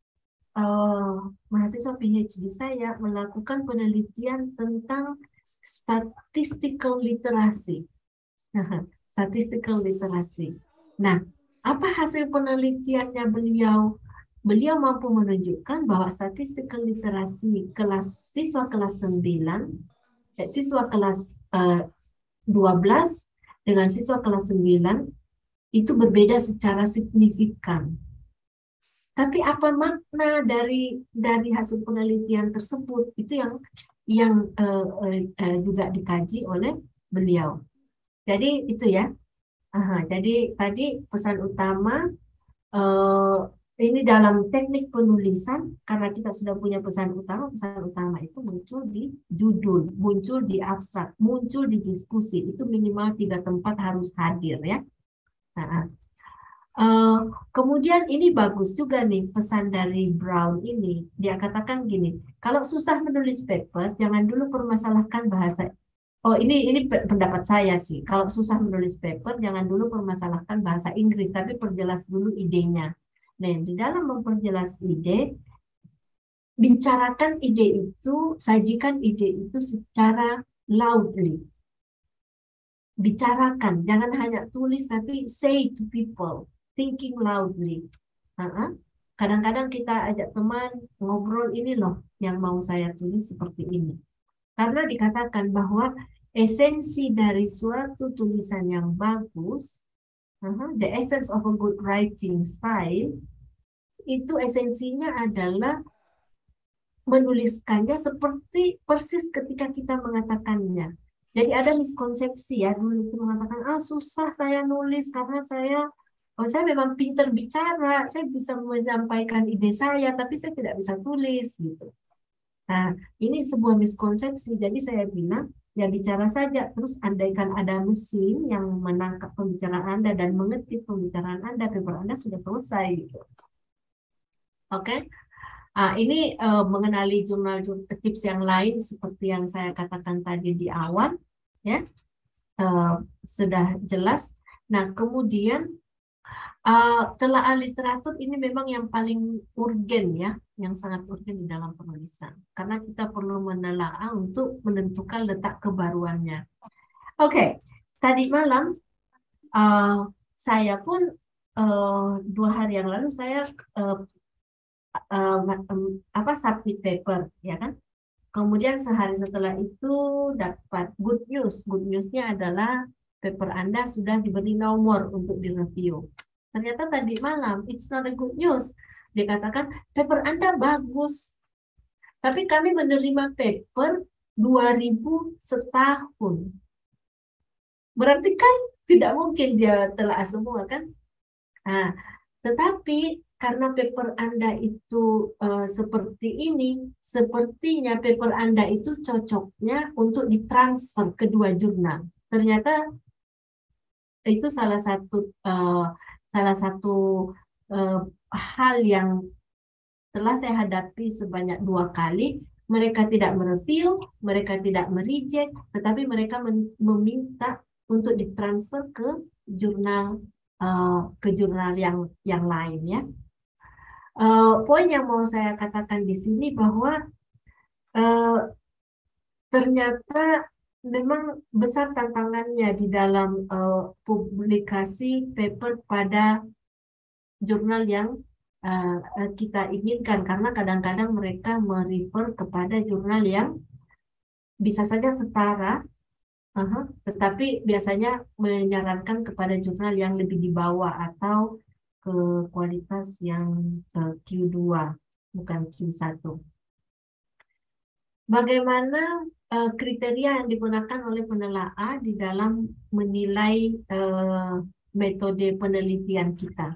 Uh, mahasiswa P H D saya melakukan penelitian tentang statistical literacy. Statistical literacy. Nah, apa hasil penelitiannya beliau? Beliau mampu menunjukkan bahwa statistical literacy kelas siswa kelas sembilan, eh, siswa kelas uh, dua belas dengan siswa kelas sembilan itu berbeda secara signifikan. Tapi apa makna dari dari hasil penelitian tersebut itu yang yang uh, uh, juga dikaji oleh beliau. Jadi itu ya. Aha, jadi tadi pesan utama uh, ini dalam teknik penulisan, karena kita sudah punya pesan utama. Pesan utama itu muncul di judul, muncul di abstrak, muncul di diskusi. Itu minimal tiga tempat harus hadir ya. Nah, Uh, kemudian ini bagus juga nih pesan dari Brown ini. Dia katakan gini, kalau susah menulis paper, jangan dulu permasalahkan bahasa. Oh ini ini pendapat saya sih. Kalau susah menulis paper, jangan dulu permasalahkan bahasa Inggris, tapi perjelas dulu idenya. Nah, di dalam memperjelas ide, bicarakan ide itu, sajikan ide itu secara loudly. Bicarakan, jangan hanya tulis, tapi say to people. Thinking loudly. Uh-huh. Kadang-kadang kita ajak teman ngobrol, ini loh yang mau saya tulis seperti ini. Karena dikatakan bahwa esensi dari suatu tulisan yang bagus, uh-huh, the essence of a good writing style, itu esensinya adalah menuliskannya seperti persis ketika kita mengatakannya. Jadi ada miskonsepsi ya, dulu itu mengatakan, ah susah saya nulis karena saya Oh, saya memang pintar bicara, saya bisa menyampaikan ide saya, tapi saya tidak bisa tulis, gitu. Nah, ini sebuah miskonsepsi. Jadi saya bilang, ya bicara saja. Terus andaikan ada mesin yang menangkap pembicaraan Anda dan mengetik pembicaraan Anda, paper Anda sudah selesai, gitu. Oke? Okay? Nah, ini uh, mengenali jurnal tips yang lain seperti yang saya katakan tadi di awal, ya, uh, sudah jelas. Nah, kemudian Uh, telaah literatur ini memang yang paling urgen ya, yang sangat urgen di dalam penulisan. Karena kita perlu menelaah untuk menentukan letak kebaruannya. Oke, okay. Tadi malam uh, saya pun uh, dua hari yang lalu saya uh, uh, um, apa submit paper, ya kan? Kemudian sehari setelah itu dapat good news. Good newsnya adalah paper Anda sudah diberi nomor untuk direview. Ternyata tadi malam, it's not a good news. Dikatakan, paper Anda bagus. Tapi kami menerima paper dua ribu setahun. Berarti kan tidak mungkin dia telah semua kan? Nah, tetapi karena paper Anda itu uh, seperti ini, sepertinya paper Anda itu cocoknya untuk ditransfer ke dua jurnal. Ternyata itu salah satu... Uh, Salah satu uh, hal yang telah saya hadapi sebanyak dua kali, mereka tidak mereview, mereka tidak mereject, tetapi mereka meminta untuk ditransfer ke jurnal uh, ke jurnal yang yang lain ya. Uh, poin yang mau saya katakan di sini bahwa uh, ternyata memang besar tantangannya di dalam uh, publikasi paper pada jurnal yang uh, kita inginkan, karena kadang-kadang mereka merefer kepada jurnal yang bisa saja setara Aha, tetapi biasanya menyarankan kepada jurnal yang lebih di bawah atau ke kualitas yang uh, Q dua, bukan Q satu. Bagaimana uh, kriteria yang digunakan oleh penelaah di dalam menilai uh, metode penelitian kita?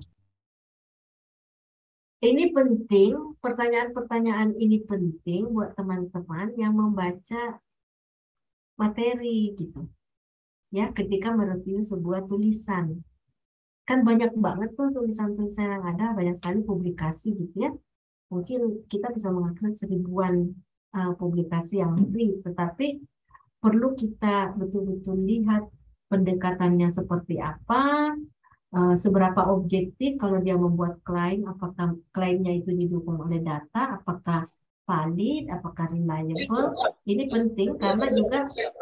Ini penting, pertanyaan-pertanyaan ini penting buat teman-teman yang membaca materi gitu. Ya, ketika mereview sebuah tulisan. Kan banyak banget tuh tulisan-tulisan yang ada, banyak sekali publikasi gitu ya. Mungkin kita bisa mengakses seribuan uh, publikasi yang free, tetapi perlu kita betul-betul lihat pendekatannya seperti apa, uh, seberapa objektif kalau dia membuat klaim, apakah klaimnya itu didukung oleh data, apakah valid, apakah reliable. Ini penting karena juga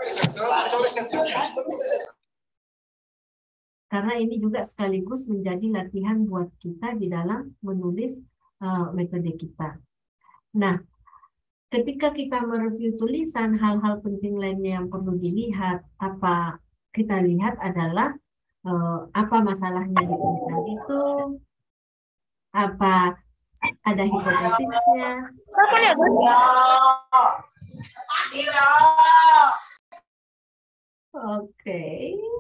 karena ini juga sekaligus menjadi latihan buat kita di dalam menulis uh, metode kita. Nah, ketika kita mereview tulisan, hal-hal penting lainnya yang perlu dilihat, apa kita lihat adalah uh, apa masalahnya di tulisan itu, apa ada hipotesisnya. Oke. Okay.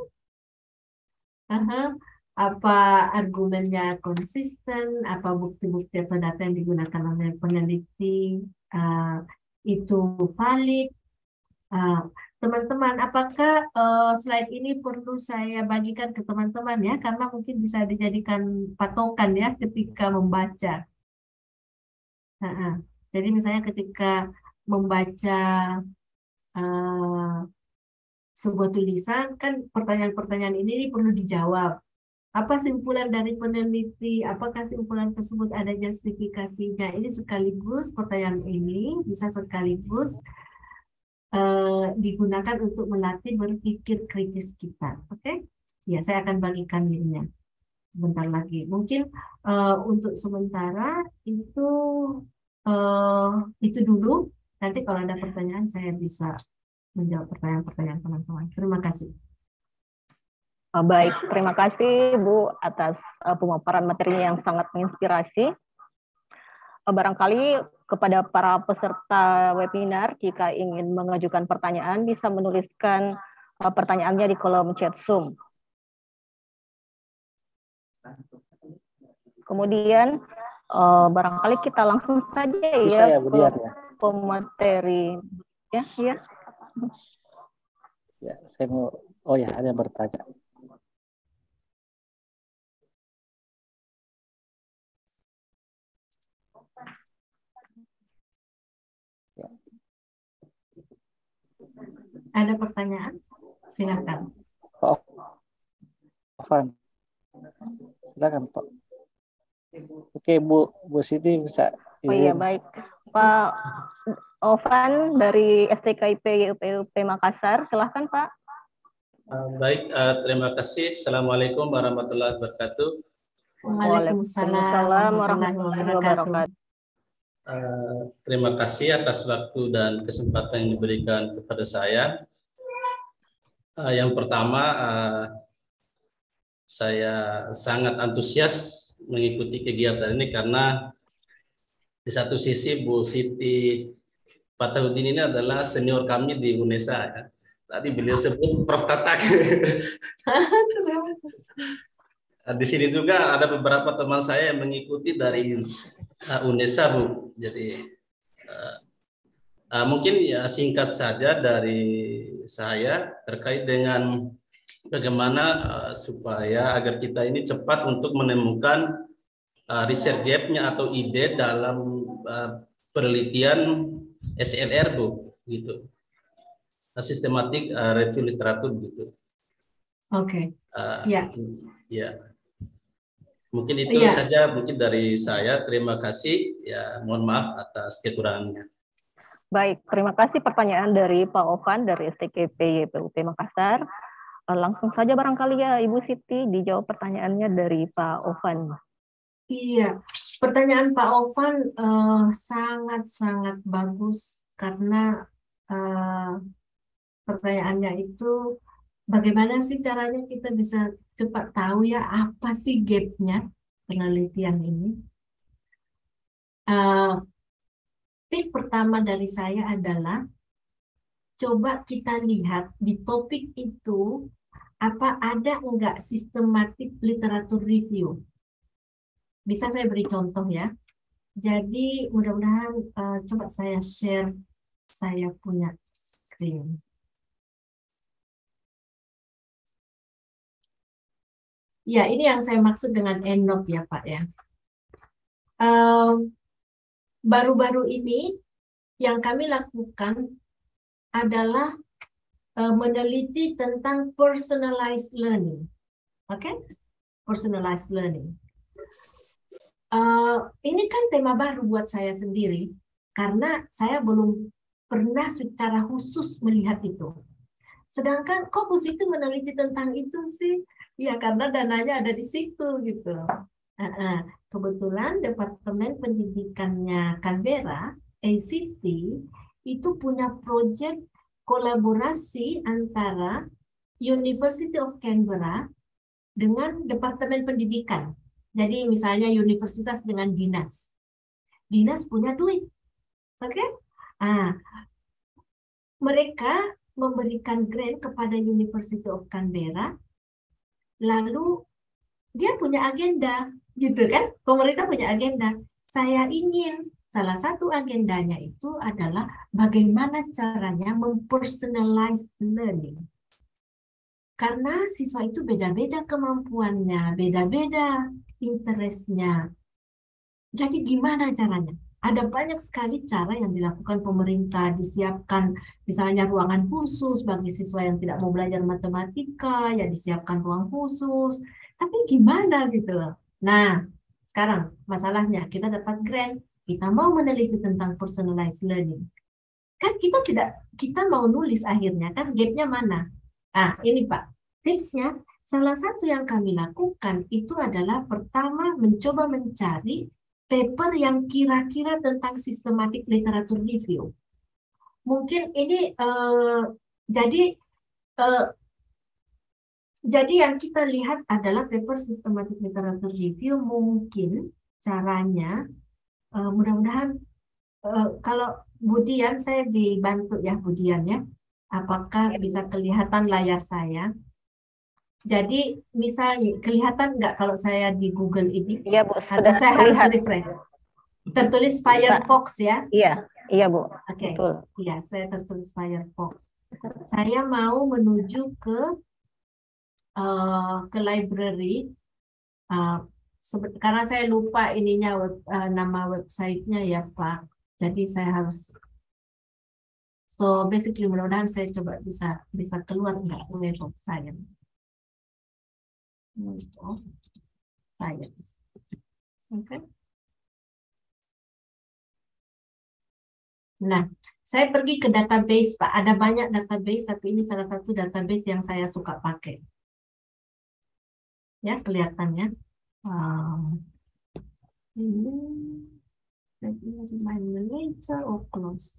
Aha. Apa argumennya konsisten, apa bukti-bukti atau data yang digunakan oleh peneliti uh, itu valid. Teman-teman, uh, apakah uh, slide ini perlu saya bagikan ke teman-teman ya, karena mungkin bisa dijadikan patokan ya ketika membaca. Nah, jadi misalnya ketika membaca uh, sebuah tulisan, kan pertanyaan-pertanyaan ini perlu dijawab. Apa simpulan dari peneliti? Apakah simpulan tersebut ada justifikasinya? Ini sekaligus, pertanyaan ini bisa sekaligus uh, digunakan untuk melatih berpikir kritis kita. Oke? Okay? Ya, saya akan bagikan linknya sebentar lagi. Mungkin uh, untuk sementara itu uh, itu dulu. Nanti kalau ada pertanyaan saya bisa menjawab pertanyaan-pertanyaan teman-teman. Terima kasih. Baik, terima kasih Bu atas uh, pemaparan materinya yang sangat menginspirasi. Uh, barangkali kepada para peserta webinar, jika ingin mengajukan pertanyaan, bisa menuliskan uh, pertanyaannya di kolom chat Zoom. Kemudian uh, barangkali kita langsung saja bisa ya, ya Bu Dian, ya. pemateri. Ya, ya. Ya, saya mau, oh ya, ada yang bertanya. Ya. Ada pertanyaan? Silakan. Pak Ovan, silakan Pak. Oke Bu, Bu Siti bisa izin. Oh iya, baik. Pak Ovan dari S T K I P Y U P U P Makassar, silahkan Pak. Uh, baik, uh, terima kasih. Assalamualaikum warahmatullahi wabarakatuh. Waalaikumsalam warahmatullahi wabarakatuh. Uh, terima kasih atas waktu dan kesempatan yang diberikan kepada saya. Uh, yang pertama, uh, saya sangat antusias mengikuti kegiatan ini karena di satu sisi Bu Siti Fatahudin ini adalah senior kami di UNESA. Ya. Tadi beliau sebut Prof Tatak. Di sini juga ada beberapa teman saya yang mengikuti dari uh, UNESA, Bu. Jadi uh, uh, mungkin ya singkat saja dari saya terkait dengan bagaimana uh, supaya agar kita ini cepat untuk menemukan uh, riset gap-nya atau ide dalam uh, penelitian S L R, Bu, gitu. Sistematik uh, review literatur gitu. Oke. Okay. Uh, ya. Ya. Mungkin itu ya. saja mungkin dari saya. Terima kasih. Ya, mohon maaf atas kekurangannya. Baik, terima kasih pertanyaan dari Pak Ovan dari S T K I P Y P U P Makassar. Langsung saja barangkali ya Ibu Siti dijawab pertanyaannya dari Pak Ovan. Iya, pertanyaan Pak Ovan sangat-sangat uh, bagus karena uh, pertanyaannya itu bagaimana sih caranya kita bisa cepat tahu ya apa sih gapnya penelitian ini. Uh, tip pertama dari saya adalah coba kita lihat di topik itu apa ada enggak sistematik literatur review. Bisa saya beri contoh ya. Jadi mudah-mudahan uh, coba saya share saya punya screen. Ya, ini yang saya maksud dengan EndNote ya Pak ya. Baru-baru um, ini yang kami lakukan adalah uh, meneliti tentang personalized learning. Oke? Okay? Personalized learning. Uh, ini kan tema baru buat saya sendiri karena saya belum pernah secara khusus melihat itu. Sedangkan kok Bu Siti meneliti tentang itu sih? Ya karena dananya ada di situ gitu. Uh, uh, kebetulan Departemen Pendidikannya Canberra, A C T, itu punya proyek kolaborasi antara University of Canberra dengan Departemen Pendidikan. Jadi misalnya universitas dengan dinas. Dinas punya duit. Oke? Okay? Ah, mereka memberikan grant kepada University of Canberra, lalu dia punya agenda, gitu kan? Pemerintah punya agenda. Saya ingin salah satu agendanya itu adalah bagaimana caranya mempersonalize learning. Karena siswa itu beda-beda kemampuannya, beda-beda interestnya. Jadi gimana caranya? Ada banyak sekali cara yang dilakukan pemerintah, disiapkan misalnya ruangan khusus bagi siswa yang tidak mau belajar matematika, ya disiapkan ruang khusus. Tapi gimana gitu? Nah, sekarang masalahnya kita dapat grant, kita mau meneliti tentang personalized learning. Kan kita tidak, kita mau nulis akhirnya, kan gapnya mana? Ah, ini Pak, tipsnya salah satu yang kami lakukan itu adalah pertama mencoba mencari paper yang kira-kira tentang systematic literature review. Mungkin ini uh, jadi uh, jadi yang kita lihat adalah paper systematic literature review. Mungkin caranya uh, mudah-mudahan uh, kalau Budian saya dibantu ya Budian ya. Apakah bisa kelihatan layar saya? Jadi misalnya kelihatan nggak kalau saya di Google ini? Iya Bu, atau sudah saya terlihat. harus refresh? Tertulis Firefox ya? Iya, iya Bu. Oke, Okay. Iya saya tertulis Firefox. Saya mau menuju ke uh, ke library. Uh, karena saya lupa ininya web, uh, nama websitenya ya Pak. Jadi saya harus. So basically mudah-mudahan saya coba bisa bisa keluar nggak web of science. Of science. Oke. Okay. Nah, saya pergi ke database Pak. Ada banyak database tapi ini salah satu database yang saya suka pakai. Ya kelihatannya. Um, ini my manager or close.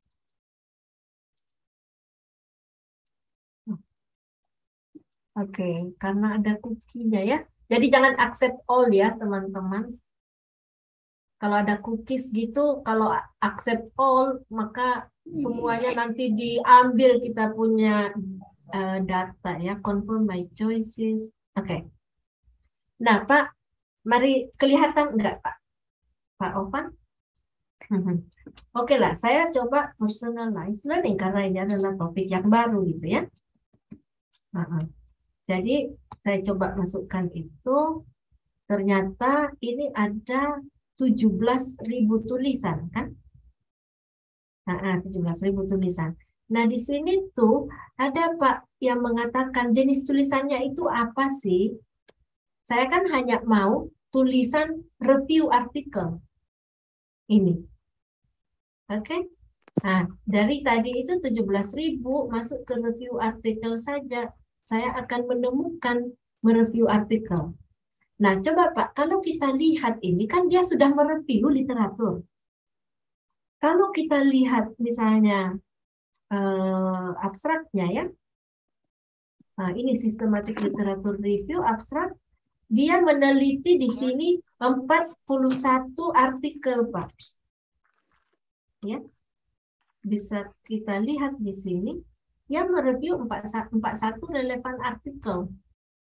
Oke, okay, karena ada cookie-nya ya. Jadi jangan accept all ya, teman-teman. Kalau ada cookies gitu, kalau accept all, maka semuanya nanti diambil kita punya uh, data ya. Confirm my choices. Oke. Okay. Nah, Pak, mari kelihatan enggak, Pak? Pak Ovan? Oke okay lah, saya coba personalized learning karena ini adalah topik yang baru gitu ya. Uh-huh. Jadi saya coba masukkan itu, ternyata ini ada tujuh belas ribu tulisan kan? Nah, tujuh belas ribu tulisan. Nah di sini tuh ada Pak yang mengatakan jenis tulisannya itu apa sih? Saya kan hanya mau tulisan review artikel ini. Oke? Okay? Nah dari tadi itu tujuh belas ribu masuk ke review artikel saja. Saya akan menemukan mereview artikel. Nah, coba Pak, kalau kita lihat ini, kan dia sudah mereview literatur. Kalau kita lihat misalnya uh, abstraknya ya. Nah, ini Systematic Literature Review abstrak. Dia meneliti di sini empat puluh satu artikel, Pak. Ya. Bisa kita lihat di sini, yang mereview empat puluh satu relevan artikel.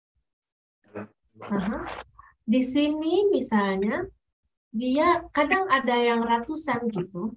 Aha. Di sini misalnya, dia kadang ada yang ratusan gitu.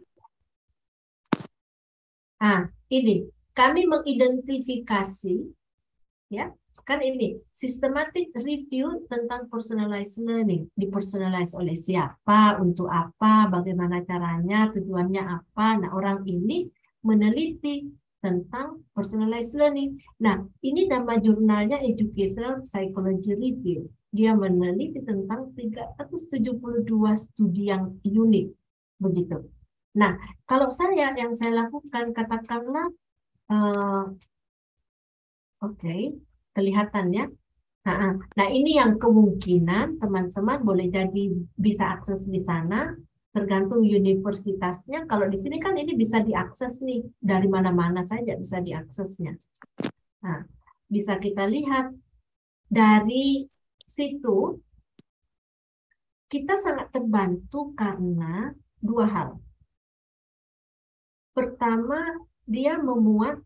Nah, ini kami mengidentifikasi, ya, kan ini systematic review tentang personalized learning. Dipersonalize oleh siapa, untuk apa, bagaimana caranya, tujuannya apa. Nah, orang ini meneliti tentang personalized learning. Nah, ini nama jurnalnya Educational Psychology Review. Dia meneliti tentang tiga ratus tujuh puluh dua studi yang unik, begitu. Nah, kalau saya yang saya lakukan katakanlah, uh, oke, okay, kelihatannya. Nah, nah, ini yang kemungkinan teman-teman boleh jadi bisa akses di sana, tergantung universitasnya. Kalau di sini kan ini bisa diakses nih, dari mana-mana saja bisa diaksesnya. Nah, bisa kita lihat dari situ, kita sangat terbantu karena dua hal. Pertama, dia memuat,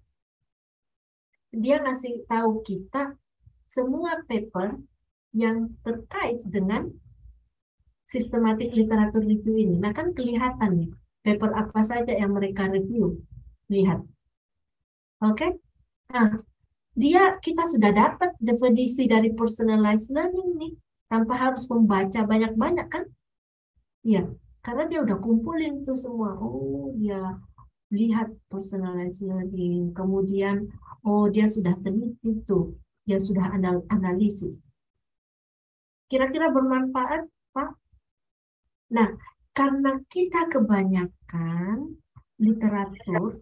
dia ngasih tahu kita semua paper yang terkait dengan systematic literature review ini. Nah, kan kelihatan nih, paper apa saja yang mereka review. Lihat. Oke? Okay? Nah, dia, kita sudah dapat definisi dari personalized learning nih, tanpa harus membaca banyak-banyak kan? Iya, karena dia udah kumpulin itu semua. Oh, dia lihat personalized learning, kemudian oh dia sudah teliti tuh, dia sudah anal analisis. Kira-kira bermanfaat, Pak? Nah, karena kita kebanyakan literatur,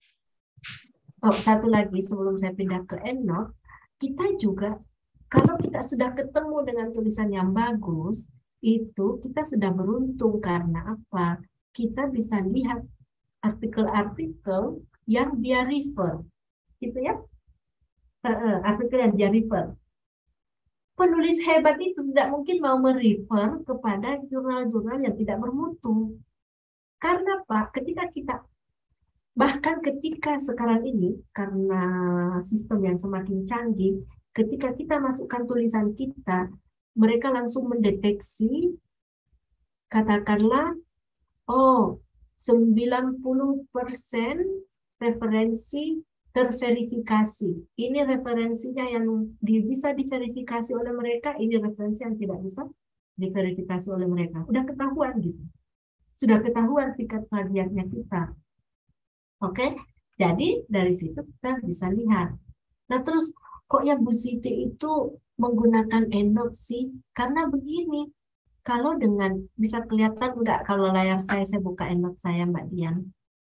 oh satu lagi sebelum saya pindah ke EndNote, kita juga kalau kita sudah ketemu dengan tulisan yang bagus, itu kita sudah beruntung karena apa? Kita bisa lihat artikel-artikel yang dia refer, gitu ya, artikel yang dia refer. Penulis hebat itu tidak mungkin mau merefer kepada jurnal-jurnal yang tidak bermutu. Karena Pak, ketika kita, bahkan ketika sekarang ini, karena sistem yang semakin canggih, ketika kita masukkan tulisan kita, mereka langsung mendeteksi, katakanlah, oh, sembilan puluh persen referensi terverifikasi. Ini referensinya yang bisa diverifikasi oleh mereka, ini referensi yang tidak bisa diverifikasi oleh mereka. Udah ketahuan gitu. Sudah ketahuan tingkat plagiatnya kita. Oke, jadi dari situ kita bisa lihat. Nah terus, kok ya Bu Siti itu menggunakan EndNote sih? Karena begini, kalau dengan, bisa kelihatan enggak kalau layar saya, saya buka EndNote saya Mbak Dian?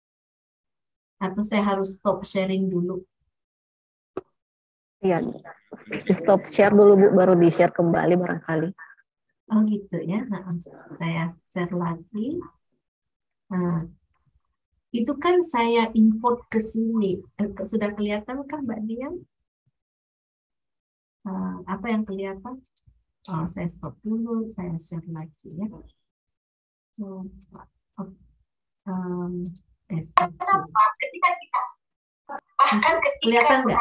Atau saya harus stop sharing dulu? Iya, stop share dulu Bu, baru di-share kembali barangkali. Oh gitu ya, nah, saya share lagi. Nah, itu kan saya import ke sini. Eh, sudah kelihatan kan Mbak Dian? Uh, apa yang kelihatan? Oh, saya stop dulu, saya share lagi ya. So, um, ketika kita bahkan kelihatan nggak?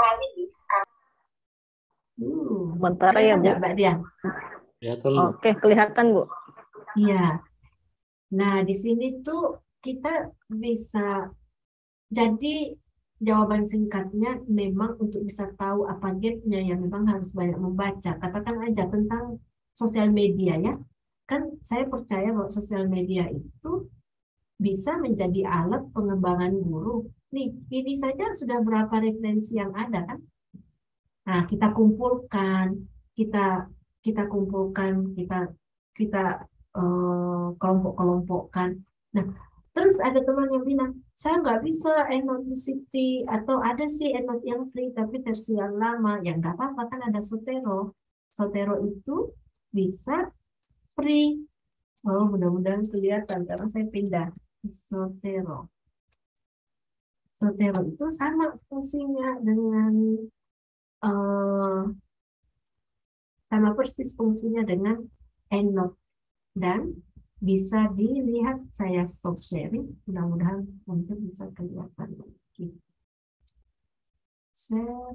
Uh, Sementara ya Bu. Mbak Dian? Oke, kelihatan Bu. Iya. Nah, di sini tuh kita bisa, jadi jawaban singkatnya memang untuk bisa tahu apa gapnya ya memang harus banyak membaca. Katakan aja tentang sosial media ya. Kan saya percaya bahwa sosial media itu bisa menjadi alat pengembangan guru. Nih, ini saja sudah berapa referensi yang ada kan? Nah, kita kumpulkan, kita kita kumpulkan, kita kita uh, kelompok-kelompokkan. Nah, terus ada teman yang bilang, saya nggak bisa EndNote Bu Siti, atau ada sih EndNote yang free tapi versi yang lama. Ya nggak apa-apa, kan ada Zotero. Zotero itu bisa free. Oh, mudah-mudahan kelihatan karena saya pindah Zotero. Zotero itu sama fungsinya dengan uh, sama persis fungsinya dengan EndNote, dan bisa dilihat. Saya stop sharing, mudah-mudahan mungkin bisa kelihatan lagi. Share.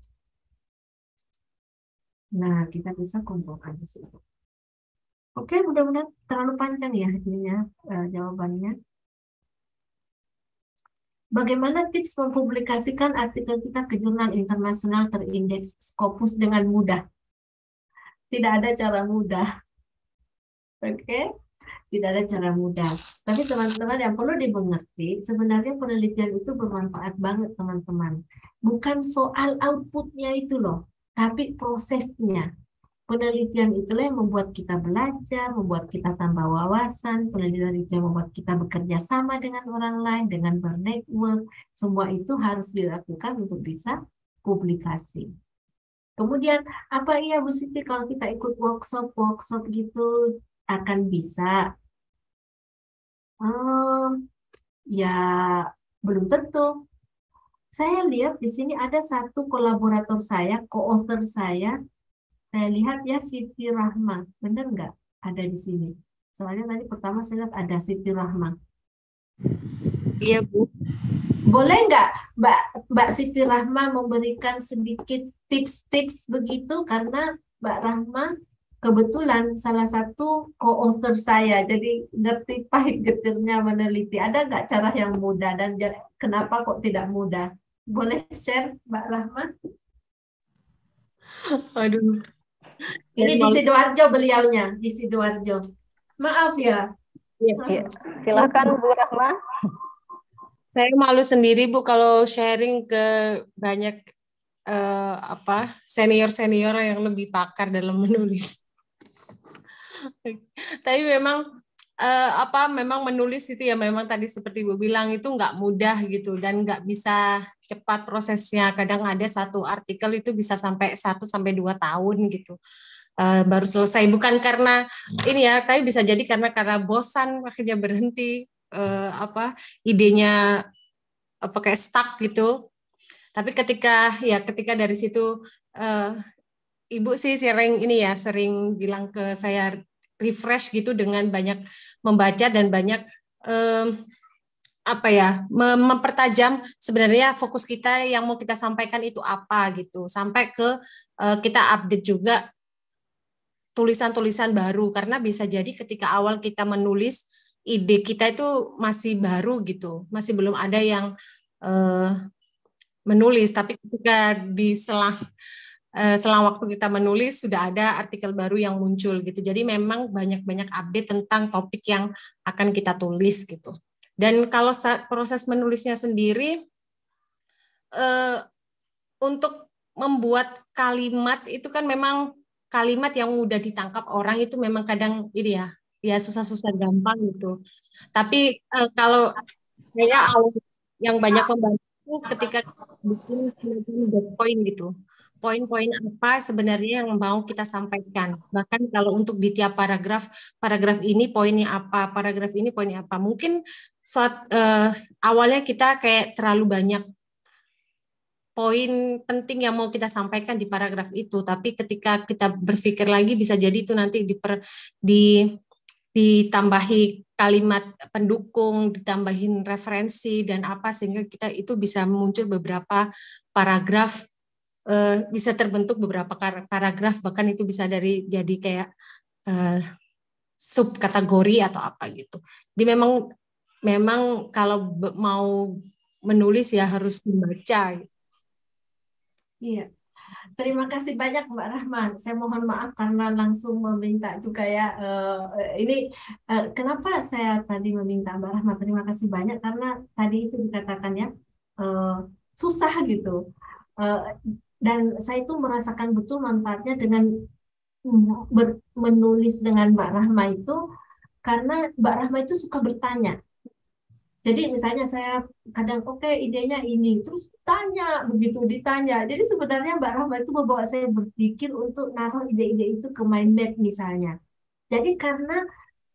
Nah, kita bisa kumpulkan di sini. Oke, mudah-mudahan terlalu panjang ya ininya uh, jawabannya. Bagaimana tips mempublikasikan artikel kita ke jurnal internasional terindeks Scopus dengan mudah? Tidak ada cara mudah. Oke, tidak ada cara mudah. Tapi teman-teman yang perlu dimengerti, sebenarnya penelitian itu bermanfaat banget teman-teman. Bukan soal outputnya itu loh, tapi prosesnya. Penelitian itulah yang membuat kita belajar, membuat kita tambah wawasan. Penelitian itu yang membuat kita bekerja sama dengan orang lain, dengan bernetwork. Semua itu harus dilakukan untuk bisa publikasi. Kemudian, apa iya Bu Siti kalau kita ikut workshop-workshop gitu akan bisa? Um, ya, belum tentu. Saya lihat di sini ada satu kolaborator saya, co-author saya. Saya lihat ya Siti Rahma, benar nggak ada di sini? Soalnya tadi pertama saya lihat ada Siti Rahma. Iya Bu. Boleh nggak Mbak Mbak Siti Rahma memberikan sedikit tips-tips begitu, karena Mbak Rahma kebetulan salah satu co-author saya, jadi ngerti pahit getirnya meneliti. Ada nggak cara yang mudah dan kenapa kok tidak mudah? Boleh share Mbak Rahma? Aduh. Ini di Sidoarjo beliaunya, di Sidoarjo. Maaf ya. Ya, ya. Silakan Bu Rahma. Saya malu sendiri Bu kalau sharing ke banyak eh, apa senior-senior yang lebih pakar dalam menulis. Tapi memang eh, apa memang menulis itu ya memang tadi seperti Bu bilang itu nggak mudah gitu dan nggak bisa cepat prosesnya. Kadang ada satu artikel itu bisa sampai satu sampai dua tahun gitu. Uh, baru selesai, bukan karena ini ya, tapi bisa jadi karena karena bosan akhirnya berhenti, uh, apa idenya apa kayak stuck gitu. Tapi ketika ya ketika dari situ uh, Ibu sih sering ini ya sering bilang ke saya refresh gitu dengan banyak membaca dan banyak um, apa ya mempertajam sebenarnya fokus kita yang mau kita sampaikan itu apa gitu, sampai ke uh, kita update juga tulisan-tulisan baru, karena bisa jadi ketika awal kita menulis ide kita itu masih baru gitu, masih belum ada yang uh, menulis, tapi ketika di selang uh, selang waktu kita menulis sudah ada artikel baru yang muncul gitu. Jadi memang banyak-banyak update tentang topik yang akan kita tulis gitu. Dan kalau proses menulisnya sendiri uh, untuk membuat kalimat itu kan memang kalimat yang mudah ditangkap orang itu memang kadang ini ya, ya susah-susah gampang gitu. Tapi eh, kalau saya yang banyak membantu ketika bikin bullet point gitu. Poin-poin apa sebenarnya yang mau kita sampaikan. Bahkan kalau untuk di tiap paragraf, paragraf ini poinnya apa, paragraf ini poinnya apa. Mungkin suat, eh, awalnya kita kayak terlalu banyak poin penting yang mau kita sampaikan di paragraf itu, tapi ketika kita berpikir lagi bisa jadi itu nanti diper, di, ditambahi kalimat pendukung, ditambahin referensi dan apa sehingga kita itu bisa muncul beberapa paragraf, eh, bisa terbentuk beberapa paragraf, bahkan itu bisa dari jadi kayak eh, subkategori atau apa gitu. Jadi memang memang kalau mau menulis ya harus membaca gitu. Iya, terima kasih banyak Mbak Rahman. Saya mohon maaf karena langsung meminta juga ya. Uh, ini uh, kenapa saya tadi meminta Mbak Rahman? Terima kasih banyak karena tadi itu dikatakan ya uh, susah gitu. Uh, dan saya itu merasakan betul manfaatnya dengan ber, menulis dengan Mbak Rahma itu karena Mbak Rahma itu suka bertanya. Jadi misalnya saya kadang oke okay, idenya ini, terus tanya, begitu ditanya. Jadi sebenarnya Mbak Rahma itu membawa saya berpikir untuk naruh ide-ide itu ke mind map misalnya. Jadi karena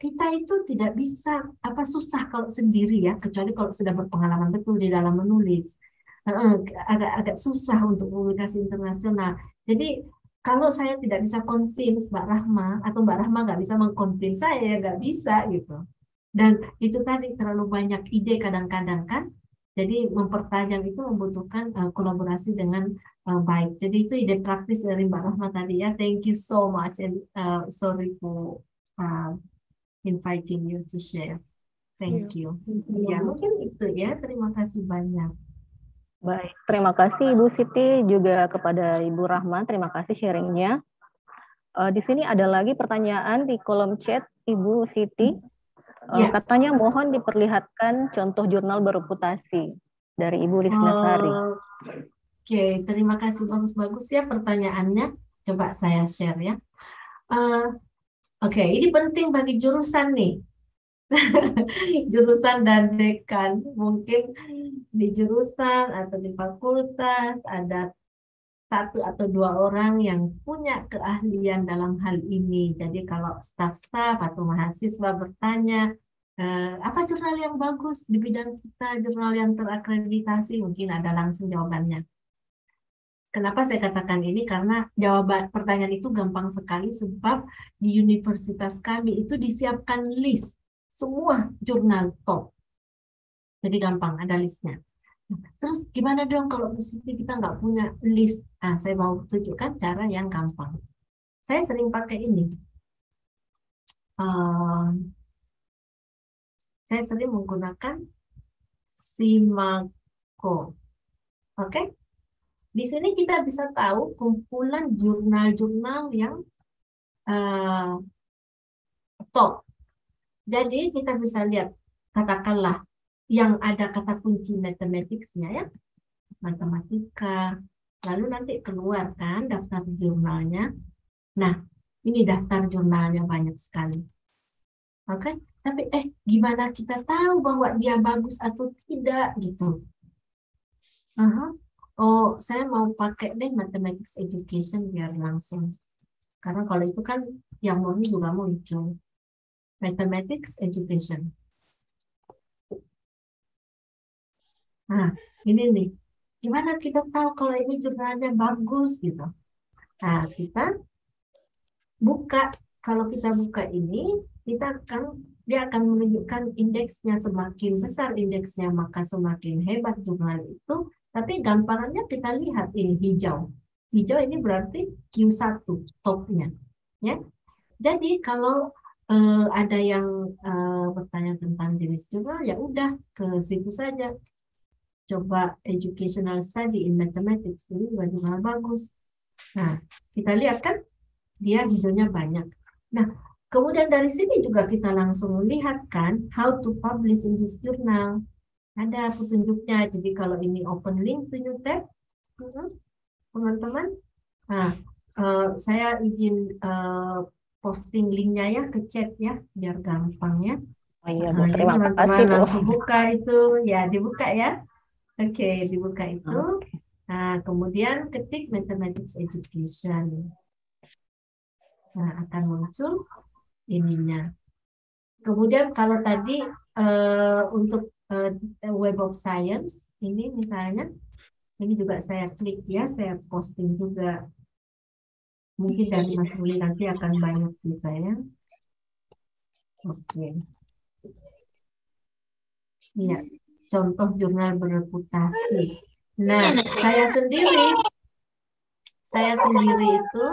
kita itu tidak bisa apa susah kalau sendiri ya, kecuali kalau sudah berpengalaman betul di dalam menulis. Agak-agak susah untuk komunikasi internasional. Jadi kalau saya tidak bisa convince Mbak Rahma atau Mbak Rahma nggak bisa mengconvince saya, ya nggak bisa gitu. Dan itu tadi terlalu banyak ide kadang-kadang kan. Jadi mempertajam itu membutuhkan uh, kolaborasi dengan uh, baik. Jadi itu ide praktis dari Mbak Rahma tadi ya. Thank you so much and uh, sorry for uh, inviting you to share. Thank you. Ya, mungkin itu ya. Terima kasih banyak. Baik, terima kasih Ibu Siti, juga kepada Ibu Rahma, terima kasih sharingnya. Uh, di sini ada lagi pertanyaan di kolom chat Ibu Siti. Uh, ya. Katanya mohon diperlihatkan contoh jurnal bereputasi dari Ibu Lisnasari. Oh, Oke, okay. Terima kasih, bagus-bagus ya pertanyaannya. Coba saya share ya. Uh, Oke, okay. Ini penting bagi jurusan nih. Jurusan dan dekan, mungkin di jurusan atau di fakultas ada satu atau dua orang yang punya keahlian dalam hal ini. Jadi kalau staf-staf atau mahasiswa bertanya, eh, apa jurnal yang bagus di bidang kita, jurnal yang terakreditasi, mungkin ada langsung jawabannya. Kenapa saya katakan ini? Karena jawaban pertanyaan itu gampang sekali, sebab di universitas kami itu disiapkan list semua jurnal top. Jadi gampang, ada listnya. Terus gimana dong kalau di sini kita nggak punya list? Nah, saya mau tunjukkan cara yang gampang. Saya sering pakai ini. Uh, saya sering menggunakan Simago. Oke? Okay? Di sini kita bisa tahu kumpulan jurnal-jurnal yang uh, top. Jadi kita bisa lihat, katakanlah yang ada kata kunci mathematics-nya ya, matematika, lalu nanti keluar kan daftar jurnalnya. Nah, ini daftar jurnalnya banyak sekali. Oke, okay? Tapi eh gimana kita tahu bahwa dia bagus atau tidak gitu? Uh-huh. Oh, saya mau pakai deh mathematics education biar langsung. Karena kalau itu kan yang murni juga muncul. Mathematics education. Nah, ini nih. Gimana kita tahu kalau ini jurnalnya bagus gitu? Nah, kita buka. Kalau kita buka ini, kita akan dia akan menunjukkan indeksnya. Semakin besar indeksnya, maka semakin hebat jurnal itu. Tapi gambarannya kita lihat ini hijau. Hijau ini berarti Q satu topnya. Ya. Jadi kalau Uh, ada yang uh, bertanya tentang jenis jurnal, ya udah ke situ saja. Coba educational study in mathematics, ini juga jurnal bagus. Nah, kita lihat kan dia hijaunya banyak. Nah, kemudian dari sini juga kita langsung lihat kan how to publish in this journal. Ada petunjuknya. Jadi kalau ini open link to new tab, teman-teman. Nah, uh, saya izin uh, posting linknya ya ke chat ya biar gampang ya. Oh iya, nah, terima teman kasih -teman langsung buka itu ya, dibuka ya. Oke, okay, dibuka itu. Okay. Nah, kemudian ketik mathematics education. Nah, akan muncul ininya. Kemudian kalau tadi uh, untuk uh, Web of Science ini misalnya, ini juga saya klik ya, saya posting juga. Mungkin dari Mas Ruli nanti akan banyak di saya. Oke. Ya, contoh jurnal bereputasi. Nah, saya sendiri, saya sendiri itu,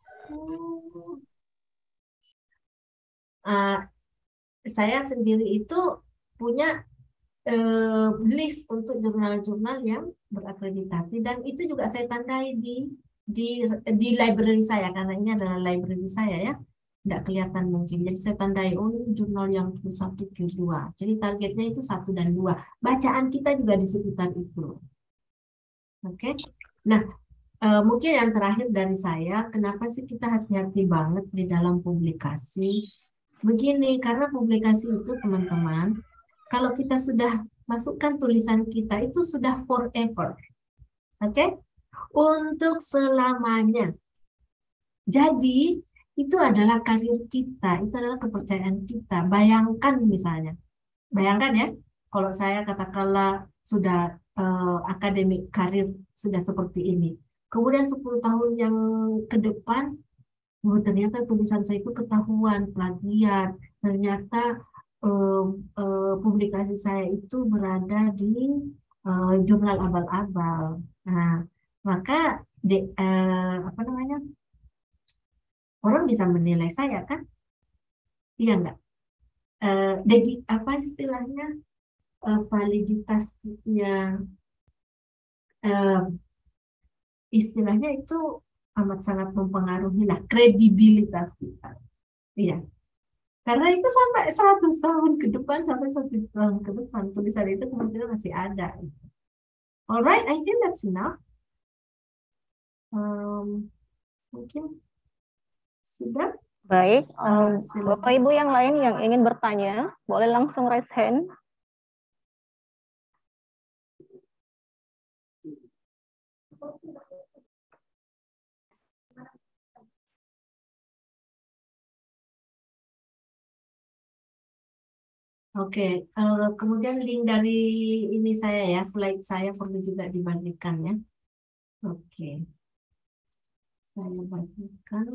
uh, saya sendiri itu punya uh, list untuk jurnal-jurnal yang berakreditasi, dan itu juga saya tandai di di di library saya, karena ini adalah library saya ya, tidak kelihatan mungkin, jadi saya tandai oh ini jurnal yang Q satu Q dua, jadi targetnya itu satu dan dua, bacaan kita juga di sekitar itu. Oke, okay? Nah uh, mungkin yang terakhir dari saya, kenapa sih kita hati-hati banget di dalam publikasi? Begini, karena publikasi itu teman-teman, kalau kita sudah masukkan tulisan kita itu sudah forever, oke? Okay? Untuk selamanya. Jadi itu adalah karir kita, itu adalah kepercayaan kita. Bayangkan misalnya, bayangkan ya, kalau saya katakanlah sudah uh, akademik karir sudah seperti ini, kemudian sepuluh tahun yang ke depan, oh, ternyata tulisan saya itu ketahuan plagiat, ternyata uh, uh, publikasi saya itu berada di uh, jurnal abal-abal. Nah, maka de, uh, apa namanya? Orang bisa menilai saya kan? Iya enggak? Uh, jadi apa istilahnya? Uh, validitasnya uh, istilahnya itu amat sangat mempengaruhi lah kredibilitas kita. Iya. Karena itu sampai seratus tahun ke depan, sampai seratus tahun ke depan tulisan itu kemungkinan masih ada. Alright, I think that's enough. Um, mungkin sudah. Baik, um, Bapak Ibu yang lain yang ingin bertanya, boleh langsung raise hand. Oke, okay. uh, kemudian link dari ini saya ya, slide saya perlu juga dibagikan ya. Oke, okay. Saya bagikan.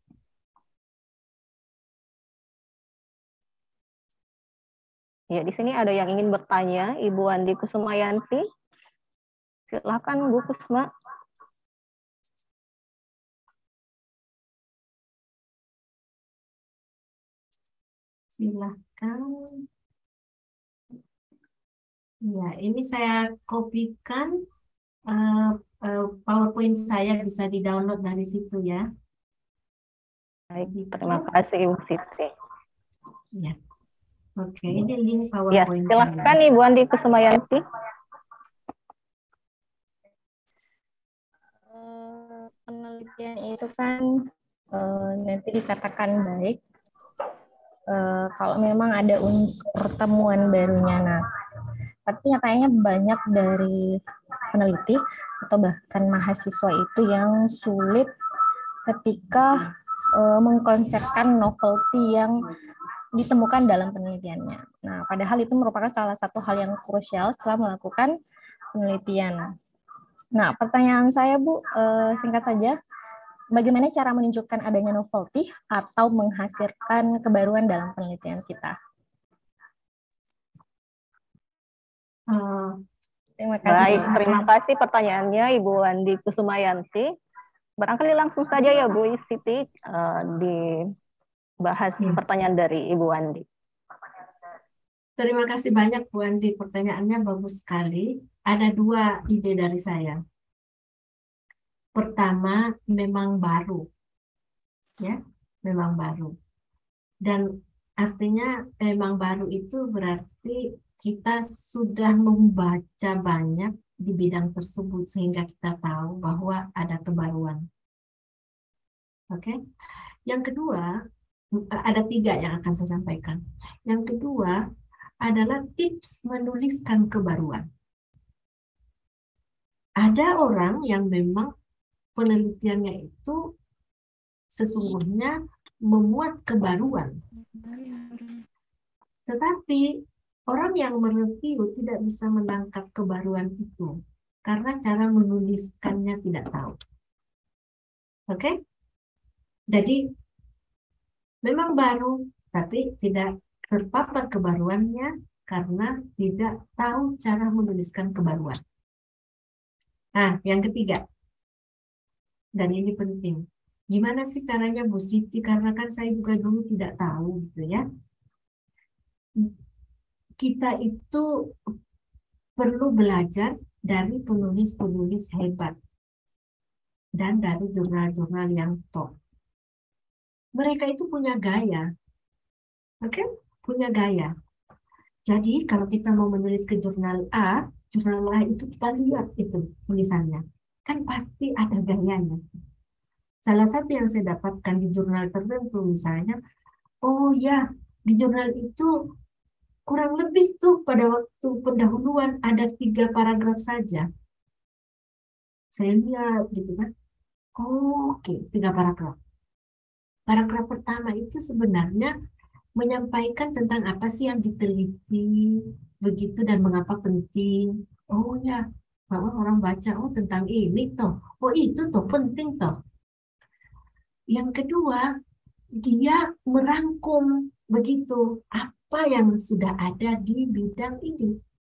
Ya, di sini ada yang ingin bertanya, Ibu Andi Kusumayanti. Silakan Bu Kusma. Silakan. Ya, ini saya kopikan uh, uh, PowerPoint saya, bisa di-download dari situ ya. Baik, terima kasih Ibu Siti. Ya. Oke, ini link Ya, PowerPoint silakan saya. Ibu Andi Kusumayanti. Uh, penelitian itu kan uh, nanti dikatakan baik uh, kalau memang ada unsur temuan barunya. Nah, tapi nyatanya banyak dari peneliti atau bahkan mahasiswa itu yang sulit ketika uh, mengkonsepkan novelty yang ditemukan dalam penelitiannya. Nah, padahal itu merupakan salah satu hal yang krusial setelah melakukan penelitian. Nah, pertanyaan saya, Bu, uh, singkat saja, bagaimana cara menunjukkan adanya novelty atau menghasilkan kebaruan dalam penelitian kita? Uh, terima kasih. Baik, terima kasih pertanyaannya Ibu Andi Kusumayanti. Barangkali langsung saja ya Bu Siti uh, dibahas hmm. pertanyaan dari Ibu Andi. Terima kasih banyak Bu Andi, pertanyaannya bagus sekali. Ada dua ide dari saya. Pertama, memang baru, ya, memang baru. Dan artinya memang baru itu berarti kita sudah membaca banyak di bidang tersebut sehingga kita tahu bahwa ada kebaruan. Oke. Okay? Yang kedua, ada tiga yang akan saya sampaikan. Yang kedua adalah tips menuliskan kebaruan. Ada orang yang memang penelitiannya itu sesungguhnya memuat kebaruan. Tetapi orang yang mereview tidak bisa menangkap kebaruan itu karena cara menuliskannya tidak tahu. Oke? Okay? Jadi memang baru, tapi tidak terpapar kebaruannya karena tidak tahu cara menuliskan kebaruan. Nah, yang ketiga, dan ini penting, gimana sih caranya Bu Siti? Karena kan saya juga dulu tidak tahu, gitu ya. Kita itu perlu belajar dari penulis-penulis hebat dan dari jurnal-jurnal yang top. Mereka itu punya gaya, oke? Okay? Punya gaya. Jadi kalau kita mau menulis ke jurnal A, jurnal A itu kita lihat itu tulisannya, kan pasti ada gayanya. Salah satu yang saya dapatkan di jurnal tertentu misalnya, oh ya, di jurnal itu kurang lebih tuh pada waktu pendahuluan ada tiga paragraf saja. Saya lihat gitu kan. Oh, oke, okay, tiga paragraf. Paragraf pertama itu sebenarnya menyampaikan tentang apa sih yang diteliti, begitu, dan mengapa penting. Oh ya, bahwa orang baca, oh tentang ini toh, oh itu toh penting toh. Yang kedua, dia merangkum begitu apa yang sudah ada di bidang ini,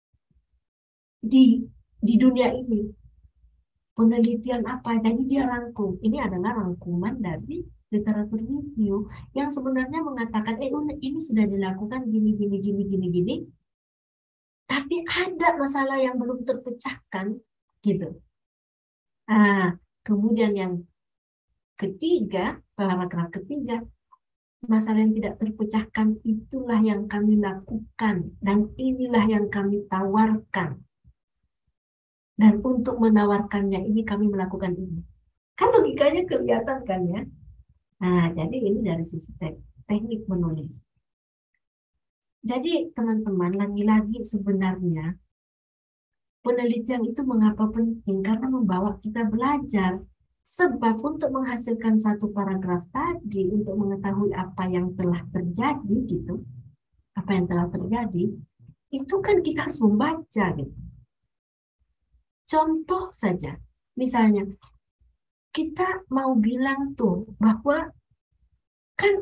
di di dunia ini. Penelitian apa, jadi dia rangkum. Ini adalah rangkuman dari literatur review yang sebenarnya mengatakan, eh ini sudah dilakukan gini, gini, gini, gini, gini, tapi ada masalah yang belum terpecahkan, gitu. Nah, kemudian yang ketiga, paragraf ketiga, masalah yang tidak terpecahkan itulah yang kami lakukan, dan inilah yang kami tawarkan. Dan untuk menawarkannya ini kami melakukan ini. Kan logikanya kelihatan kan ya? Nah, jadi ini dari sisi te teknik menulis. Jadi teman-teman, lagi-lagi sebenarnya penelitian itu mengapa penting? Karena membawa kita belajar. Sebab untuk menghasilkan satu paragraf tadi, untuk mengetahui apa yang telah terjadi gitu, apa yang telah terjadi, itu kan kita harus membaca gitu. Contoh saja, misalnya kita mau bilang tuh bahwa kan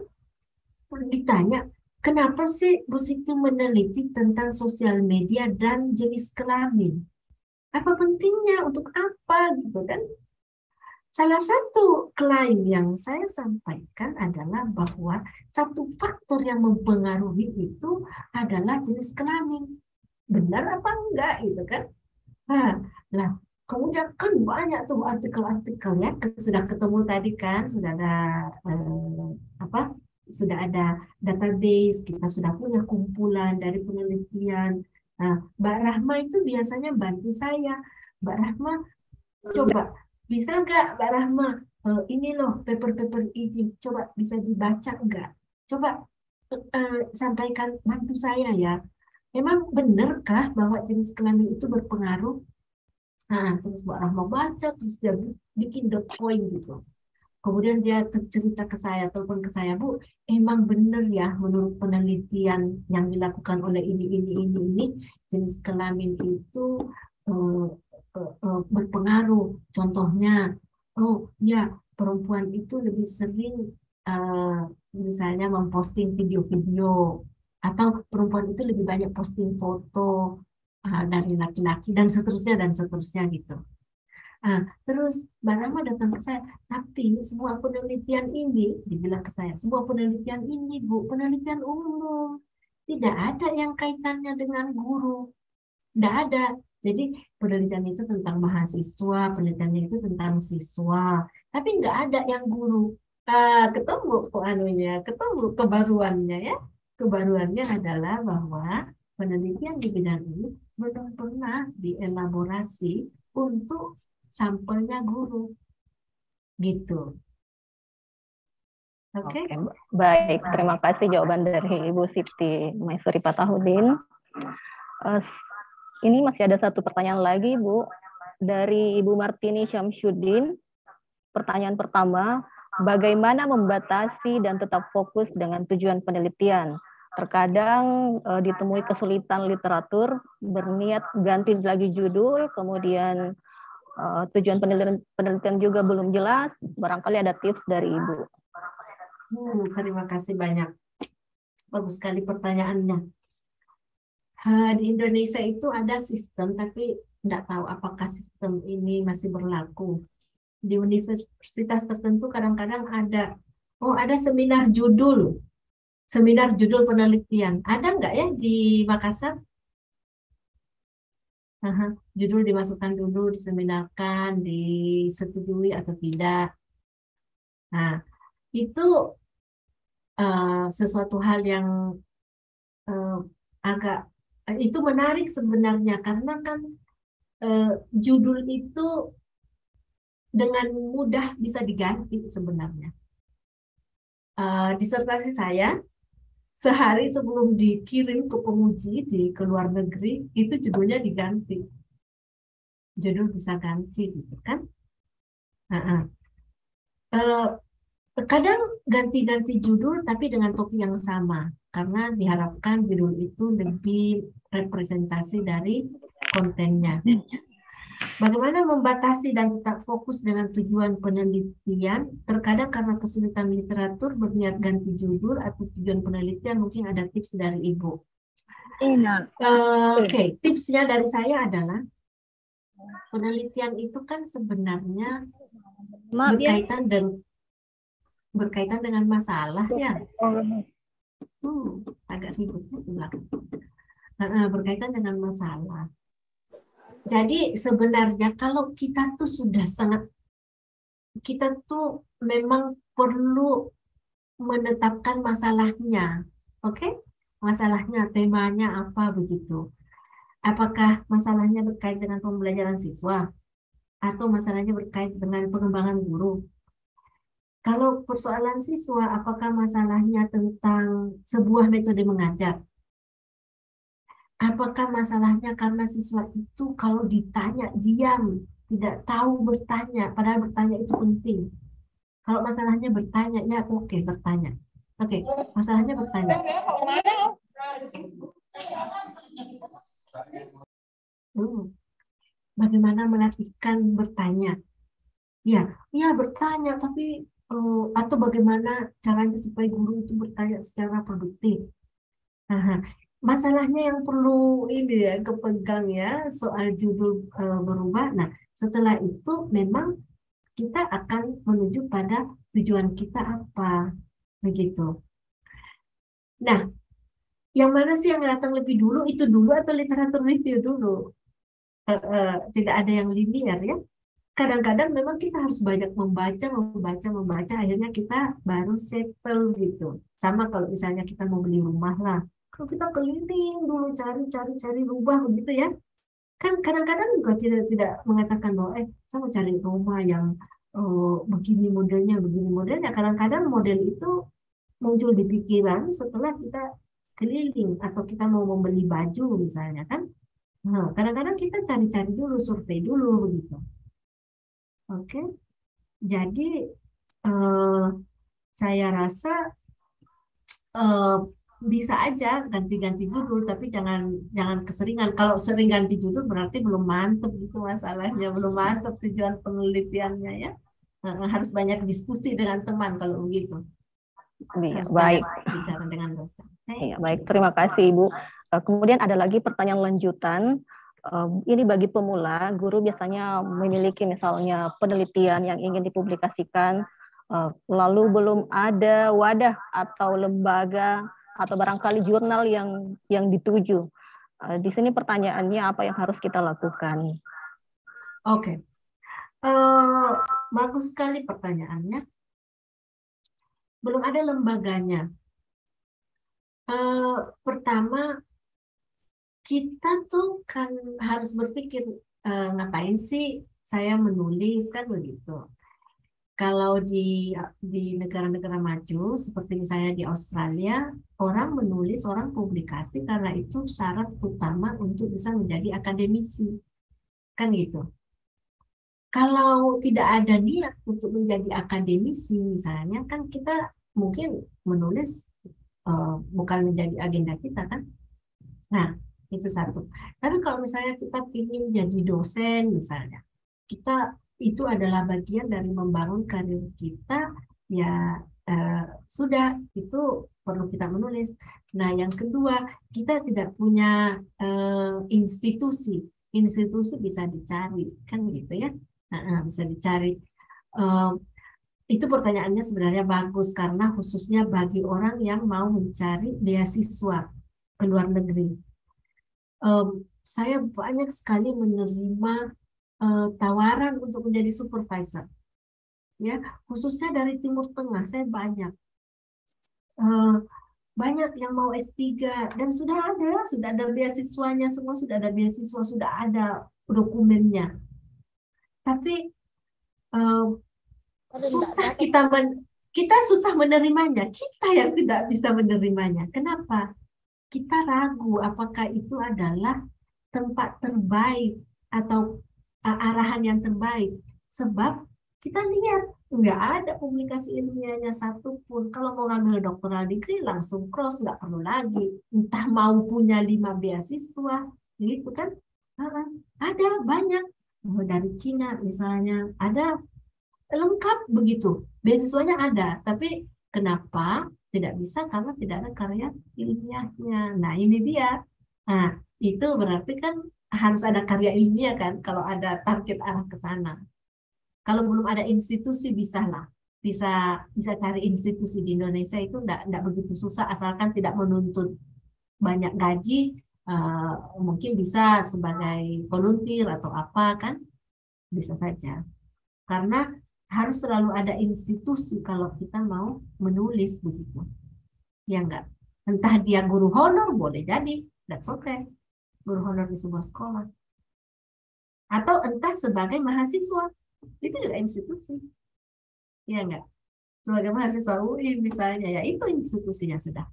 ditanya, kenapa sih Bu Siti meneliti tentang sosial media dan jenis kelamin? Apa pentingnya? Untuk apa gitu kan? Salah satu klaim yang saya sampaikan adalah bahwa satu faktor yang mempengaruhi itu adalah jenis kelamin. Benar apa enggak gitu kan? Nah, lah, kemudian kan banyak tuh artikel-artikel ya, sudah ketemu tadi kan, sudah ada eh, apa? Sudah ada database, kita sudah punya kumpulan dari penelitian. Nah, Mbak Rahma itu biasanya bantu saya. Mbak Rahma, coba bisa nggak Mbak Rahma, eh, ini loh paper-paper ini, coba bisa dibaca nggak? Coba eh, sampaikan, bantu saya ya. Memang benarkah bahwa jenis kelamin itu berpengaruh? Nah, terus Mbak Rahma baca, terus dia bikin dot point gitu. Kemudian dia cerita ke saya, telepon ke saya, Bu, emang benar ya menurut penelitian yang dilakukan oleh ini, ini, ini, ini, jenis kelamin itu uh, uh, uh, berpengaruh. Contohnya, oh ya, perempuan itu lebih sering uh, misalnya memposting video-video, atau perempuan itu lebih banyak posting foto uh, dari laki-laki, dan seterusnya, dan seterusnya gitu. Nah, terus Mbak Rama datang ke saya, tapi semua penelitian ini, dibilang ke saya, semua penelitian ini, Bu, penelitian umum. Tidak ada yang kaitannya dengan guru. Tidak ada. Jadi penelitian itu tentang mahasiswa, penelitiannya itu tentang siswa. Tapi nggak ada yang guru. Ah, ketemu kok anunya, ketemu kebaruannya ya. Kebaruannya adalah bahwa penelitian di bidang ini belum pernah dielaborasi untuk sampelnya guru, gitu. Oke. Okay? Oke, baik. Terima kasih jawaban dari Ibu Siti Maisuri Patahudin. Uh, ini masih ada satu pertanyaan lagi, Bu, dari Ibu Martini Syamsuddin. Pertanyaan pertama, bagaimana membatasi dan tetap fokus dengan tujuan penelitian? Terkadang uh, ditemui kesulitan literatur, berniat ganti lagi judul, kemudian uh, tujuan penelitian, penelitian juga belum jelas. Barangkali ada tips dari Ibu. Hmm, terima kasih banyak. Bagus sekali pertanyaannya. Uh, di Indonesia itu ada sistem, tapi tidak tahu apakah sistem ini masih berlaku. Di universitas tertentu kadang-kadang ada, oh ada seminar judul. Seminar judul penelitian. Ada nggak ya di Makassar? Aha, judul dimasukkan dulu, diseminarkan, disetujui atau tidak. Nah, itu uh, sesuatu hal yang uh, agak, uh, itu menarik sebenarnya, karena kan uh, judul itu dengan mudah bisa diganti sebenarnya. Uh, disertasi saya, sehari sebelum dikirim ke penguji di ke luar negeri, itu judulnya diganti. Judul bisa ganti gitu kan. Uh-uh. Uh, Kadang ganti-ganti judul tapi dengan topik yang sama, karena diharapkan judul itu lebih representasi dari kontennya. Bagaimana membatasi dan tetap fokus dengan tujuan penelitian? Terkadang karena kesulitan literatur berniat ganti judul atau tujuan penelitian, mungkin ada tips dari Ibu. Uh, Oke, okay. Tipsnya dari saya adalah penelitian itu kan sebenarnya Maaf, berkaitan ya. dengan berkaitan dengan masalah ya. Hmm, agak ribut di belakang. Uh, berkaitan dengan masalah. Jadi sebenarnya kalau kita tuh sudah sangat, kita tuh memang perlu menetapkan masalahnya, oke? Okay? Masalahnya, temanya apa begitu? Apakah masalahnya berkait dengan pembelajaran siswa? Atau masalahnya berkait dengan pengembangan guru? Kalau persoalan siswa, apakah masalahnya tentang sebuah metode mengajar? Apakah masalahnya karena siswa itu kalau ditanya diam, tidak tahu bertanya, padahal bertanya itu penting. Kalau masalahnya bertanya, ya oke okay, bertanya. Oke, okay, masalahnya bertanya. Hmm. Bagaimana melatihkan bertanya? Ya, ya bertanya, tapi uh, atau bagaimana caranya supaya guru itu bertanya secara produktif? Nah, masalahnya yang perlu ini ya kepegang ya soal judul e, berubah. Nah, setelah itu memang kita akan menuju pada tujuan kita apa begitu. Nah, yang mana sih yang datang lebih dulu, itu dulu atau literatur review dulu? E, e, tidak ada yang linear ya. Kadang-kadang memang kita harus banyak membaca, membaca, membaca, akhirnya kita baru settle gitu. Sama kalau misalnya kita mau beli rumah lah. Kalau kita keliling dulu cari-cari-cari rubah begitu ya, kan kadang-kadang juga tidak tidak mengatakan bahwa eh saya mau cari rumah yang oh, begini modelnya, begini modelnya. Kadang-kadang model itu muncul di pikiran setelah kita keliling atau kita mau membeli baju misalnya kan. Nah, kadang-kadang kita cari-cari dulu, survei dulu begitu. Oke, jadi eh, saya rasa eh, bisa aja ganti-ganti judul, tapi jangan jangan keseringan. Kalau sering ganti judul berarti belum mantap gitu masalahnya, belum mantap tujuan penelitiannya ya. Nah, harus banyak diskusi dengan teman kalau begitu. Iya, baik. Bicara dengan dosen. Iya, baik. Terima kasih Ibu. Kemudian ada lagi pertanyaan lanjutan. Ini bagi pemula, guru biasanya memiliki misalnya penelitian yang ingin dipublikasikan, lalu belum ada wadah atau lembaga atau barangkali jurnal yang yang dituju. Di sini pertanyaannya apa yang harus kita lakukan? Oke, okay. uh, bagus sekali pertanyaannya. Belum ada lembaganya. Uh, pertama, kita tuh kan harus berpikir uh, ngapain sih saya menulis kan begitu. Kalau di di negara-negara maju seperti misalnya di Australia, orang menulis, orang publikasi karena itu syarat utama untuk bisa menjadi akademisi. Kan gitu. Kalau tidak ada niat untuk menjadi akademisi misalnya, kan kita mungkin menulis uh, bukan menjadi agenda kita kan. Nah, itu satu. Tapi kalau misalnya kita ingin jadi dosen misalnya, kita itu adalah bagian dari membangun karir kita, ya eh, sudah itu perlu kita menulis. Nah, yang kedua, kita tidak punya eh, institusi. Institusi bisa dicari, kan gitu ya. Nah, bisa dicari. Eh, itu pertanyaannya sebenarnya bagus karena khususnya bagi orang yang mau mencari beasiswa ke luar negeri. Eh, saya banyak sekali menerima Uh, tawaran untuk menjadi supervisor, ya khususnya dari Timur Tengah saya banyak, uh, banyak yang mau S tiga dan sudah ada, sudah ada beasiswanya semua, sudah ada beasiswa, sudah ada dokumennya, tapi uh, susah kita men kita susah menerimanya, kita yang tidak bisa menerimanya. Kenapa? Kita ragu apakah itu adalah tempat terbaik atau arahan yang terbaik, sebab kita lihat nggak ada publikasi ilmiahnya satu pun. Kalau mau ngambil doctoral degree langsung cross, nggak perlu lagi. Entah mau punya lima beasiswa, gitu kan? Uh-uh. Ada banyak dari Cina misalnya, ada lengkap begitu. Beasiswanya ada, tapi kenapa tidak bisa? Karena tidak ada karya ilmiahnya. Nah ini dia. Nah itu berarti kan harus ada karya ilmiah kan? Kalau ada target arah ke sana. Kalau belum ada institusi bisa lah, bisa bisa cari institusi di Indonesia itu enggak, enggak begitu susah asalkan tidak menuntut banyak gaji, uh, mungkin bisa sebagai volunteer atau apa kan, bisa saja. Karena harus selalu ada institusi kalau kita mau menulis begitu, ya enggak. Entah dia guru honor boleh jadi, that's okay, guru honor di sebuah sekolah, atau entah sebagai mahasiswa. Itu juga institusi, ya enggak? Sebagai mahasiswa U I misalnya, ya itu institusinya sudah.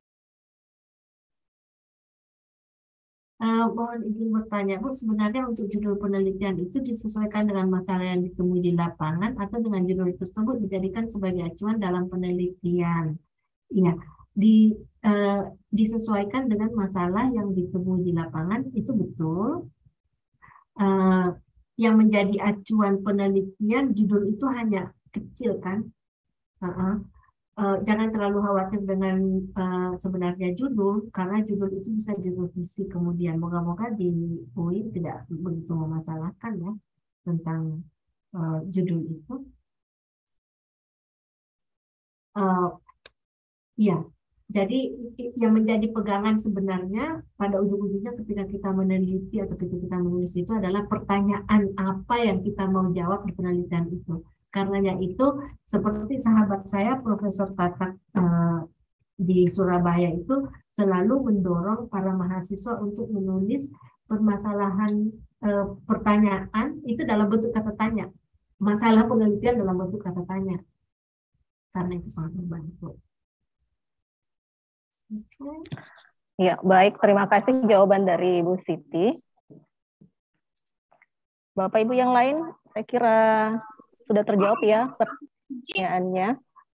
Uh, mohon izin bertanya, Bu, sebenarnya untuk judul penelitian itu disesuaikan dengan masalah yang ditemui di lapangan atau dengan judul tersebut dijadikan sebagai acuan dalam penelitian? Iya, di, uh, disesuaikan dengan masalah yang ditemui di lapangan, itu betul. Uh, yang menjadi acuan penelitian judul itu hanya kecil kan, uh-uh. uh, jangan terlalu khawatir dengan uh, sebenarnya judul, karena judul itu bisa direvisi kemudian. Moga-moga di U I tidak begitu memasalahkan ya tentang uh, judul itu. Uh, ya, jadi yang menjadi pegangan sebenarnya pada ujung-ujungnya ketika kita meneliti atau ketika kita menulis itu adalah pertanyaan apa yang kita mau jawab di penelitian itu. Karenanya itu seperti sahabat saya Profesor Tatak eh, di Surabaya itu selalu mendorong para mahasiswa untuk menulis permasalahan eh, pertanyaan itu dalam bentuk kata tanya. Masalah penelitian dalam bentuk kata tanya. Karena itu sangat membantu. Ya, baik. Terima kasih jawaban dari Ibu Siti. Bapak Ibu yang lain, saya kira sudah terjawab ya pertanyaannya.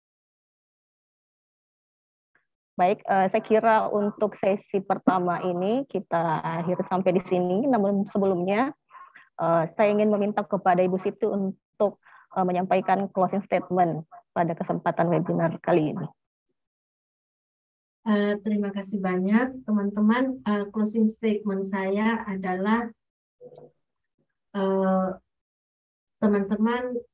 Baik, uh, saya kira untuk sesi pertama ini kita akhiri sampai di sini. Namun sebelumnya, uh, saya ingin meminta kepada Ibu Siti untuk uh, menyampaikan closing statement pada kesempatan webinar kali ini. Uh, terima kasih banyak teman-teman. Uh, closing statement saya adalah teman-teman uh,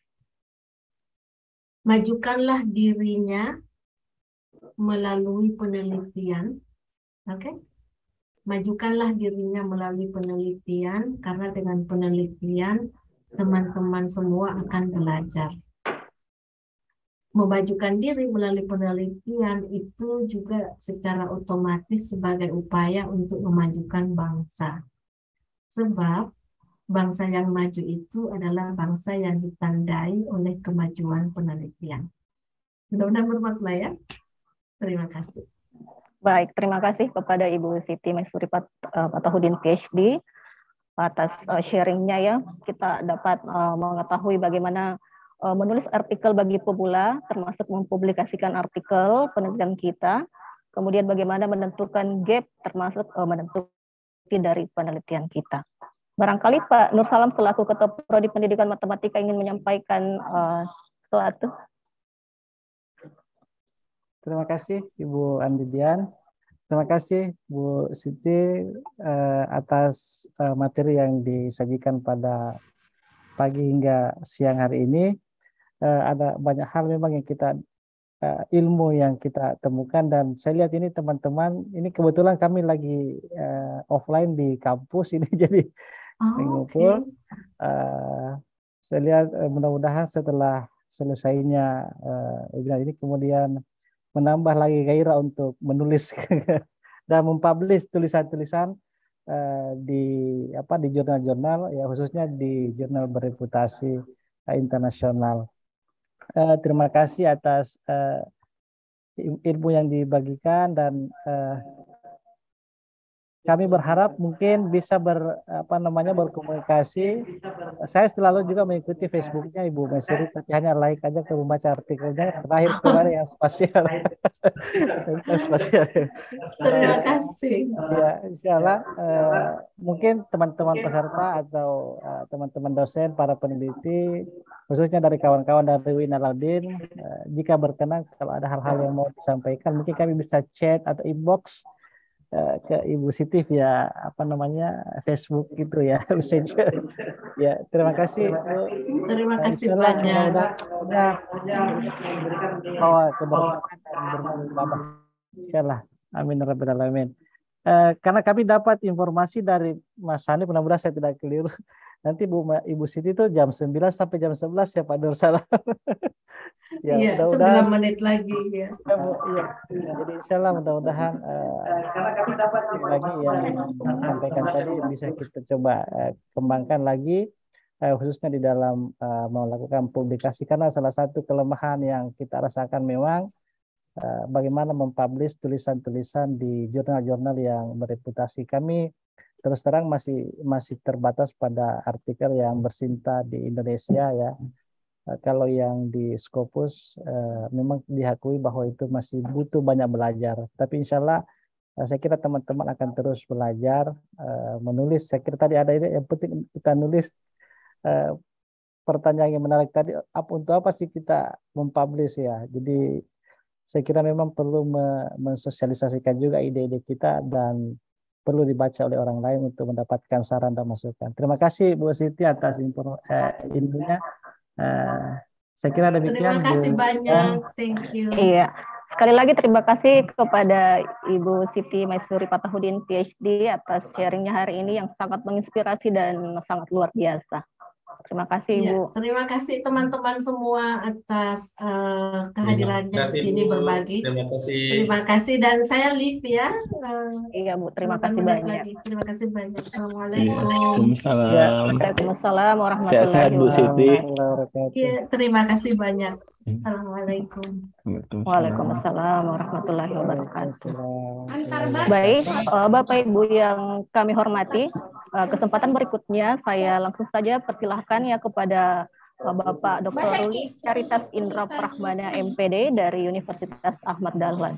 majukanlah dirinya melalui penelitian, oke? Okay? Majukanlah dirinya melalui penelitian karena dengan penelitian teman-teman semua akan belajar. Memajukan diri melalui penelitian itu juga secara otomatis sebagai upaya untuk memajukan bangsa. Sebab bangsa yang maju itu adalah bangsa yang ditandai oleh kemajuan penelitian. Mudah-mudahan bermakna ya. Terima kasih. Baik, terima kasih kepada Ibu Siti Maisuri Fatahudin P H D atas sharingnya ya. Kita dapat mengetahui bagaimana menulis artikel bagi pemula, termasuk mempublikasikan artikel penelitian kita, kemudian bagaimana menentukan gap, termasuk menentukan dari penelitian kita. Barangkali Pak Nur Salam selaku Ketua Prodi Pendidikan Matematika ingin menyampaikan uh, sesuatu. Terima kasih Ibu Andidian. Terima kasih Bu Siti uh, atas uh, materi yang disajikan pada pagi hingga siang hari ini. Uh, ada banyak hal memang yang kita uh, ilmu yang kita temukan, dan saya lihat ini teman-teman, ini kebetulan kami lagi uh, offline di kampus ini jadi oh, mengumpul. okay. Uh, saya lihat uh, mudah-mudahan setelah selesainya uh, webinar ini kemudian menambah lagi gairah untuk menulis dan mempublish tulisan-tulisan uh, di apa di jurnal-jurnal ya, khususnya di jurnal bereputasi uh, internasional. Uh, terima kasih atas uh, ilmu yang dibagikan, dan uh, kami berharap mungkin bisa ber apa namanya berkomunikasi. Saya selalu juga mengikuti Facebooknya Ibu Maisuri, tapi hanya like aja, ke membaca artikelnya terakhir kemarin yang spasial. Yang spasial. Terima kasih. Ya, insya Allah eh, mungkin teman-teman peserta atau eh, teman-teman dosen, para peneliti, khususnya dari kawan-kawan dari U I N Aladdin, eh, jika berkenan kalau ada hal-hal yang mau disampaikan, mungkin kami bisa chat atau inbox eh, ke Ibu Siti via apa namanya Facebook gitu ya. Ya, terima kasih Bu. Terima Eh, kasih insya Allah banyak. mudah-mudahan bawa keberkahan dan bermanfaat. Insya Allah. Amin ya rabbal alamin. Eh, karena kami dapat informasi dari Mas Hanif, mudah-mudahan saya tidak keliru. Nanti Bu Ma- Ibu Siti itu jam sembilan sampai jam sebelas ya Pak Nursalam. Ya, Iya, mudah-mudahan sembilan menit lagi ya. ya, Bu, iya. Ya, jadi insya Allah mudah-mudahan eh, lagi yang disampaikan tadi bisa kita coba eh, kembangkan lagi, eh, khususnya di dalam eh, melakukan publikasi, karena salah satu kelemahan yang kita rasakan memang eh, bagaimana mempublish tulisan-tulisan di jurnal-jurnal yang bereputasi. Kami terus terang masih masih terbatas pada artikel yang bersinta di Indonesia ya. Eh, Kalau yang di Scopus eh, memang diakui bahwa itu masih butuh banyak belajar. Tapi insya Allah eh, saya kira teman-teman akan terus belajar eh, menulis. Saya kira tadi ada ini yang penting kita nulis. Eh, Pertanyaan yang menarik tadi, apa untuk apa sih kita mempublish ya? Jadi saya kira memang perlu me- mensosialisasikan juga ide-ide kita dan perlu dibaca oleh orang lain untuk mendapatkan saran dan masukan. Terima kasih Bu Siti atas info eh, ilmunya. Eh, saya kira Terima demikian kasih Bu. banyak. Thank you. Iya, sekali lagi terima kasih kepada Ibu Siti Maisuri Fatahudin P H D atas sharingnya hari ini yang sangat menginspirasi dan sangat luar biasa. Terima kasih Iya, Ibu. terima kasih teman-teman semua atas eh, Terima kehadirannya di kasih sini Bu. berbagi. Terima kasih. Terima kasih dan saya live ya. eh, Iya Bu, terima delapan kasih menit banyak. lagi. Terima kasih banyak. Iya. Assalamualaikum. Ya, Waalaikumsalam. Waalaikumsalam warahmatullahi Sehat-sehat Bu Siti. wabarakatuh. Iya, terima kasih banyak. Assalamualaikum. Waalaikumsalam. Waalaikumsalam warahmatullahi wabarakatuh. Waalaikumsalam. Baik, eh, Bapak Ibu yang kami hormati, eh, kesempatan berikutnya saya langsung saja persilahkan ya kepada eh, Bapak Doktor Ruli Caritas Indra Prahmana M P D dari Universitas Ahmad Dahlan.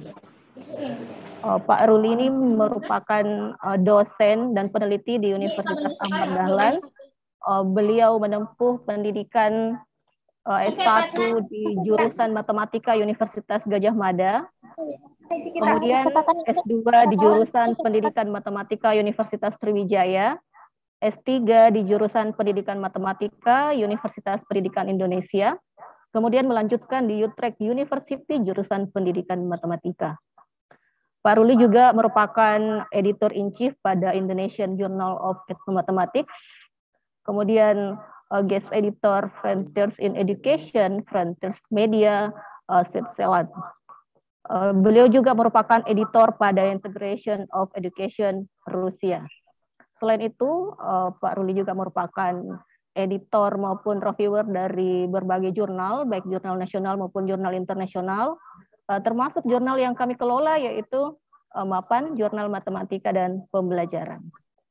Eh, Pak Ruli ini merupakan eh, dosen dan peneliti di Universitas Ahmad Dahlan. Eh, beliau menempuh pendidikan eh, S satu di jurusan Matematika Universitas Gajah Mada. Kemudian S dua di jurusan Pendidikan Matematika Universitas Sriwijaya, S tiga di jurusan Pendidikan Matematika Universitas Pendidikan Indonesia, kemudian melanjutkan di Utrecht University jurusan Pendidikan Matematika. Pak Ruli juga merupakan editor in chief pada Indonesian Journal of Mathematics, kemudian uh, guest editor Frontiers in Education, Frontiers Media, uh, Switzerland. Uh, beliau juga merupakan editor pada Integration of Education Rusia. Selain itu, uh, Pak Ruli juga merupakan editor maupun reviewer dari berbagai jurnal, baik jurnal nasional maupun jurnal internasional, uh, termasuk jurnal yang kami kelola yaitu uh, MAPAN, Jurnal Matematika dan Pembelajaran.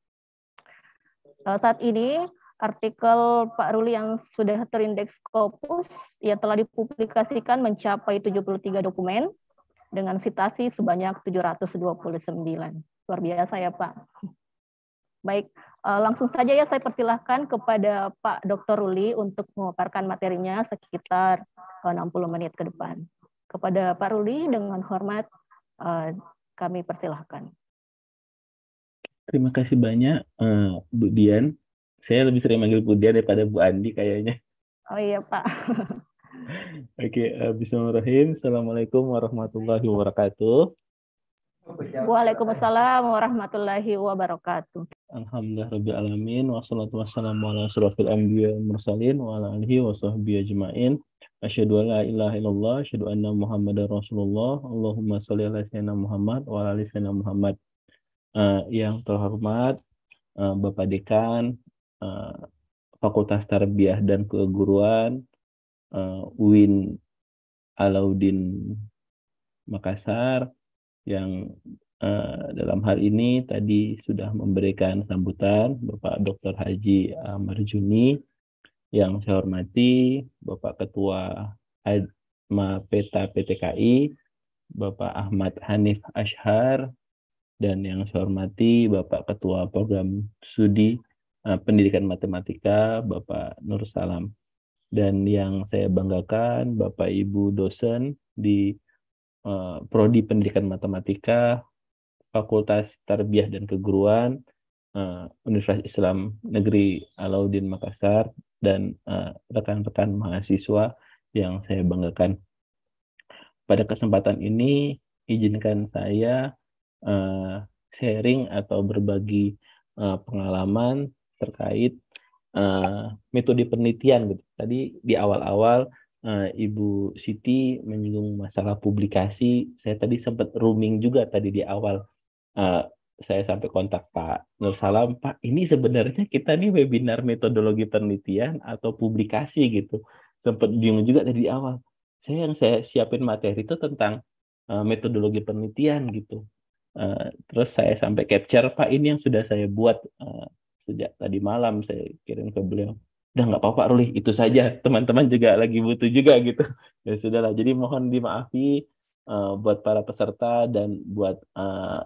Uh, saat ini artikel Pak Ruli yang sudah terindeks Scopus yang telah dipublikasikan mencapai tujuh puluh tiga dokumen dengan sitasi sebanyak tujuh ratus dua puluh sembilan. Luar biasa ya Pak. Baik, langsung saja ya saya persilahkan kepada Pak Doktor Ruli untuk memaparkan materinya sekitar enam puluh menit ke depan. Kepada Pak Ruli dengan hormat kami persilahkan. Terima kasih banyak uh, Bu Dian. Saya lebih sering manggil Bu Dian daripada Bu Andi kayaknya. Oh iya Pak. Oke, uh, bismillahirrahmanirrahim. Assalamualaikum warahmatullahi wabarakatuh. Waalaikumsalam warahmatullahi wabarakatuh. Alhamdulillah rabbil alamin wassalatu wassalamu ala asyrofil anbiya wal mursalin wa ala alihi wa sahbihi ajmain. Asyhadu an la ilaha illallah, asyhadu anna Muhammadar Rasulullah. Allahumma shalli ala sayyidina Muhammad wa ala ali sayyidina Muhammad. Uh, yang terhormat uh, Bapak Dekan uh, Fakultas Tarbiyah dan Keguruan uh, U I N Alauddin Makassar, yang Uh, dalam hal ini tadi sudah memberikan sambutan Bapak Doktor Haji uh, Marjuni, yang saya hormati Bapak Ketua Atmapeta P T K I, Bapak Ahmad Hanif Ashar, dan yang saya hormati Bapak Ketua Program Studi uh, Pendidikan Matematika, Bapak Nur Salam. Dan yang saya banggakan Bapak Ibu dosen di uh, Prodi Pendidikan Matematika, Fakultas Tarbiyah dan Keguruan, uh, Universitas Islam Negeri Alauddin Makassar, dan uh, rekan-rekan mahasiswa yang saya banggakan. Pada kesempatan ini, izinkan saya uh, sharing atau berbagi uh, pengalaman terkait uh, metode penelitian gitu. Tadi di awal-awal uh, Ibu Siti menyinggung masalah publikasi. Saya tadi sempat rooming juga tadi di awal. Uh, saya sampai kontak Pak Nur Salam, Pak, ini sebenarnya kita nih webinar metodologi penelitian atau publikasi gitu. Sempat bingung juga tadi di awal. Saya yang saya siapin materi itu tentang uh, metodologi penelitian gitu. Uh, terus saya sampai capture, Pak, ini yang sudah saya buat uh, sejak tadi malam, saya kirim ke beliau. Udah nggak apa-apa, Ruli, itu saja. Teman-teman juga lagi butuh juga gitu. Ya sudahlah. Jadi mohon dimaafi uh, buat para peserta dan buat uh,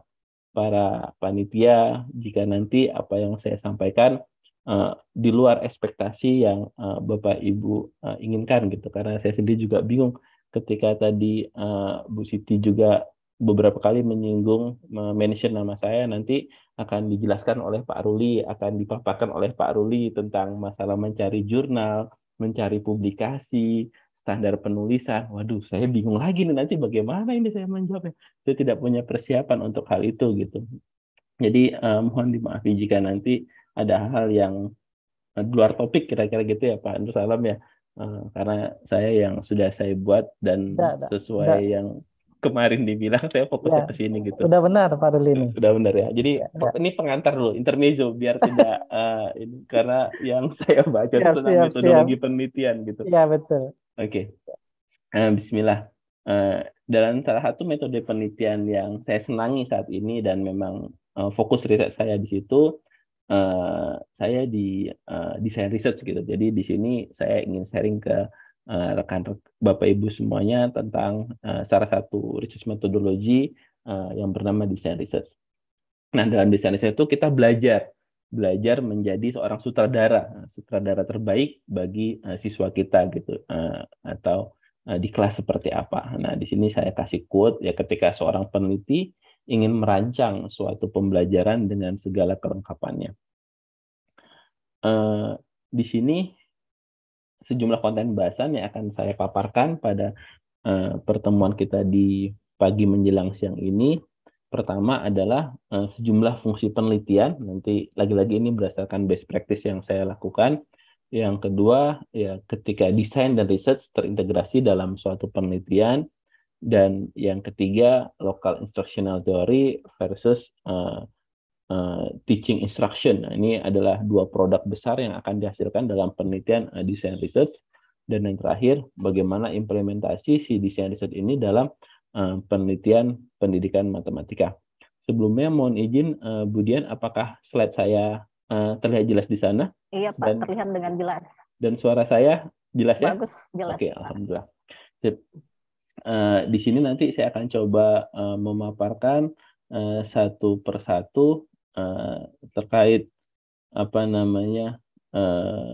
para panitia jika nanti apa yang saya sampaikan uh, di luar ekspektasi yang uh, Bapak Ibu uh, inginkan gitu, karena saya sendiri juga bingung ketika tadi uh, Bu Siti juga beberapa kali menyinggung mention nama saya, nanti akan dijelaskan oleh Pak Ruli, akan dipaparkan oleh Pak Ruli tentang masalah mencari jurnal, mencari publikasi, standar penulisan. Waduh, saya bingung lagi nih nanti bagaimana ini saya menjawabnya. Saya tidak punya persiapan untuk hal itu gitu. Jadi uh, mohon dimaafi jika nanti ada hal yang uh, di luar topik kira-kira gitu ya Pak Nur Salam ya. Uh, karena saya yang sudah saya buat dan da, da, sesuai da. yang kemarin dibilang, saya fokusnya Ya, ke sini gitu. Udah benar Pak Ruli ini. Udah benar ya. Jadi ya, ya. Ini pengantar dulu, intermezzo biar tidak uh, ini, karena yang saya baca siap, tentang siap, metodologi siap. penelitian gitu. Iya betul. Oke. Okay. Uh, Bismillah. Uh, dalam salah satu metode penelitian yang saya senangi saat ini dan memang uh, fokus riset saya di situ, uh, saya di uh, desain research gitu. Jadi di sini saya ingin sharing ke uh, rekan Bapak Ibu semuanya tentang uh, salah satu research metodologi uh, yang bernama desain research. Nah, dalam desain research itu kita belajar belajar menjadi seorang sutradara, sutradara terbaik bagi uh, siswa kita gitu, uh, atau di kelas seperti apa. Nah, di sini saya kasih quote ya, ketika seorang peneliti ingin merancang suatu pembelajaran dengan segala kelengkapannya. Uh, di sini sejumlah konten bahasan yang akan saya paparkan pada uh, pertemuan kita di pagi menjelang siang ini. Pertama adalah uh, sejumlah fungsi penelitian. Nanti lagi-lagi ini berdasarkan best practice yang saya lakukan. Yang kedua, ya ketika desain dan research terintegrasi dalam suatu penelitian. Dan yang ketiga, local instructional theory versus uh, uh, teaching instruction. Nah, ini adalah dua produk besar yang akan dihasilkan dalam penelitian uh, desain research. Dan yang terakhir, bagaimana implementasi si desain research ini dalam uh, penelitian pendidikan matematika. Sebelumnya mohon izin, uh, Bu Dian, apakah slide saya Uh, terlihat jelas di sana? Iya Pak, dan, terlihat dengan jelas. Dan suara saya jelas ya? Bagus, jelas. Oke, alhamdulillah. Uh, di sini nanti saya akan coba uh, memaparkan uh, satu persatu uh, terkait apa namanya uh,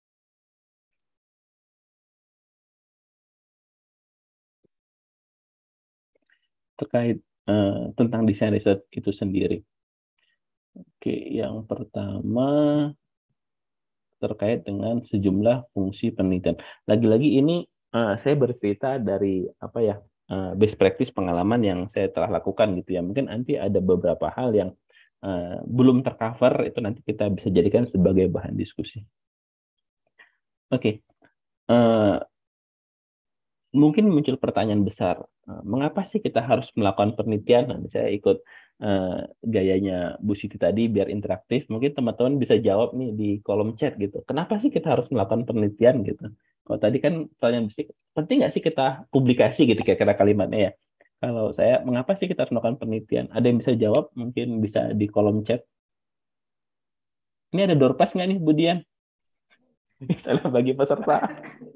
terkait uh, tentang desain riset itu sendiri. Oke, yang pertama terkait dengan sejumlah fungsi penelitian. Lagi-lagi ini uh, saya bercerita dari apa ya uh, best practice pengalaman yang saya telah lakukan gitu ya. Mungkin nanti ada beberapa hal yang uh, belum tercover, itu nanti kita bisa jadikan sebagai bahan diskusi. Oke, okay. uh, mungkin muncul pertanyaan besar, uh, mengapa sih kita harus melakukan penelitian? Nanti saya ikut Uh, gayanya Bu Siti tadi biar interaktif. Mungkin teman-teman bisa jawab nih di kolom chat gitu. Kenapa sih kita harus melakukan penelitian gitu? Kalau tadi kan pertanyaan Bu Siti, penting nggak sih kita publikasi gitu kira-kira kalimatnya ya? Kalau saya, mengapa sih kita harus melakukan penelitian? Ada yang bisa jawab? Mungkin bisa di kolom chat. Ini ada door prize nggak nih, Bu Dian? Misalnya bagi peserta.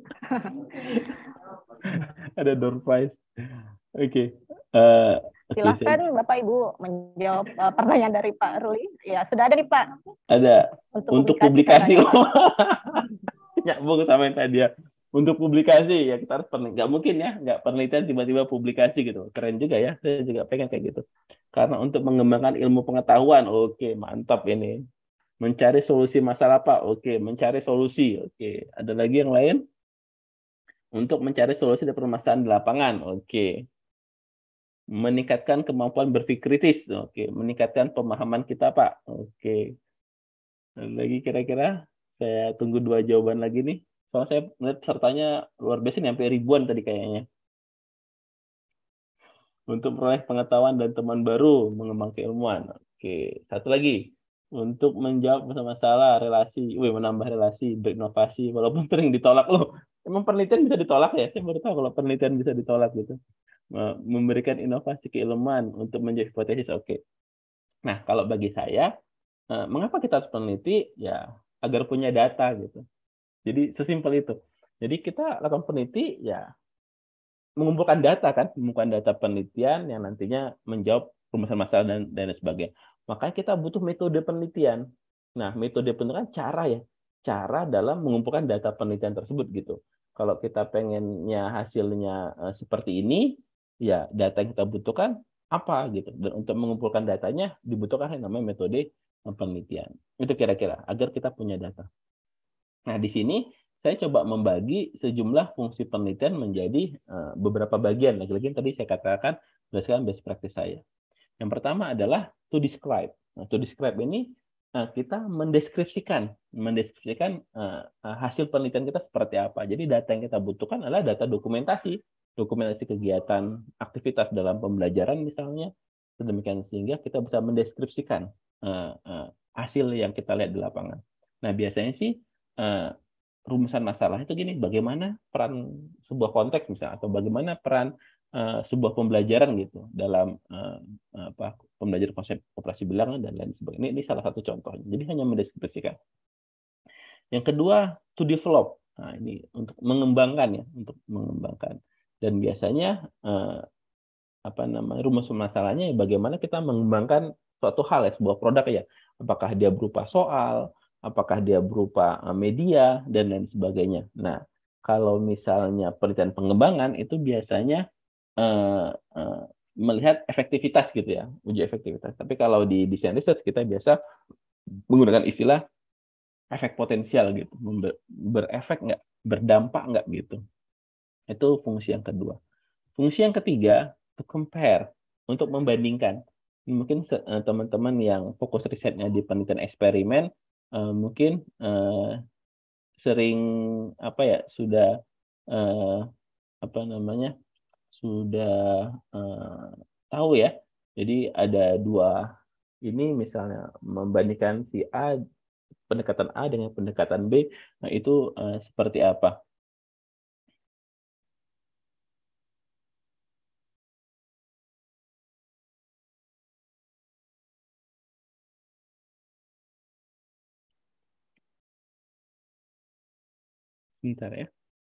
Ada door prize. Oke. Okay. Uh, Silahkan okay, Bapak Ibu menjawab uh, pertanyaan dari Pak Ruli. Ya, sudah ada nih Pak. Ada. Untuk, Untuk publikasi. publikasi. Nyambung sama yang tadi ya. Untuk publikasi ya kita harus penelitian. Nggak mungkin ya, nggak penelitian tiba-tiba publikasi gitu. Keren juga ya. Saya juga pengen kayak gitu. Karena untuk mengembangkan ilmu pengetahuan, oke, okay, mantap ini. Mencari solusi masalah apa? Oke, okay. Mencari solusi. Oke, okay. Ada lagi yang lain? Untuk mencari solusi dari permasalahan di lapangan. Oke. Okay. Meningkatkan kemampuan berpikir kritis. Oke, okay. Meningkatkan pemahaman kita, Pak. Oke. Okay. Lagi kira-kira saya tunggu dua jawaban lagi nih. Soalnya saya melihat pesertanya luar biasa nih, sampai ribuan tadi kayaknya. Untuk memperoleh pengetahuan dan teman baru, mengembang keilmuan. Oke, satu lagi. Untuk menjawab masalah relasi, wih, menambah relasi, berinovasi, walaupun sering ditolak loh. Emang penelitian bisa ditolak ya? Saya baru tahu kalau penelitian bisa ditolak gitu. Memberikan inovasi keilmuan untuk menjawab hipotesis. Oke. Nah, kalau bagi saya, mengapa kita harus peneliti? Ya, agar punya data gitu. Jadi sesimpel itu. Jadi kita lakukan peneliti ya mengumpulkan data kan, mengumpulkan data penelitian yang nantinya menjawab permasalahan masalah dan dan sebagainya. Makanya kita butuh metode penelitian. Nah, metode penelitian cara ya, cara dalam mengumpulkan data penelitian tersebut gitu. Kalau kita pengennya hasilnya uh, seperti ini, ya data yang kita butuhkan apa gitu. Dan untuk mengumpulkan datanya dibutuhkan yang namanya metode penelitian. Itu kira-kira agar kita punya data. Nah, di sini saya coba membagi sejumlah fungsi penelitian menjadi uh, beberapa bagian. Lagi-lagi tadi saya katakan berdasarkan best practice saya. Yang pertama adalah to describe. Nah, to describe ini uh, kita mendeskripsikan, mendeskripsikan uh, hasil penelitian kita seperti apa. Jadi data yang kita butuhkan adalah data dokumentasi, dokumentasi kegiatan, aktivitas dalam pembelajaran misalnya. Sedemikian sehingga kita bisa mendeskripsikan uh, uh, hasil yang kita lihat di lapangan. Nah, biasanya sih Uh, rumusan masalah itu gini, bagaimana peran sebuah konteks misalnya, atau bagaimana peran uh, sebuah pembelajaran gitu dalam uh, apa pembelajaran konsep operasi bilangan dan lain sebagainya. Ini, ini salah satu contohnya. Jadi hanya mendeskripsikan. Yang kedua, to develop. Nah, ini untuk mengembangkan ya, untuk mengembangkan. Dan biasanya uh, apa namanya rumus masalahnya ya, bagaimana kita mengembangkan suatu hal ya, sebuah produk ya. Apakah dia berupa soal, apakah dia berupa media, dan lain sebagainya. Nah, kalau misalnya penelitian pengembangan itu biasanya uh, uh, melihat efektivitas gitu ya, uji efektivitas. Tapi kalau di design research kita biasa menggunakan istilah efek potensial gitu, berefek nggak, berdampak nggak gitu. Itu fungsi yang kedua. Fungsi yang ketiga, to compare, untuk membandingkan. Mungkin teman-teman yang fokus risetnya di penelitian eksperimen, Uh, mungkin uh, sering apa ya sudah uh, apa namanya sudah uh, tahu ya. Jadi ada dua ini misalnya membandingkan si A, pendekatan A dengan pendekatan B, nah itu uh, seperti apa? Bentar ya.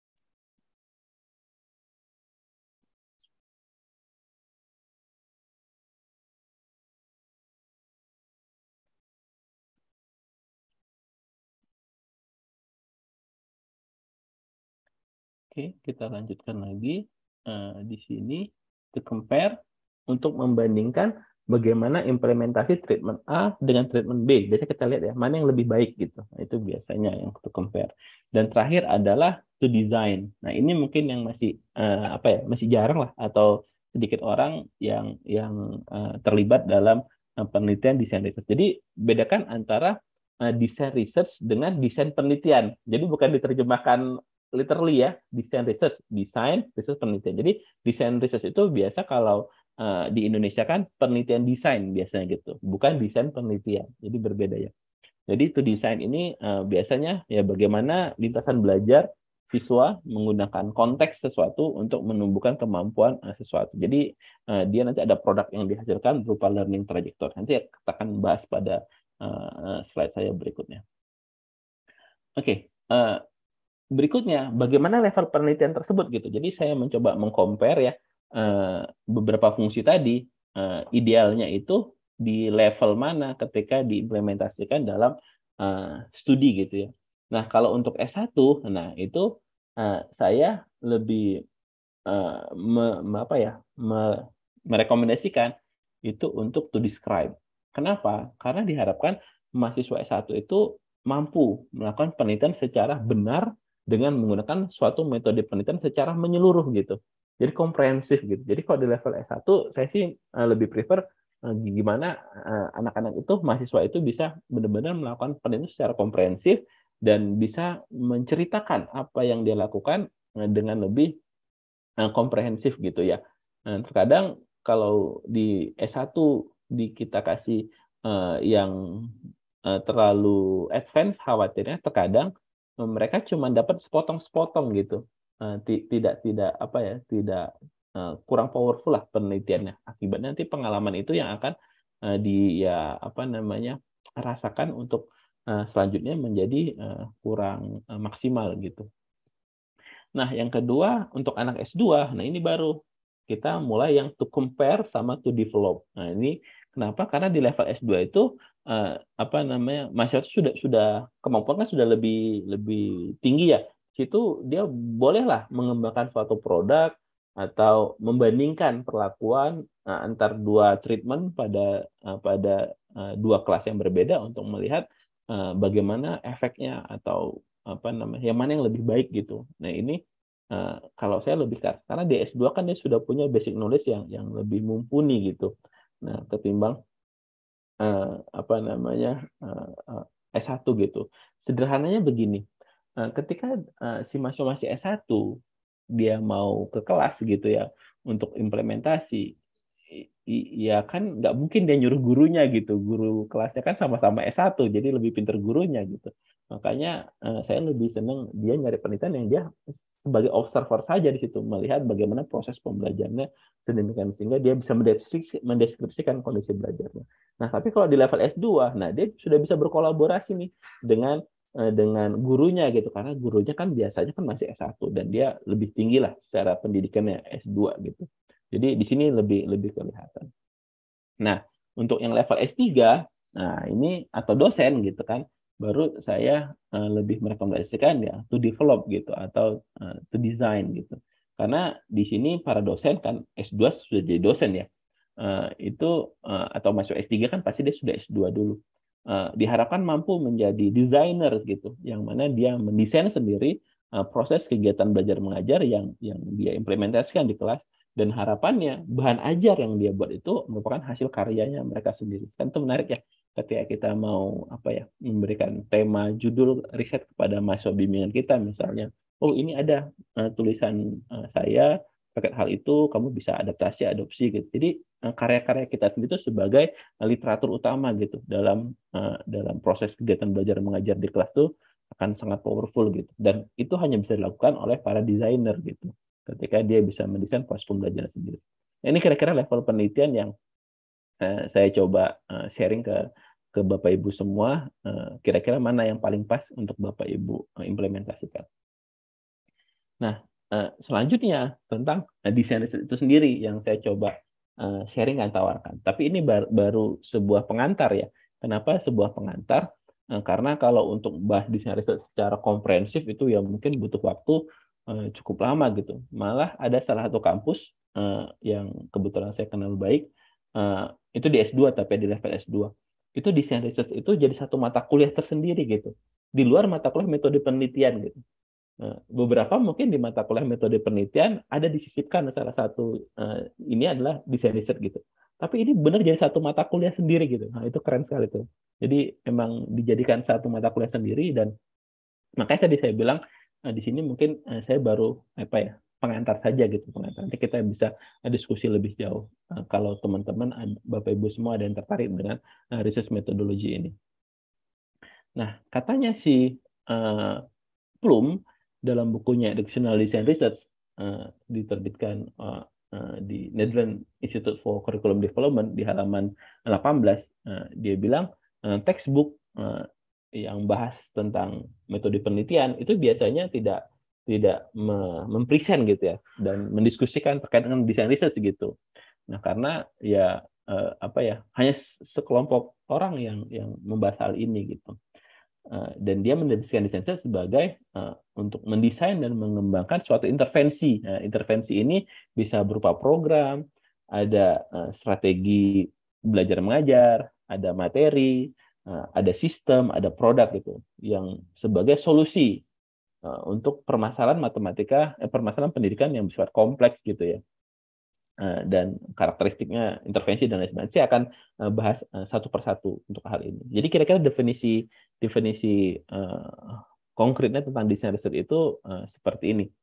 Oke, kita lanjutkan lagi. Uh, di sini to compare, untuk membandingkan bagaimana implementasi treatment A dengan treatment B. Biasanya kita lihat ya, mana yang lebih baik gitu. Nah, itu biasanya yang to compare. Dan terakhir adalah to design. Nah, ini mungkin yang masih uh, apa ya, masih jarang lah, atau sedikit orang yang yang uh, terlibat dalam uh, penelitian desain research. Jadi bedakan antara uh, desain research dengan desain penelitian. Jadi bukan diterjemahkan literally ya, desain research, desain research penelitian. Jadi desain research itu biasa kalau uh, di Indonesia kan penelitian desain biasanya gitu, bukan desain penelitian. Jadi berbeda ya. Jadi itu desain ini uh, biasanya ya bagaimana lintasan belajar visual, menggunakan konteks sesuatu untuk menumbuhkan kemampuan uh, sesuatu. Jadi uh, dia nanti ada produk yang dihasilkan berupa learning trajectory. Nanti kita akan bahas pada uh, slide saya berikutnya. Oke, okay. uh, berikutnya bagaimana level penelitian tersebut gitu. Jadi saya mencoba mengcompare ya uh, beberapa fungsi tadi, uh, idealnya itu di level mana ketika diimplementasikan dalam uh, studi gitu ya. Nah, kalau untuk S satu, nah itu uh, saya lebih uh, me, me, apa ya, me, merekomendasikan itu untuk to describe. Kenapa? Karena diharapkan mahasiswa S satu itu mampu melakukan penelitian secara benar dengan menggunakan suatu metode penelitian secara menyeluruh gitu. Jadi komprehensif gitu. Jadi kalau di level S satu, saya sih uh, lebih prefer gimana anak-anak itu, mahasiswa itu bisa benar-benar melakukan penelitian secara komprehensif dan bisa menceritakan apa yang dia lakukan dengan lebih komprehensif gitu ya. Terkadang kalau di S satu di kita kasih yang terlalu advance, khawatirnya terkadang mereka cuma dapat sepotong-sepotong gitu. Tidak tidak apa ya, tidak kurang powerful lah penelitiannya. Akibatnya nanti pengalaman itu yang akan uh, di ya apa namanya rasakan untuk uh, selanjutnya menjadi uh, kurang uh, maksimal gitu. Nah, yang kedua untuk anak S dua, nah ini baru kita mulai yang to compare sama to develop. Nah, ini kenapa? Karena di level S dua itu uh, apa namanya masyarakat sudah sudah kemampuannya sudah lebih lebih tinggi ya. Situ dia bolehlah mengembangkan suatu produk atau membandingkan perlakuan uh, antar dua treatment pada uh, pada uh, dua kelas yang berbeda untuk melihat uh, bagaimana efeknya atau apa namanya yang mana yang lebih baik gitu. Nah ini uh, kalau saya lebih karena di S dua kan dia sudah punya basic knowledge yang yang lebih mumpuni gitu. Nah ketimbang uh, apa namanya uh, uh, S satu gitu. Sederhananya begini, uh, ketika uh, si mahasiswa masih S satu dia mau ke kelas gitu ya untuk implementasi, ya kan nggak mungkin dia nyuruh gurunya gitu, guru kelasnya kan sama-sama S satu jadi lebih pinter gurunya gitu. Makanya saya lebih senang dia nyari penelitian yang dia sebagai observer saja di situ, melihat bagaimana proses pembelajarannya sedemikian sehingga dia bisa mendeskripsikan kondisi belajarnya. Nah tapi kalau di level S dua, nah dia sudah bisa berkolaborasi nih dengan dengan gurunya gitu, karena gurunya kan biasanya kan masih S satu dan dia lebih tinggi lah secara pendidikannya S dua gitu. Jadi di sini lebih lebih kelihatan. Nah, untuk yang level S tiga, nah ini atau dosen gitu kan, baru saya uh, lebih merekomendasikan ya to develop gitu atau uh, to design gitu. Karena di sini para dosen kan S dua sudah jadi dosen ya. Uh, itu uh, atau masuk S tiga kan pasti dia sudah S dua dulu. Uh, diharapkan mampu menjadi desainer gitu, yang mana dia mendesain sendiri uh, proses kegiatan belajar mengajar yang yang dia implementasikan di kelas, dan harapannya bahan ajar yang dia buat itu merupakan hasil karyanya mereka sendiri. Kan itu menarik ya, ketika kita mau apa ya memberikan tema judul riset kepada mahasiswa bimbingan kita misalnya, oh ini ada uh, tulisan uh, saya terkait hal itu, kamu bisa adaptasi, adopsi gitu. Jadi karya-karya kita sendiri itu sebagai literatur utama gitu dalam uh, dalam proses kegiatan belajar mengajar di kelas itu akan sangat powerful gitu. Dan itu hanya bisa dilakukan oleh para desainer gitu, ketika dia bisa mendesain proses pembelajaran sendiri. Nah, ini kira-kira level penelitian yang uh, saya coba uh, sharing ke ke Bapak Ibu semua. Uh, kira-kira mana yang paling pas untuk Bapak Ibu uh, implementasikan. Nah, selanjutnya tentang desain itu sendiri yang saya coba sharing dan tawarkan. Tapi ini baru sebuah pengantar ya. Kenapa sebuah pengantar? Karena kalau untuk bahas desain riset secara komprehensif itu ya mungkin butuh waktu cukup lama gitu. Malah ada salah satu kampus yang kebetulan saya kenal baik, itu di S dua tapi di level S dua. Itu desain riset itu jadi satu mata kuliah tersendiri gitu. Di luar mata kuliah metode penelitian gitu. Nah, beberapa mungkin di mata kuliah metode penelitian ada disisipkan salah satu uh, ini adalah desain riset gitu. Tapi ini benar jadi satu mata kuliah sendiri gitu. Nah, itu keren sekali tuh. Jadi emang dijadikan satu mata kuliah sendiri, dan makanya tadi saya bilang uh, di sini mungkin uh, saya baru apa ya pengantar saja gitu, pengantar. Nanti kita bisa diskusi lebih jauh uh, kalau teman-teman Bapak Ibu semua ada yang tertarik dengan uh, riset metodologi ini. Nah, katanya si uh, Plum dalam bukunya Educational Design Research uh, diterbitkan uh, uh, di Netherlands Institute for Curriculum Development di halaman delapan belas, uh, dia bilang uh, textbook uh, yang bahas tentang metode penelitian itu biasanya tidak tidak mempresent gitu ya dan mendiskusikan terkait dengan desain research gitu. Nah, karena ya eh, apa ya hanya sekelompok orang yang yang membahas hal ini gitu. Uh, dan dia mendefinisikan desain research sebagai uh, untuk mendesain dan mengembangkan suatu intervensi. Nah, intervensi ini bisa berupa program, ada uh, strategi belajar mengajar, ada materi, uh, ada sistem, ada produk gitu yang sebagai solusi untuk permasalahan matematika, eh, permasalahan pendidikan yang bersifat kompleks gitu ya, uh, dan karakteristiknya intervensi dan lain sebagainya. Saya akan uh, bahas uh, satu persatu untuk hal ini. Jadi kira-kira definisi definisi uh, konkretnya tentang desain riset itu uh, seperti ini.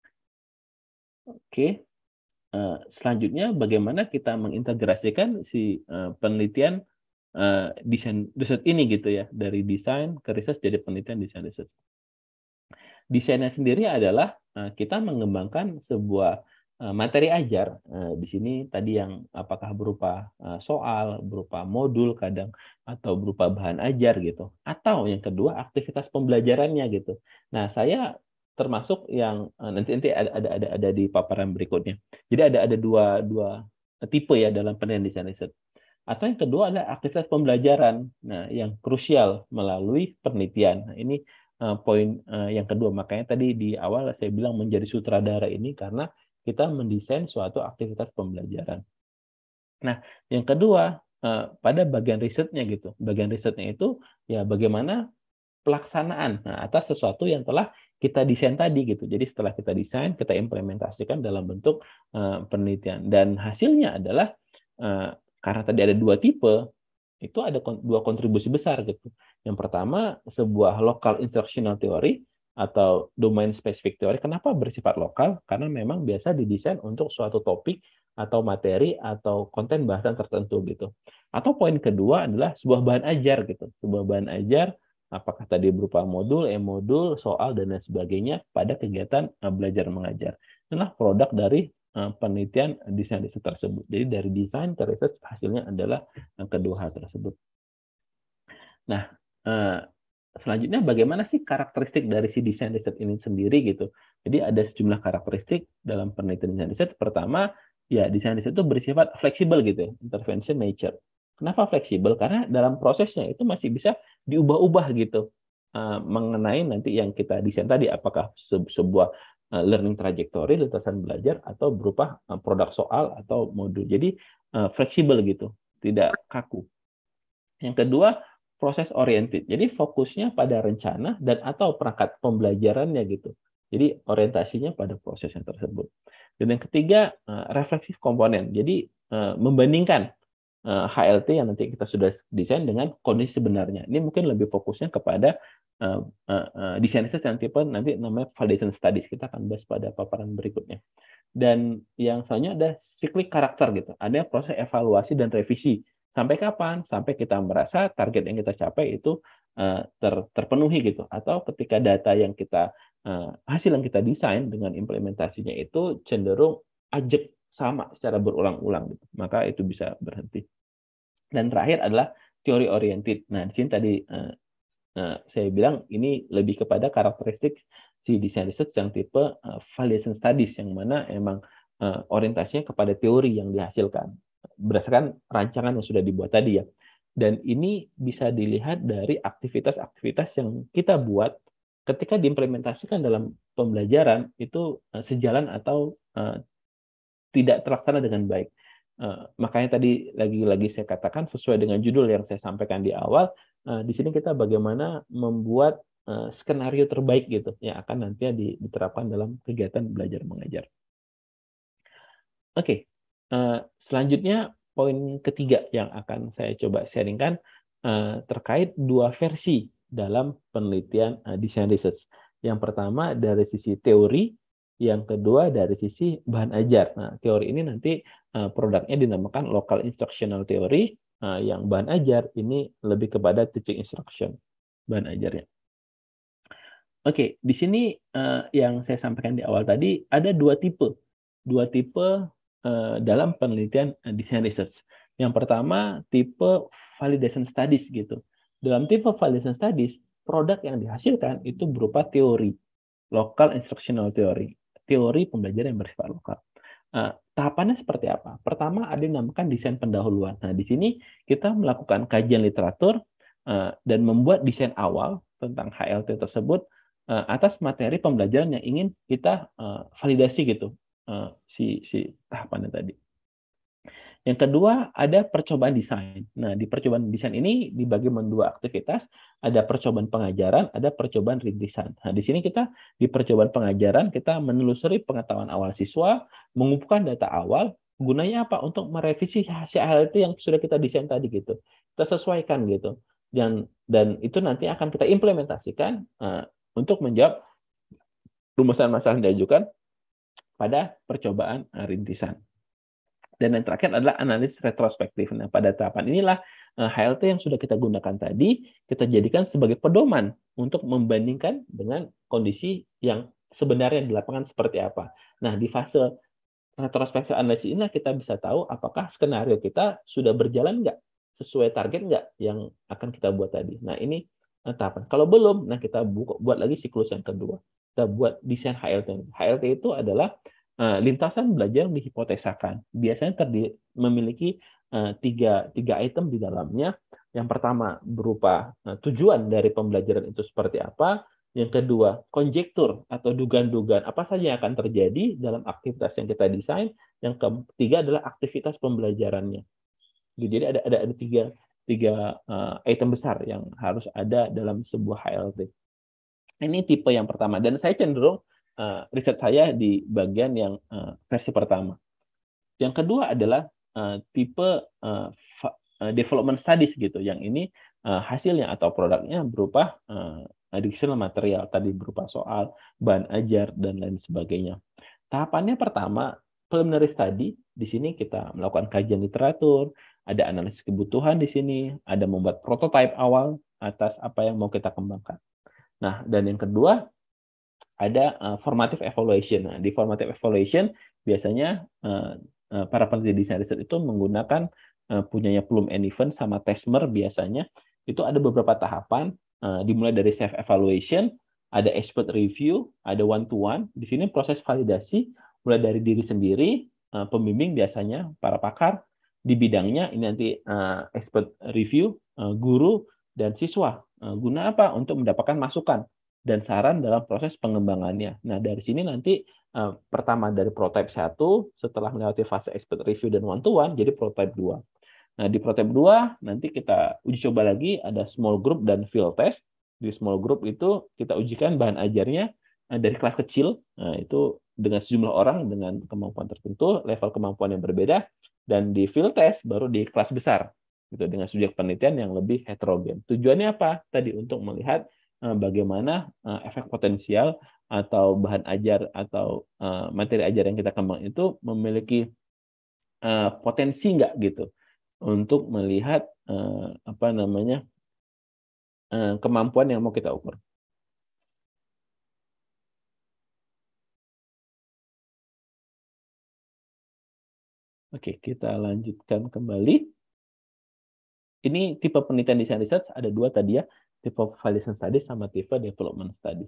Oke, uh, selanjutnya bagaimana kita mengintegrasikan si uh, penelitian uh, desain riset ini gitu ya, dari desain ke riset jadi penelitian desain riset. Desainnya sendiri adalah uh, kita mengembangkan sebuah uh, materi ajar. Uh, di sini tadi yang apakah berupa uh, soal, berupa modul kadang, atau berupa bahan ajar gitu. Atau yang kedua aktivitas pembelajarannya gitu. Nah, saya termasuk yang uh, nanti nanti ada ada ada ada di paparan berikutnya. Jadi ada ada dua dua tipe ya dalam penelitian desain riset. Atau yang kedua adalah aktivitas pembelajaran. Nah, yang krusial melalui penelitian. Nah, ini Uh, poin uh, yang kedua, makanya tadi di awal saya bilang menjadi sutradara ini karena kita mendesain suatu aktivitas pembelajaran. Nah, yang kedua uh, pada bagian risetnya gitu, bagian risetnya itu ya bagaimana pelaksanaan nah, atas sesuatu yang telah kita desain tadi gitu. Jadi setelah kita desain, kita implementasikan dalam bentuk uh, penelitian dan hasilnya adalah uh, karena tadi ada dua tipe. Itu ada dua kontribusi besar gitu. Yang pertama, sebuah local instructional theory atau domain specific theory. Kenapa bersifat lokal? Karena memang biasa didesain untuk suatu topik atau materi atau konten bahasan tertentu gitu. Atau poin kedua adalah sebuah bahan ajar gitu. Sebuah bahan ajar apakah tadi berupa modul, e-modul, soal dan lain sebagainya pada kegiatan belajar mengajar. Inilah produk dari penelitian desain riset tersebut. Jadi dari desain ke riset hasilnya adalah kedua hal tersebut. Nah, selanjutnya bagaimana sih karakteristik dari si desain riset ini sendiri gitu. Jadi ada sejumlah karakteristik dalam penelitian desain riset. Pertama, ya desain riset itu bersifat fleksibel gitu, intervention nature. Kenapa fleksibel? Karena dalam prosesnya itu masih bisa diubah-ubah gitu mengenai nanti yang kita desain tadi, apakah sebuah learning trajectory, lintasan belajar, atau berupa produk soal atau modul. Jadi fleksibel gitu, tidak kaku. Yang kedua, proses oriented. Jadi fokusnya pada rencana dan atau perangkat pembelajarannya gitu. Jadi orientasinya pada proses yang tersebut. Dan yang ketiga, refleksif komponen. Jadi membandingkan H L T yang nanti kita sudah desain dengan kondisi sebenarnya. Ini mungkin lebih fokusnya kepada uh, uh, uh, desain riset yang tipe nanti namanya validation studies. Kita akan bahas pada paparan berikutnya. Dan yang selanjutnya ada cyclic karakter gitu. Ada proses evaluasi dan revisi. Sampai kapan? Sampai kita merasa target yang kita capai itu uh, ter, terpenuhi gitu. Atau ketika data yang kita uh, hasil yang kita desain dengan implementasinya itu cenderung ajek sama secara berulang-ulang gitu. Maka itu bisa berhenti. Dan terakhir adalah teori oriented. Nah, di sini tadi uh, uh, saya bilang ini lebih kepada karakteristik si desain research yang tipe uh, validation studies yang mana emang uh, orientasinya kepada teori yang dihasilkan berdasarkan rancangan yang sudah dibuat tadi ya. Dan ini bisa dilihat dari aktivitas-aktivitas yang kita buat ketika diimplementasikan dalam pembelajaran itu uh, sejalan atau uh, tidak terlaksana dengan baik. Uh, makanya tadi lagi-lagi saya katakan sesuai dengan judul yang saya sampaikan di awal, uh, di sini kita bagaimana membuat uh, skenario terbaik gitu yang akan nantinya diterapkan dalam kegiatan belajar mengajar. Oke, okay. uh, selanjutnya poin ketiga yang akan saya coba sharingkan uh, terkait dua versi dalam penelitian uh, desain research. Yang pertama dari sisi teori, yang kedua dari sisi bahan ajar. Nah, teori ini nanti uh, produknya dinamakan local instructional theory, uh, yang bahan ajar ini lebih kepada teaching instruction, bahan ajarnya. Oke, di sini uh, yang saya sampaikan di awal tadi ada dua tipe, dua tipe uh, dalam penelitian uh, design research. Yang pertama tipe validation studies gitu. Dalam tipe validation studies, produk yang dihasilkan itu berupa teori, local instructional theory, teori pembelajaran yang bersifat lokal. Uh, tahapannya seperti apa? Pertama ada yang dinamakan desain pendahuluan. Nah, di sini kita melakukan kajian literatur uh, dan membuat desain awal tentang H L T tersebut uh, atas materi pembelajaran yang ingin kita uh, validasi gitu, uh, si si tahapannya tadi. Yang kedua, ada percobaan desain. Nah, di percobaan desain ini dibagi menjadi dua aktivitas, ada percobaan pengajaran, ada percobaan rintisan. Nah, di sini kita di percobaan pengajaran kita menelusuri pengetahuan awal siswa, mengumpulkan data awal, gunanya apa? Untuk merevisi hasil H L T yang sudah kita desain tadi gitu. Kita sesuaikan gitu. Dan dan itu nanti akan kita implementasikan uh, untuk menjawab rumusan masalah yang diajukan pada percobaan uh, rintisan. Dan yang terakhir adalah analisis retrospektif. Nah, pada tahapan inilah H L T yang sudah kita gunakan tadi, kita jadikan sebagai pedoman untuk membandingkan dengan kondisi yang sebenarnya di lapangan seperti apa. Nah, di fase retrospektif analisis ini kita bisa tahu apakah skenario kita sudah berjalan nggak, sesuai target nggak yang akan kita buat tadi. Nah, ini tahapan. Kalau belum, nah kita buat lagi siklus yang kedua. Kita buat desain H L T. H L T itu adalah Uh, lintasan belajar yang dihipotesakan. Biasanya terdiri, memiliki uh, tiga, tiga item di dalamnya. Yang pertama berupa uh, tujuan dari pembelajaran itu seperti apa. Yang kedua, konjektur atau dugaan-dugaan apa saja yang akan terjadi dalam aktivitas yang kita desain. Yang ketiga adalah aktivitas pembelajarannya. Jadi ada ada, ada tiga, tiga uh, item besar yang harus ada dalam sebuah H L T. Ini tipe yang pertama. Dan saya cenderung Uh, riset saya di bagian yang uh, versi pertama. Yang kedua adalah uh, tipe uh, development studies gitu. Yang ini uh, hasilnya atau produknya berupa uh, additional material tadi, berupa soal, bahan ajar dan lain sebagainya. Tahapannya pertama preliminary study. Di sini kita melakukan kajian literatur, ada analisis kebutuhan di sini, ada membuat prototipe awal atas apa yang mau kita kembangkan. Nah, dan yang kedua ada uh, formative evaluation. Nah, di formative evaluation biasanya uh, uh, para peneliti desain riset itu menggunakan uh, punyanya Plum and Evans sama Tesmer biasanya. Itu ada beberapa tahapan, uh, dimulai dari self evaluation, ada expert review, ada one to one. Di sini proses validasi mulai dari diri sendiri, uh, pembimbing biasanya para pakar di bidangnya, ini nanti uh, expert review, uh, guru dan siswa. Uh, guna apa? Untuk mendapatkan masukan dan saran dalam proses pengembangannya. Nah, dari sini nanti uh, pertama dari prototype satu, setelah melewati fase expert review dan one to one, jadi prototype dua. Nah, di prototype dua, nanti kita uji coba lagi, ada small group dan field test. Di small group itu kita ujikan bahan ajarnya uh, dari kelas kecil, nah, itu dengan sejumlah orang dengan kemampuan tertentu, level kemampuan yang berbeda, dan di field test baru di kelas besar, gitu, dengan subjek penelitian yang lebih heterogen. Tujuannya apa? Tadi untuk melihat bagaimana uh, efek potensial atau bahan ajar atau uh, materi ajar yang kita kembangkan itu memiliki uh, potensi nggak gitu untuk melihat uh, apa namanya uh, kemampuan yang mau kita ukur. Oke, kita lanjutkan kembali. Ini tipe penelitian desain research ada dua tadi ya. Tipe validation studies sama tipe development studies.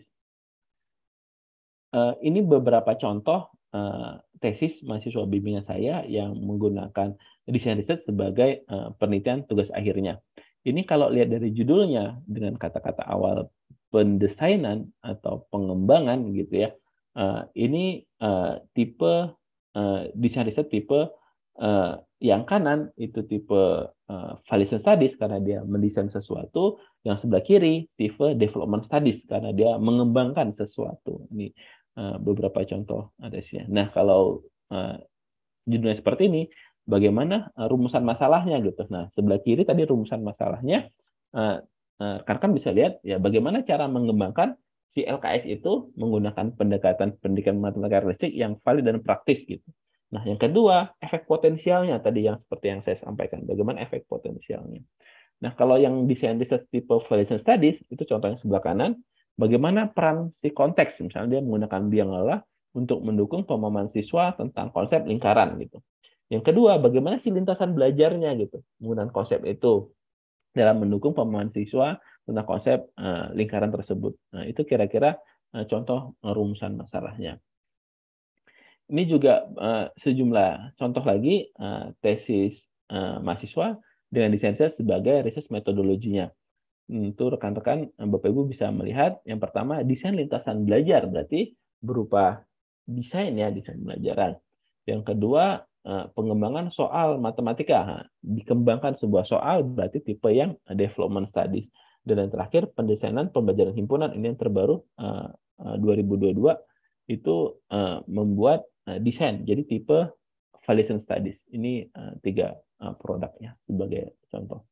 Uh, ini beberapa contoh uh, tesis mahasiswa bimbingan saya yang menggunakan desain research sebagai uh, penelitian tugas akhirnya. Ini kalau lihat dari judulnya dengan kata-kata awal pendesainan atau pengembangan gitu ya. Uh, ini uh, tipe uh, desain research tipe uh, yang kanan itu tipe uh, validation studies karena dia mendesain sesuatu. Yang sebelah kiri tipe development studies karena dia mengembangkan sesuatu. Ini uh, beberapa contoh adanya. Nah, kalau uh, judulnya seperti ini, bagaimana uh, rumusan masalahnya gitu. Nah, sebelah kiri tadi rumusan masalahnya, uh, uh, kan kan bisa lihat ya bagaimana cara mengembangkan si L K S itu menggunakan pendekatan pendidikan matematika realistik yang valid dan praktis gitu. Nah, yang kedua, efek potensialnya tadi yang seperti yang saya sampaikan, bagaimana efek potensialnya. Nah, kalau yang desain research tipe validation studies, itu contohnya sebelah kanan, bagaimana peran si konteks, misalnya dia menggunakan biang lala untuk mendukung pemahaman siswa tentang konsep lingkaran gitu. Yang kedua, bagaimana si lintasan belajarnya gitu menggunakan konsep itu dalam mendukung pemahaman siswa tentang konsep uh, lingkaran tersebut. Nah, itu kira-kira uh, contoh uh, rumusan masalahnya. Ini juga uh, sejumlah contoh lagi uh, tesis uh, mahasiswa dengan desain riset sebagai riset metodologinya. Itu rekan-rekan Bapak Ibu bisa melihat yang pertama desain lintasan belajar berarti berupa desain ya desain pembelajaran. Yang kedua pengembangan soal matematika, dikembangkan sebuah soal berarti tipe yang development studies. Dan yang terakhir pendesainan pembelajaran himpunan ini yang terbaru dua ribu dua puluh dua itu membuat desain jadi tipe validation studies. Ini tiga produknya sebagai contoh.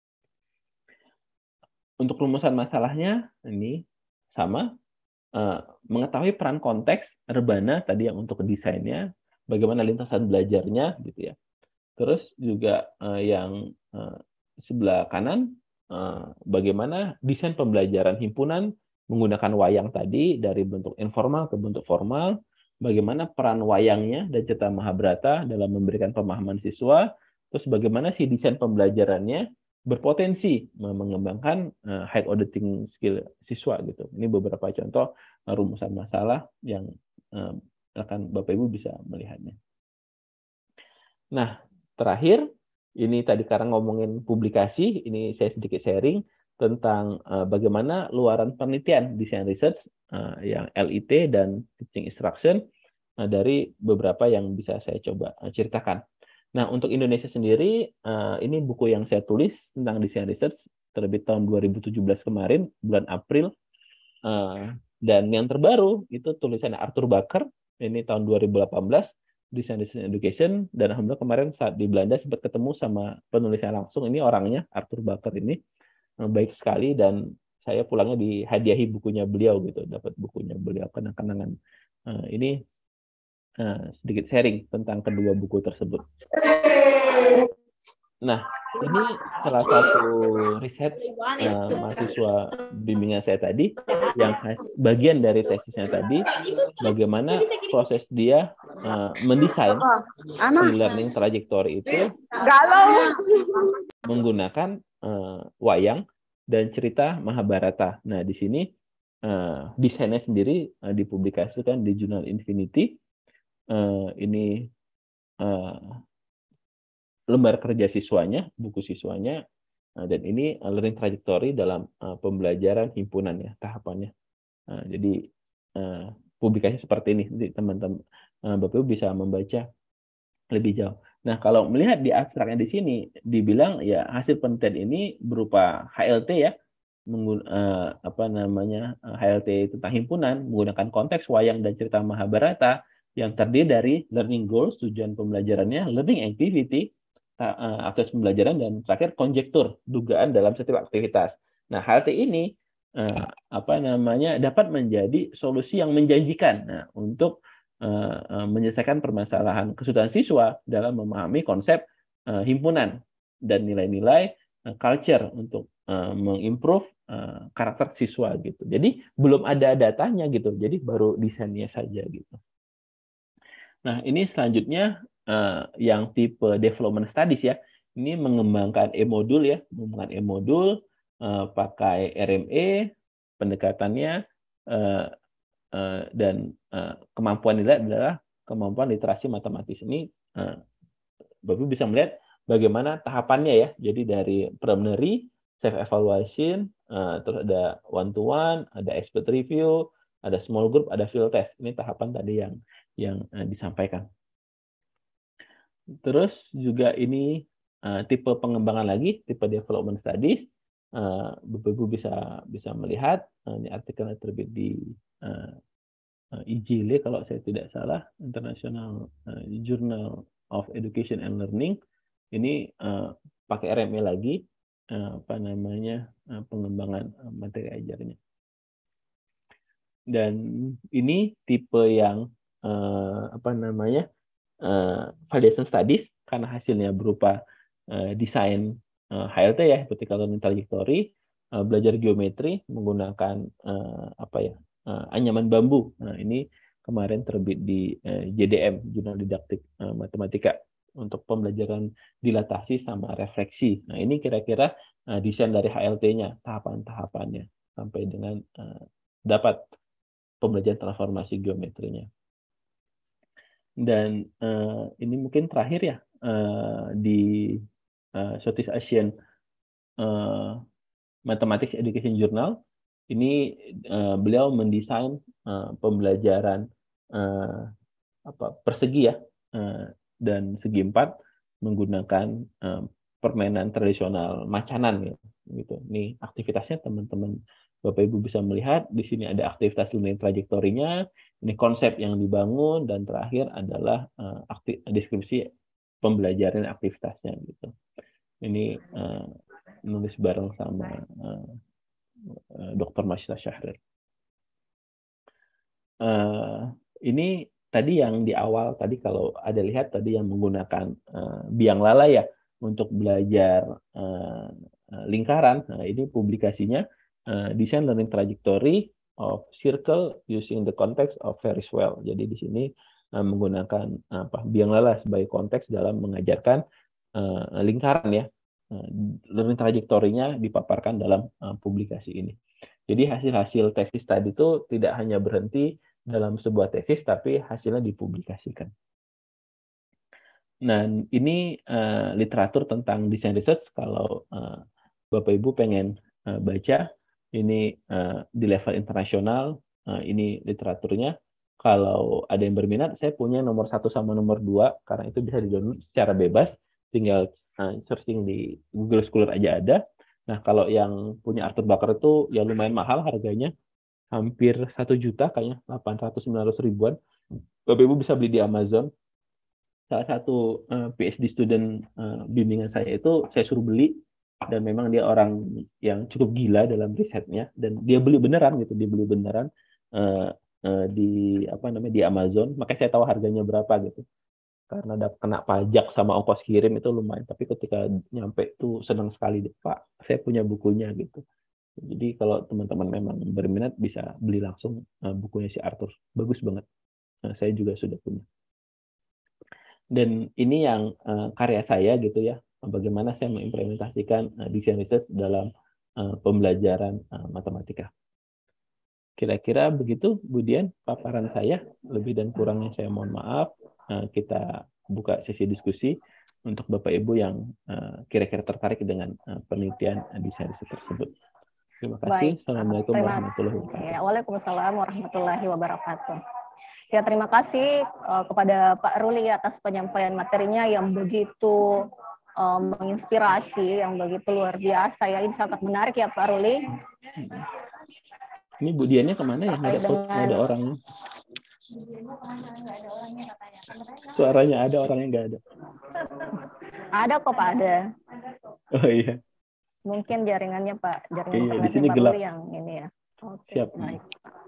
Untuk rumusan masalahnya ini sama, uh, mengetahui peran konteks rebana tadi yang untuk desainnya, bagaimana lintasan belajarnya gitu ya. Terus juga uh, yang uh, sebelah kanan, uh, bagaimana desain pembelajaran himpunan menggunakan wayang tadi dari bentuk informal ke bentuk formal, bagaimana peran wayangnya dan cerita Mahabharata dalam memberikan pemahaman siswa, terus bagaimana si desain pembelajarannya berpotensi mengembangkan uh, high auditing skill siswa gitu. Ini beberapa contoh uh, rumusan masalah yang uh, akan Bapak Ibu bisa melihatnya. Nah, terakhir ini tadi karena ngomongin publikasi, ini saya sedikit sharing tentang uh, bagaimana luaran penelitian desain research uh, yang L I T dan teaching instruction uh, dari beberapa yang bisa saya coba uh, ceritakan. Nah, untuk Indonesia sendiri, uh, ini buku yang saya tulis tentang desain research, terbit tahun dua ribu tujuh belas kemarin, bulan April. Uh, dan yang terbaru, itu tulisan Arthur Bakker, ini tahun dua ribu delapan belas, Design Research Education, dan alhamdulillah kemarin saat di Belanda sempat ketemu sama penulisnya langsung, ini orangnya, Arthur Bakker ini, uh, baik sekali, dan saya pulangnya dihadiahi bukunya beliau, gitu, dapat bukunya beliau, kenang-kenangan. Uh, ini Nah, sedikit sharing tentang kedua buku tersebut. Nah, ini salah satu riset uh, mahasiswa bimbingan saya tadi, yang bagian dari tesisnya tadi, bagaimana proses dia uh, mendesain si learning trajectory itu menggunakan uh, wayang dan cerita Mahabharata. Nah, di sini uh, desainnya sendiri uh, dipublikasikan di jurnal Infinity. Uh, ini uh, lembar kerja siswanya, buku siswanya, uh, dan ini uh, learning trajectory dalam uh, pembelajaran himpunan ya, tahapannya. Uh, jadi uh, publikasi seperti ini, nanti teman-teman uh, Bapak Ibu bisa membaca lebih jauh. Nah, kalau melihat di abstraknya di sini, dibilang ya hasil penelitian ini berupa H L T ya, menggun, uh, apa namanya H L T tentang himpunan menggunakan konteks wayang dan cerita Mahabharata yang terdiri dari learning goals, tujuan pembelajarannya, learning activity, aktivitas pembelajaran, dan terakhir konjektur, dugaan dalam setiap aktivitas. Nah, H L T ini eh, apa namanya dapat menjadi solusi yang menjanjikan nah, untuk eh, menyelesaikan permasalahan kesulitan siswa dalam memahami konsep eh, himpunan dan nilai-nilai eh, culture untuk eh, mengimprove eh, karakter siswa gitu. Jadi belum ada datanya gitu. Jadi baru desainnya saja gitu. Nah, ini selanjutnya uh, yang tipe development studies ya. Ini mengembangkan e-modul ya, mengembangkan e-modul uh, pakai R M E, pendekatannya uh, uh, dan uh, kemampuan nilai adalah kemampuan literasi matematis. Ini uh, Bapak bisa melihat bagaimana tahapannya ya. Jadi dari preliminary, self evaluation, uh, terus ada one to one, ada expert review, ada small group, ada field test. Ini tahapan tadi yang yang uh, disampaikan. Terus juga ini uh, tipe pengembangan lagi, tipe development studies. Uh, Bapak Ibu bisa bisa melihat uh, ini artikelnya terbit di uh, uh, I J L E kalau saya tidak salah, International uh, Journal of Education and Learning. Ini uh, pakai R M E lagi, uh, apa namanya uh, pengembangan uh, materi ajarnya. Dan ini tipe yang Uh, apa namanya uh, validation studies karena hasilnya berupa uh, desain uh, H L T ya, vertical learning trajectory, uh, belajar geometri menggunakan uh, apa ya uh, anyaman bambu. Nah, ini kemarin terbit di uh, J D M, Jurnal Didaktik uh, Matematika, untuk pembelajaran dilatasi sama refleksi. Nah, ini kira-kira uh, desain dari H L T-nya, tahapan-tahapannya, sampai dengan uh, dapat pembelajaran transformasi geometrinya. Dan uh, ini mungkin terakhir ya, uh, di uh, Southeast Asian uh, Mathematics Education Journal, ini uh, beliau mendesain uh, pembelajaran uh, apa persegi ya, uh, dan segi empat menggunakan uh, permainan tradisional macanan gitu. Ini aktivitasnya teman-teman Bapak Ibu bisa melihat di sini ada aktivitas linear trajektorinya, ini konsep yang dibangun, dan terakhir adalah uh, aktif, deskripsi pembelajaran aktivitasnya gitu. Ini uh, nulis bareng sama uh, uh, Doktor Masya Syahrir. Uh, ini tadi yang di awal tadi kalau ada lihat tadi yang menggunakan uh, biang lala ya untuk belajar uh, lingkaran. Nah, ini publikasinya uh, Design Learning Trajectory of Circle using the context of Ferris wheel. Jadi di sini uh, menggunakan uh, apa biang lala sebagai konteks dalam mengajarkan uh, lingkaran ya. Uh, learning trajektorinya dipaparkan dalam uh, publikasi ini. Jadi hasil-hasil tesis tadi itu tidak hanya berhenti dalam sebuah tesis, tapi hasilnya dipublikasikan. Nah, ini uh, literatur tentang design research. Kalau uh, Bapak Ibu pengen uh, baca, ini uh, di level internasional, uh, ini literaturnya. Kalau ada yang berminat, saya punya nomor satu sama nomor dua, karena itu bisa di-download secara bebas. Tinggal uh, searching di Google Scholar aja ada. Nah, kalau yang punya Arthur Bakar itu ya lumayan mahal harganya. Hampir satu juta kayaknya, delapan ratus sembilan ratus ribuan. Bapak Ibu bisa beli di Amazon. Salah satu uh, P H D student uh, bimbingan saya itu saya suruh beli, dan memang dia orang yang cukup gila dalam risetnya, dan dia beli beneran gitu, dia beli beneran uh, uh, di apa namanya di Amazon. Makanya saya tahu harganya berapa gitu. Karena ada kena pajak sama ongkos kirim itu lumayan, tapi ketika nyampe tuh senang sekali deh, Pak, saya punya bukunya gitu. Jadi kalau teman-teman memang berminat bisa beli langsung uh, bukunya si Arthur. Bagus banget. Nah, saya juga sudah punya. Dan ini yang uh, karya saya gitu ya. Bagaimana saya mengimplementasikan uh, design research dalam uh, pembelajaran uh, matematika. Kira-kira begitu, Bu Dian, paparan saya. Lebih dan kurangnya saya mohon maaf. Uh, kita buka sesi diskusi untuk Bapak Ibu yang uh, kira-kira tertarik dengan uh, penelitian uh, design research tersebut. Terima kasih. Baik. Assalamualaikum Terima, warahmatullahi wabarakatuh. Ya, Waalaikumsalam warahmatullahi wabarakatuh. Ya, terima kasih uh, kepada Pak Ruli atas penyampaian materinya yang begitu uh, menginspirasi, yang begitu luar biasa ya. Ini sangat menarik ya Pak Ruli. Ini Bu Diannya kemana ya? Nggak ada, nggak ada orangnya. Suaranya ada, orangnya nggak ada. Ada kok Pak, ada. Oh iya. Mungkin jaringannya Pak, jaringan iya, internetnya Pak Ruli yang ini ya. Oke, siap. Baik.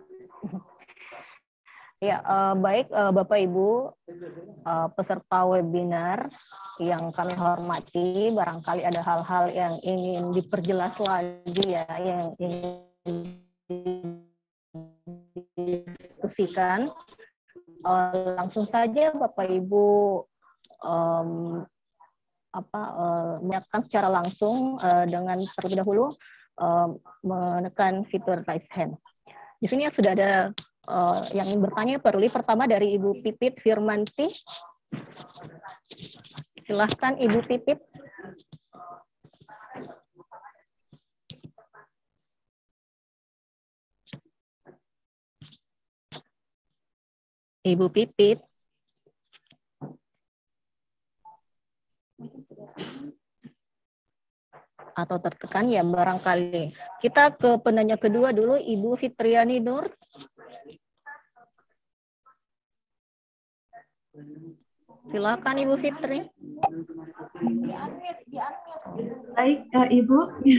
Ya, uh, baik uh, Bapak Ibu uh, peserta webinar yang kami hormati, barangkali ada hal-hal yang ingin diperjelas lagi ya, yang ingin didiskusikan. Uh, langsung saja Bapak Ibu um, apa uh, menyatakan secara langsung uh, dengan terlebih dahulu uh, menekan fitur raise hand. Di sini sudah ada uh, yang ingin bertanya Pak Ruli. Pertama dari Ibu Pipit Firmanti. Silahkan Ibu Pipit. Ibu Pipit. Atau tertekan ya barangkali. Kita ke penanya kedua dulu, Ibu Fitriani Nur. Silakan Ibu Fitri. Baik, uh, Ibu.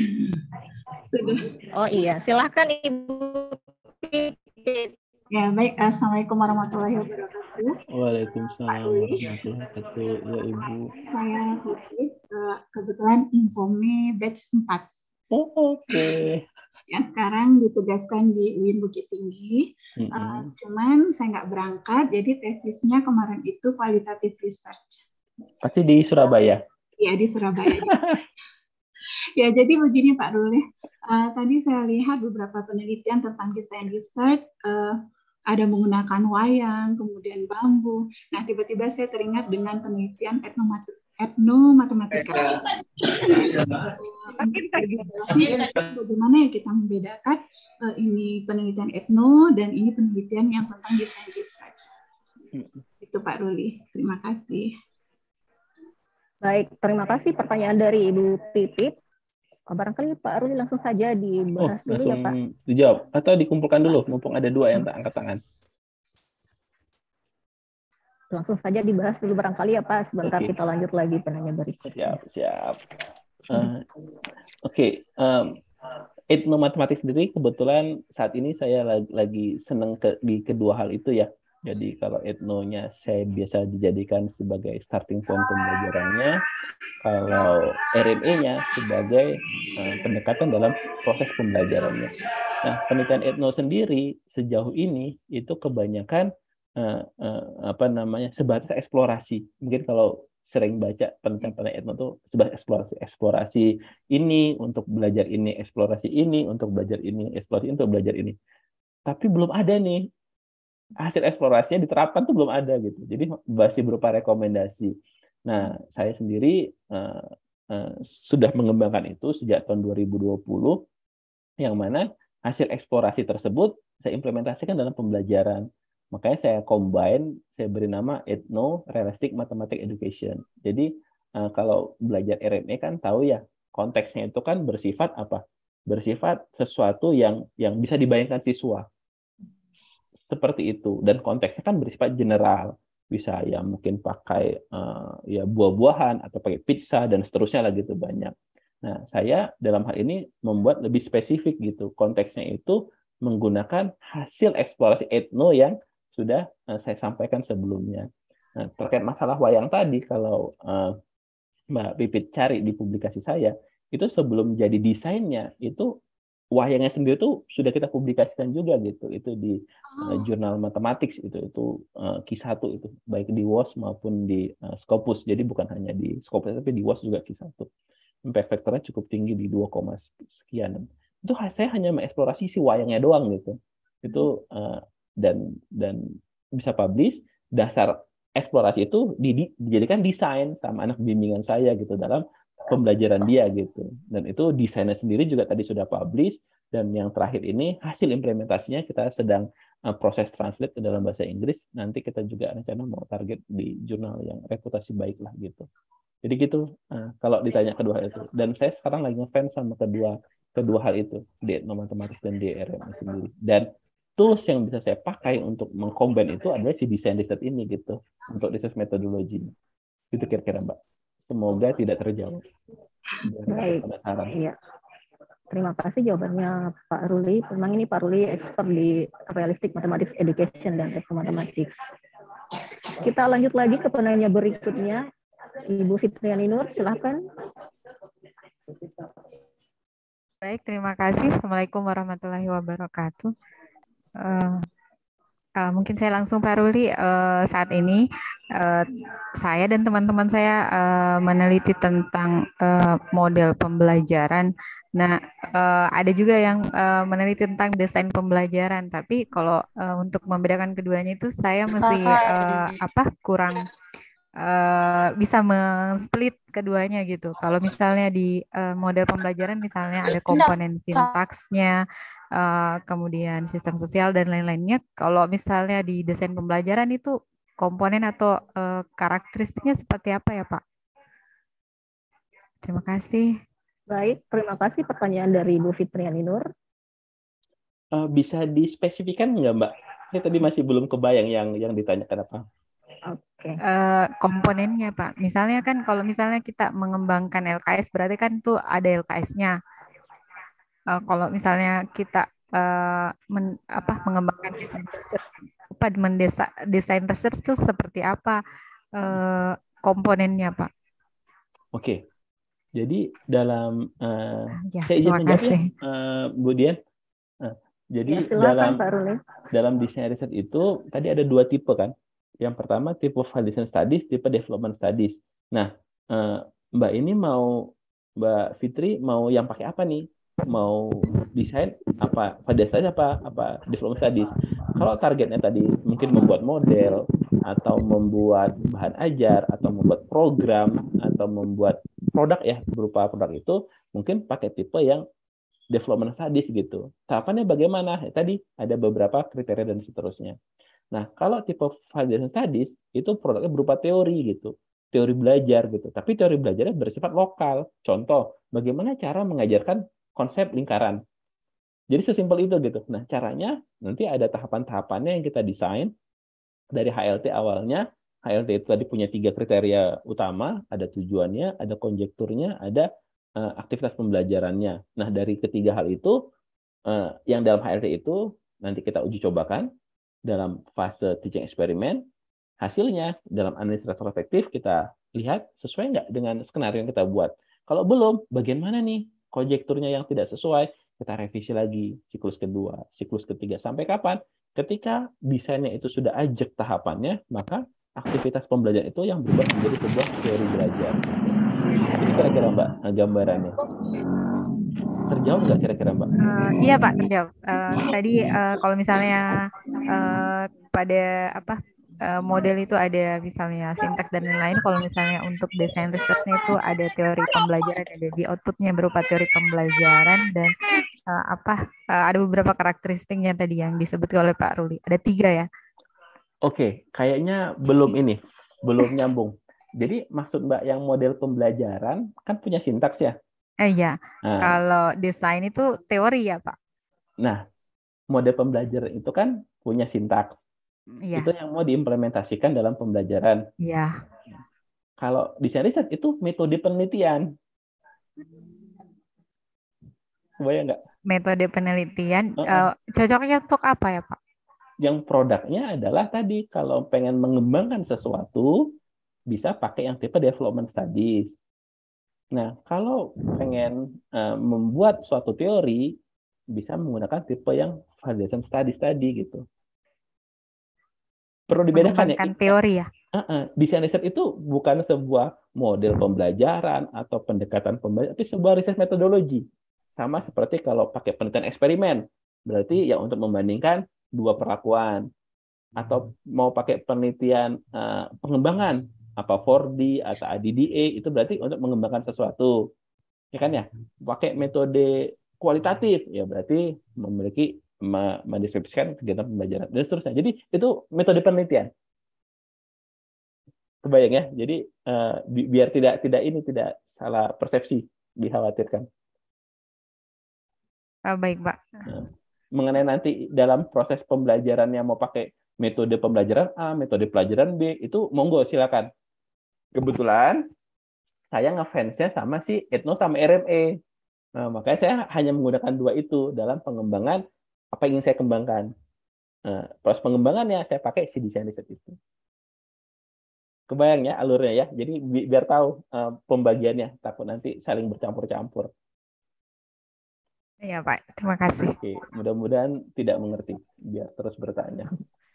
Oh iya, silakan Ibu Fitri. Ya, baik. Assalamualaikum warahmatullahi wabarakatuh. Waalaikumsalam warahmatullahi wabarakatuh. Ya, Ibu. Saya Putri, kebetulan Infome batch empat. Oh, oke. Okay. Yang sekarang ditugaskan di U I N Bukit Tinggi. Mm-hmm. uh, cuman saya nggak berangkat, jadi tesisnya kemarin itu qualitative research. Pasti di Surabaya? Iya, di Surabaya. Ya, jadi begini Pak Ruli. Uh, tadi saya lihat beberapa penelitian tentang desain research, uh, ada menggunakan wayang, kemudian bambu. Nah, tiba-tiba saya teringat dengan penelitian etnomat- etnomatematika. Bagaimana ya kita membedakan uh, ini penelitian etno dan ini penelitian yang tentang desain research. Itu Pak Ruli. Terima kasih. Baik, terima kasih pertanyaan dari Ibu Pipit. Barangkali Pak Ruli langsung saja dibahas oh, dulu ya Pak. Dijawab atau dikumpulkan dulu, mumpung ada dua yang tak angkat tangan. Langsung saja dibahas dulu barangkali ya Pak. Sebentar okay. Kita lanjut lagi penanya berikutnya. Siap, siap. Uh, Oke, okay. um, etnomatematik sendiri kebetulan saat ini saya lagi, lagi senang ke, di kedua hal itu ya. Jadi kalau etnonya saya biasa dijadikan sebagai starting point pembelajarannya, kalau R M E-nya sebagai uh, pendekatan dalam proses pembelajarannya. Nah, penelitian etno sendiri sejauh ini itu kebanyakan uh, uh, apa namanya sebatas eksplorasi. Mungkin kalau sering baca penelitian-penelitian etno itu sebatas eksplorasi, eksplorasi ini untuk belajar ini, eksplorasi ini untuk belajar ini, eksplorasi ini untuk belajar ini. Tapi belum ada nih hasil eksplorasinya diterapkan tuh belum ada gitu. Jadi masih berupa rekomendasi. Nah, saya sendiri uh, uh, sudah mengembangkan itu sejak tahun dua ribu dua puluh, yang mana hasil eksplorasi tersebut saya implementasikan dalam pembelajaran. Makanya saya combine, saya beri nama Ethno Realistic Mathematics Education. Jadi uh, kalau belajar R M E kan tahu ya, konteksnya itu kan bersifat apa? Bersifat sesuatu yang yang bisa dibayangkan siswa. Seperti itu, dan konteksnya kan bersifat general, bisa ya mungkin pakai uh, ya buah-buahan atau pakai pizza dan seterusnya lah gitu banyak. Nah, saya dalam hal ini membuat lebih spesifik gitu, konteksnya itu menggunakan hasil eksplorasi etno yang sudah uh, saya sampaikan sebelumnya. Nah, terkait masalah wayang tadi, kalau uh, Mbak Pipit cari di publikasi saya, itu sebelum jadi desainnya itu wayangnya sendiri tuh sudah kita publikasikan juga gitu, itu di uh, jurnal Mathematics itu itu uh, Q satu itu baik di W O S maupun di uh, Scopus. Jadi bukan hanya di Scopus tapi di W O S juga Q satu. Impact factor-nya cukup tinggi di dua, sekian. Itu saya hanya mengeksplorasi si wayangnya doang gitu. Itu uh, dan dan bisa publish. Dasar eksplorasi itu dijadikan desain sama anak bimbingan saya gitu dalam pembelajaran dia gitu. Dan itu desainnya sendiri juga tadi sudah publish, dan yang terakhir ini hasil implementasinya kita sedang uh, proses translate ke dalam bahasa Inggris. Nanti kita juga rencana mau target di jurnal yang reputasi baik lah gitu. Jadi gitu uh, kalau ditanya kedua hal itu. Dan saya sekarang lagi ngefans sama kedua kedua hal itu, di etnomatematik dan di R M E sendiri. Dan tools yang bisa saya pakai untuk mengcombine itu adalah si desain riset ini gitu, untuk riset metodologinya. Itu kira-kira Mbak. Semoga tidak terjawab. Baik. Iya. Terima kasih jawabannya Pak Ruli. Memang ini Pak Ruli expert di Realistic Mathematics Education dan Mathematics. Kita lanjut lagi ke penanya berikutnya. Ibu Fitriani Nur, silakan. Baik, terima kasih. Assalamualaikum warahmatullahi wabarakatuh. Uh, Uh, mungkin saya langsung Pak Ruli, uh, saat ini uh, saya dan teman-teman saya uh, meneliti tentang uh, model pembelajaran. Nah, uh, ada juga yang uh, meneliti tentang desain pembelajaran. Tapi kalau uh, untuk membedakan keduanya itu saya masih uh, apa kurang uh, bisa men-split keduanya gitu. Kalau misalnya di uh, model pembelajaran misalnya ada komponen sintaksnya, Uh, kemudian sistem sosial dan lain-lainnya. Kalau misalnya di desain pembelajaran itu komponen atau uh, karakteristiknya seperti apa ya Pak? Terima kasih. Baik, terima kasih pertanyaan dari Ibu Fitriani Nur. Uh, bisa dispesifikan nggak Mbak? Saya tadi masih belum kebayang yang yang ditanyakan apa. Oke. Okay. Uh, komponennya Pak. Misalnya kan kalau misalnya kita mengembangkan L K S berarti kan tuh ada L K S-nya. Uh, kalau misalnya kita uh, men, apa, mengembangkan desain research, apa mendesa, desain research itu seperti apa uh, komponennya, Pak? Oke, Jadi dalam uh, Ya, saya izin terima menjawab ya, kasih. uh, Bu Dian. Nah, jadi Ya, silakan dalam Pak Ruli. dalam desain riset itu tadi ada dua tipe kan. Yang pertama tipe validation studies, tipe development studies. Nah, uh, Mbak ini mau Mbak Fitri mau yang pakai apa nih? Mau desain apa? Validation studies apa apa development studies? Kalau targetnya tadi mungkin membuat model atau membuat bahan ajar atau membuat program atau membuat produk ya berupa produk itu mungkin pakai tipe yang development studies gitu. Tahapannya bagaimana? Ya, tadi ada beberapa kriteria dan seterusnya. Nah, kalau tipe validation studies itu produknya berupa teori gitu. Teori belajar gitu. Tapi teori belajarnya bersifat lokal. Contoh, bagaimana cara mengajarkan konsep lingkaran. Jadi sesimpel itu gitu. Nah, caranya nanti ada tahapan-tahapannya yang kita desain dari H L T awalnya. H L T itu tadi punya tiga kriteria utama, ada tujuannya, ada konjekturnya, ada uh, aktivitas pembelajarannya. Nah, dari ketiga hal itu, uh, yang dalam H L T itu nanti kita uji cobakan dalam fase teaching eksperimen. Hasilnya dalam analisis retrospektif kita lihat sesuai nggak dengan skenario yang kita buat. Kalau belum, bagaimana nih konjekturnya yang tidak sesuai? Kita revisi lagi siklus kedua, siklus ketiga. Sampai kapan? Ketika desainnya itu sudah ajak tahapannya, maka aktivitas pembelajaran itu yang berubah menjadi sebuah teori belajar. Itu kira-kira Mbak gambarannya. Terjawab nggak kira-kira Mbak? Uh, iya Pak, terjawab. Uh, tadi uh, kalau misalnya uh, pada apa uh, model itu ada misalnya sintaks dan lain-lain. Kalau misalnya untuk desain risetnya itu ada teori pembelajaran, ada di outputnya berupa teori pembelajaran dan uh, apa uh, ada beberapa karakteristiknya tadi yang disebutkan oleh Pak Ruli. Ada tiga ya. Oke, kayaknya belum ini, belum nyambung. Jadi maksud Mbak yang model pembelajaran kan punya sintaks ya? Eh iya, Nah, kalau desain itu teori ya Pak? Nah, model pembelajaran itu kan punya sintaks. Iya. Itu yang mau diimplementasikan dalam pembelajaran. Iya. Kalau desain riset itu metode penelitian. Kebayang nggak? Metode penelitian Uh-uh. uh, cocoknya untuk apa ya Pak? Yang produknya adalah tadi kalau pengen mengembangkan sesuatu bisa pakai yang tipe development studies. Nah, kalau pengen uh, membuat suatu teori bisa menggunakan tipe yang validation studies tadi gitu. Perlu dibedakan ya. Teori ya. Uh-uh. Desain riset itu bukan sebuah model pembelajaran atau pendekatan pembelajaran, tapi sebuah riset metodologi. Sama seperti kalau pakai penelitian eksperimen, berarti ya untuk membandingkan dua perlakuan. Atau mau pakai penelitian uh, pengembangan, apa empat D atau A D D A, itu berarti untuk mengembangkan sesuatu. Ya kan ya? Pakai metode kualitatif, ya berarti memiliki mendeskripsikan kegiatan pembelajaran dan seterusnya. Jadi itu metode penelitian. Kebayang ya? Jadi uh, bi biar tidak tidak ini tidak salah persepsi, dikhawatirkan. Oh, baik, Pak. Nah, mengenai nanti dalam proses pembelajarannya mau pakai metode pembelajaran A, metode pelajaran B, itu monggo silakan. Kebetulan saya ngefansnya sama si Etno sama R M E. Nah, makanya saya hanya menggunakan dua itu dalam pengembangan apa yang ingin saya kembangkan. Nah, proses pengembangannya saya pakai si desain riset itu. Kebayang ya alurnya ya. Jadi bi biar tahu uh, pembagiannya, takut nanti saling bercampur-campur. Iya Pak, terima kasih. Oke, mudah-mudahan tidak mengerti, biar terus bertanya.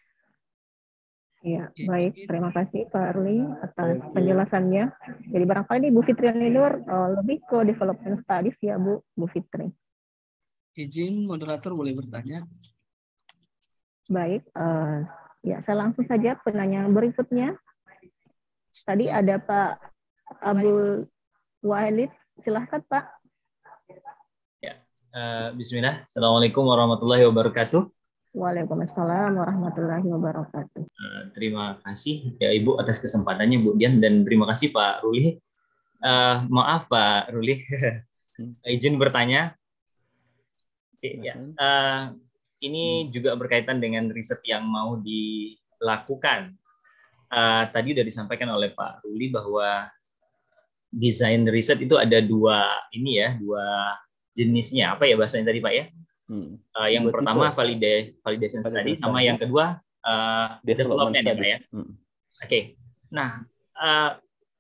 Ya, baik. Terima kasih Pak Ruli atas penjelasannya. Jadi barangkali Bu Fitri Nur uh, lebih ke development studies ya Bu, Bu Fitri. Izin moderator boleh bertanya. Baik, uh, ya saya langsung saja penanya berikutnya. Tadi ada Pak Abdul Wahid, silahkan Pak. Ya, uh, Bismillah. Assalamualaikum warahmatullahi wabarakatuh. Waalaikumsalam warahmatullahi wabarakatuh. Uh, terima kasih ya Ibu atas kesempatannya Bu Dian dan terima kasih Pak Ruli. Uh, maaf Pak Ruli, izin bertanya. Ya, uh, ini juga berkaitan dengan riset yang mau dilakukan. Uh, tadi sudah disampaikan oleh Pak Ruli bahwa desain riset itu ada dua ini ya, dua jenisnya. Apa ya bahasanya tadi Pak ya? Hmm. Uh, yang Buat pertama validation, validation study, sama yang kedua uh, development, development ya Pak ya. Hmm. Oke. Okay. Nah, uh,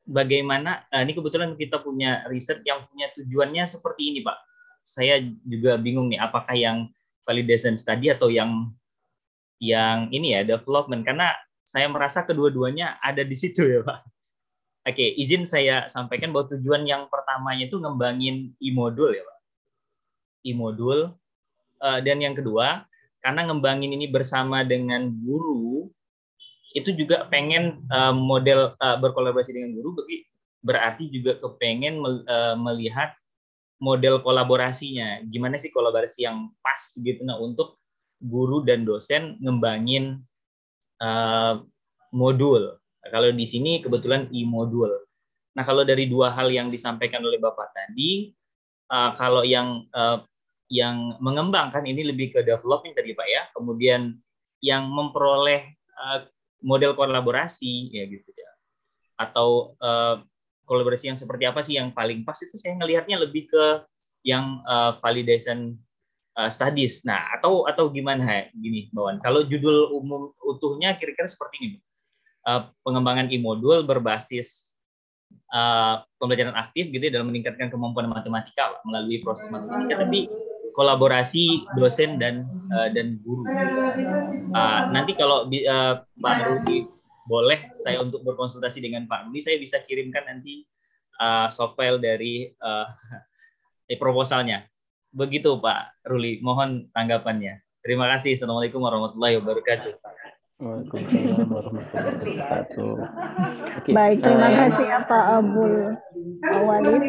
bagaimana uh, ini kebetulan kita punya riset yang punya tujuannya seperti ini, Pak. Saya juga bingung nih, apakah yang validation study atau yang yang ini ya development, karena saya merasa kedua-duanya ada di situ ya, Pak. Oke, izin saya sampaikan bahwa tujuan yang pertamanya itu ngembangin e-modul ya, Pak. E-modul uh, dan yang kedua karena ngembangin ini bersama dengan guru, itu juga pengen uh, model uh, berkolaborasi dengan guru, berarti juga kepengen uh, melihat model kolaborasinya. Gimana sih kolaborasi yang pas gitu, nah untuk guru dan dosen ngembangin uh, modul. Kalau di sini kebetulan e-modul. Nah, kalau dari dua hal yang disampaikan oleh Bapak tadi, uh, kalau yang uh, yang mengembangkan ini lebih ke developing tadi Pak ya, kemudian yang memperoleh uh, model kolaborasi ya gitu ya, atau uh, kolaborasi yang seperti apa sih yang paling pas, itu saya ngelihatnya lebih ke yang uh, validation uh, studies. Nah, atau atau gimana ya? Gini, Bawan. Kalau judul umum utuhnya kira-kira seperti ini, uh, pengembangan e-modul berbasis uh, pembelajaran aktif gitu ya, dalam meningkatkan kemampuan matematika Pak, melalui proses matematika, tapi kolaborasi dosen dan uh, dan guru. Uh, nanti kalau uh, Pak Rudi boleh saya untuk berkonsultasi dengan Pak Rudi, saya bisa kirimkan nanti uh, soft file dari uh, proposalnya. Begitu Pak Ruli, mohon tanggapannya. Terima kasih. Assalamualaikum warahmatullahi wabarakatuh. Waalaikumsalam warahmatullahi wabarakatuh. Okay. Baik, terima uh, kasih ya Pak Abul Walid.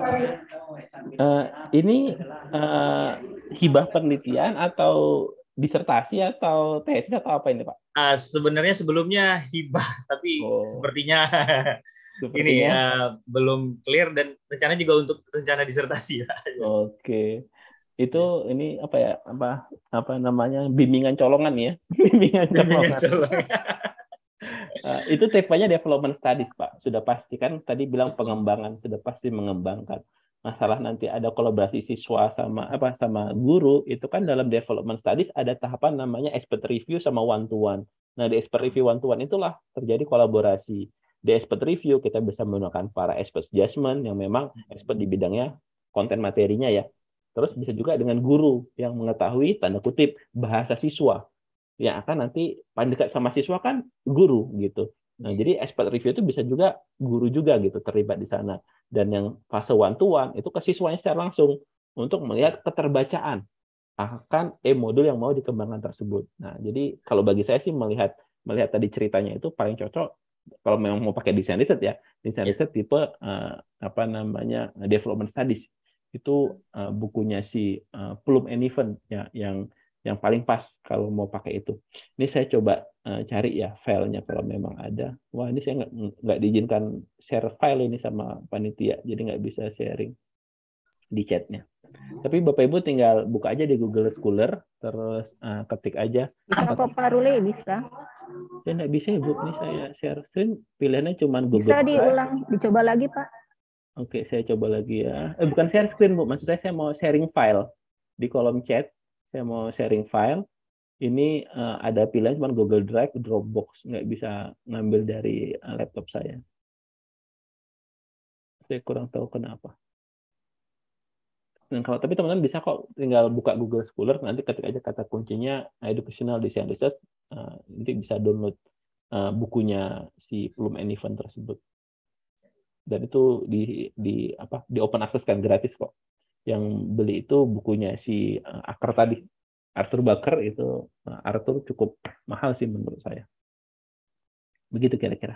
Uh, ini uh, hibah penelitian atau disertasi atau tesis atau apa ini Pak? Uh, sebenarnya sebelumnya hibah, tapi oh. sepertinya, sepertinya ini uh, belum clear dan rencana juga untuk rencana disertasi. Oke, okay. Itu ini apa ya, apa apa namanya, bimbingan colongan ya, bimbingan colongan. Bimbingan colongan. uh, itu temanya development studies Pak, sudah pasti kan tadi bilang pengembangan, sudah pasti mengembangkan. Masalah nanti ada kolaborasi siswa sama apa sama guru, itu kan dalam development studies ada tahapan namanya expert review sama one to one. Nah, di expert review one to one itulah terjadi kolaborasi. Di expert review kita bisa menggunakan para expert judgment yang memang expert di bidangnya konten materinya ya. Terus bisa juga dengan guru yang mengetahui tanda kutip bahasa siswa, yang akan nanti paling dekat sama siswa kan guru gitu. Nah, jadi expert review itu bisa juga guru juga gitu terlibat di sana. Dan yang fase one to one itu ke siswanya secara langsung untuk melihat keterbacaan akan e-modul yang mau dikembangkan tersebut. Nah, jadi kalau bagi saya sih melihat melihat tadi ceritanya itu paling cocok kalau memang mau pakai desain riset ya, desain riset tipe uh, apa namanya development studies. Itu uh, bukunya si uh, Plum and Even ya, yang yang paling pas kalau mau pakai itu. Ini saya coba uh, cari ya filenya kalau memang ada. Wah, ini saya nggak nggak diizinkan share file ini sama panitia, jadi nggak bisa sharing di chatnya. Tapi Bapak Ibu tinggal buka aja di Google Scholar, terus uh, ketik aja. Bisa kok Pak Ruli, bisa. Ya nggak bisa Ibu, ini saya share screen, pilihannya cuma Google. Bisa diulang, dicoba lagi Pak. Oke, saya coba lagi ya. Eh, bukan share screen Bu, maksud saya saya mau sharing file di kolom chat. Saya mau sharing file, ini uh, ada pilihan cuma Google Drive, Dropbox, nggak bisa ngambil dari uh, laptop saya. Saya kurang tahu kenapa. Dan kalau tapi teman-teman bisa kok tinggal buka Google Scholar, nanti ketik aja kata kuncinya Educational Design Research, uh, nanti bisa download uh, bukunya si Plum and Even tersebut. Dan itu di di apa di open access kan, gratis kok. Yang beli itu bukunya si uh, Aker tadi, Arthur Baker itu. uh, Arthur cukup mahal sih menurut saya. Begitu kira-kira.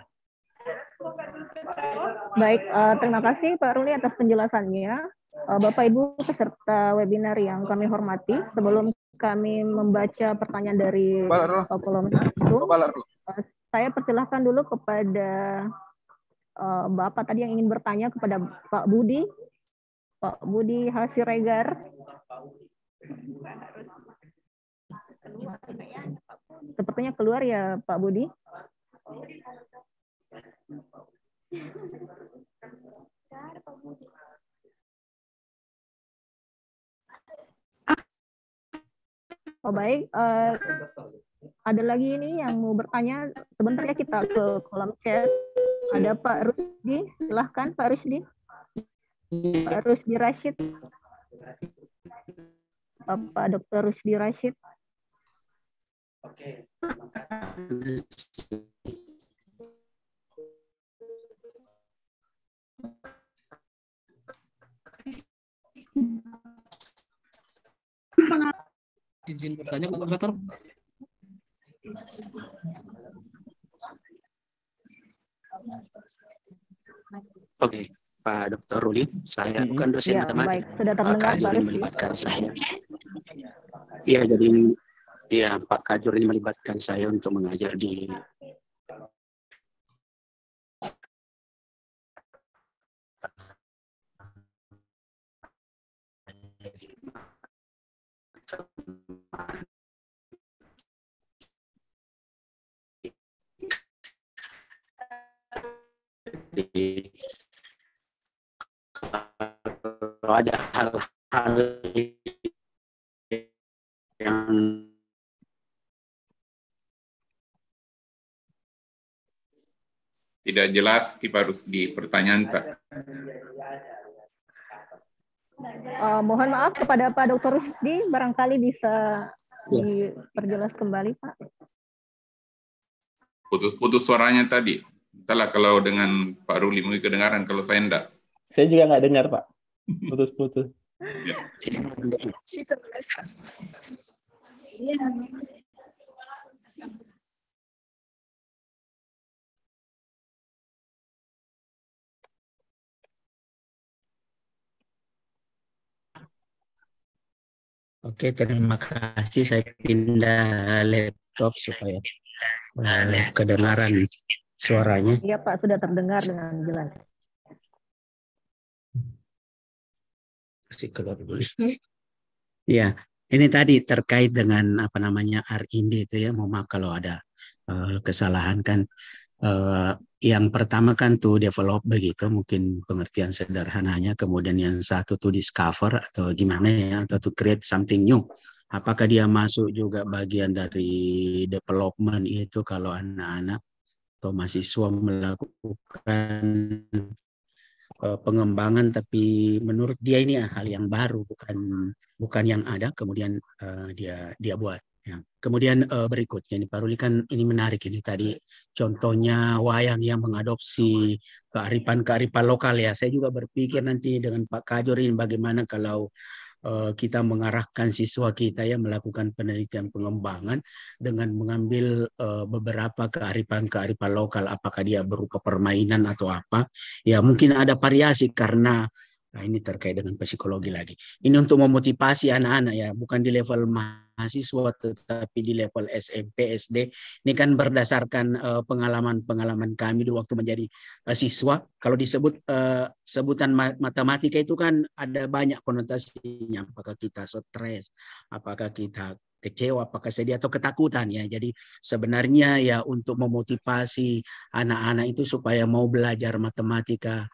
Baik, uh, terima kasih Pak Ruli atas penjelasannya. Uh, Bapak Ibu peserta webinar yang kami hormati, sebelum kami membaca pertanyaan dari uh, kolom itu, uh, saya persilahkan dulu kepada uh, Bapak tadi yang ingin bertanya kepada Pak Budi. Pak Budi Hasiregar. Sepertinya keluar ya Pak Budi. Oh baik, uh, ada lagi ini yang mau bertanya. Sebentar ya kita ke kolom chat. Ada Pak Rusdi, silahkan Pak Rusdi. Pak Rusdi Rashid. Bapak Doktor Rusdi Rashid. Oke. Izin bertanya, Pak Moderator. Oke, Pak Doktor Ruli, saya Mm-hmm. bukan dosen Ya, matematik. baik. Sudah terdengar, Pak Kajur Pak ini Rusdi. melibatkan saya. Iya, jadi ya Pak Kajur ini melibatkan saya untuk mengajar di di kalau ada hal-hal yang tidak jelas, kita harus di pertanyaan Pak. Uh, mohon maaf kepada Pak Doktor Rusdi, barangkali bisa ya. diperjelas kembali, Pak. Putus-putus suaranya tadi. Entahlah kalau dengan Pak Ruli mungkin kedengaran, kalau saya enggak. Saya juga nggak dengar, Pak. Putus-putus. Ya. Oke, terima kasih. Saya pindah laptop supaya uh, kedengaran suaranya. Iya, Pak, sudah terdengar dengan jelas. Kasih keluar dulu. Ya, ini tadi terkait dengan apa namanya R I N D itu ya. Mohon maaf kalau ada uh, kesalahan kan. Uh, yang pertama kan to develop begitu, mungkin pengertian sederhananya. Kemudian yang satu to discover atau gimana ya, atau to create something new. Apakah dia masuk juga bagian dari development itu kalau anak-anak atau mahasiswa melakukan uh, pengembangan, tapi menurut dia ini hal yang baru, bukan bukan yang ada, kemudian uh, dia dia buat. Ya. Kemudian uh, berikutnya ini Pak Ruli kan ini menarik ini tadi contohnya wayang yang mengadopsi kearifan-kearifan lokal ya. Saya juga berpikir nanti dengan Pak Kajur ini bagaimana kalau uh, kita mengarahkan siswa kita ya melakukan penelitian pengembangan dengan mengambil uh, beberapa kearifan-kearifan lokal, apakah dia berupa permainan atau apa. Ya mungkin ada variasi karena nah, ini terkait dengan psikologi lagi. Ini untuk memotivasi anak-anak ya, bukan di level mahasiswa tetapi di level S M P, S D. Ini kan berdasarkan uh, pengalaman-pengalaman kami di waktu menjadi uh, siswa. Kalau disebut uh, sebutan matematika itu kan ada banyak konotasinya. Apakah kita stres, apakah kita kecewa, apakah sedih atau ketakutan ya. Jadi sebenarnya ya untuk memotivasi anak-anak itu supaya mau belajar matematika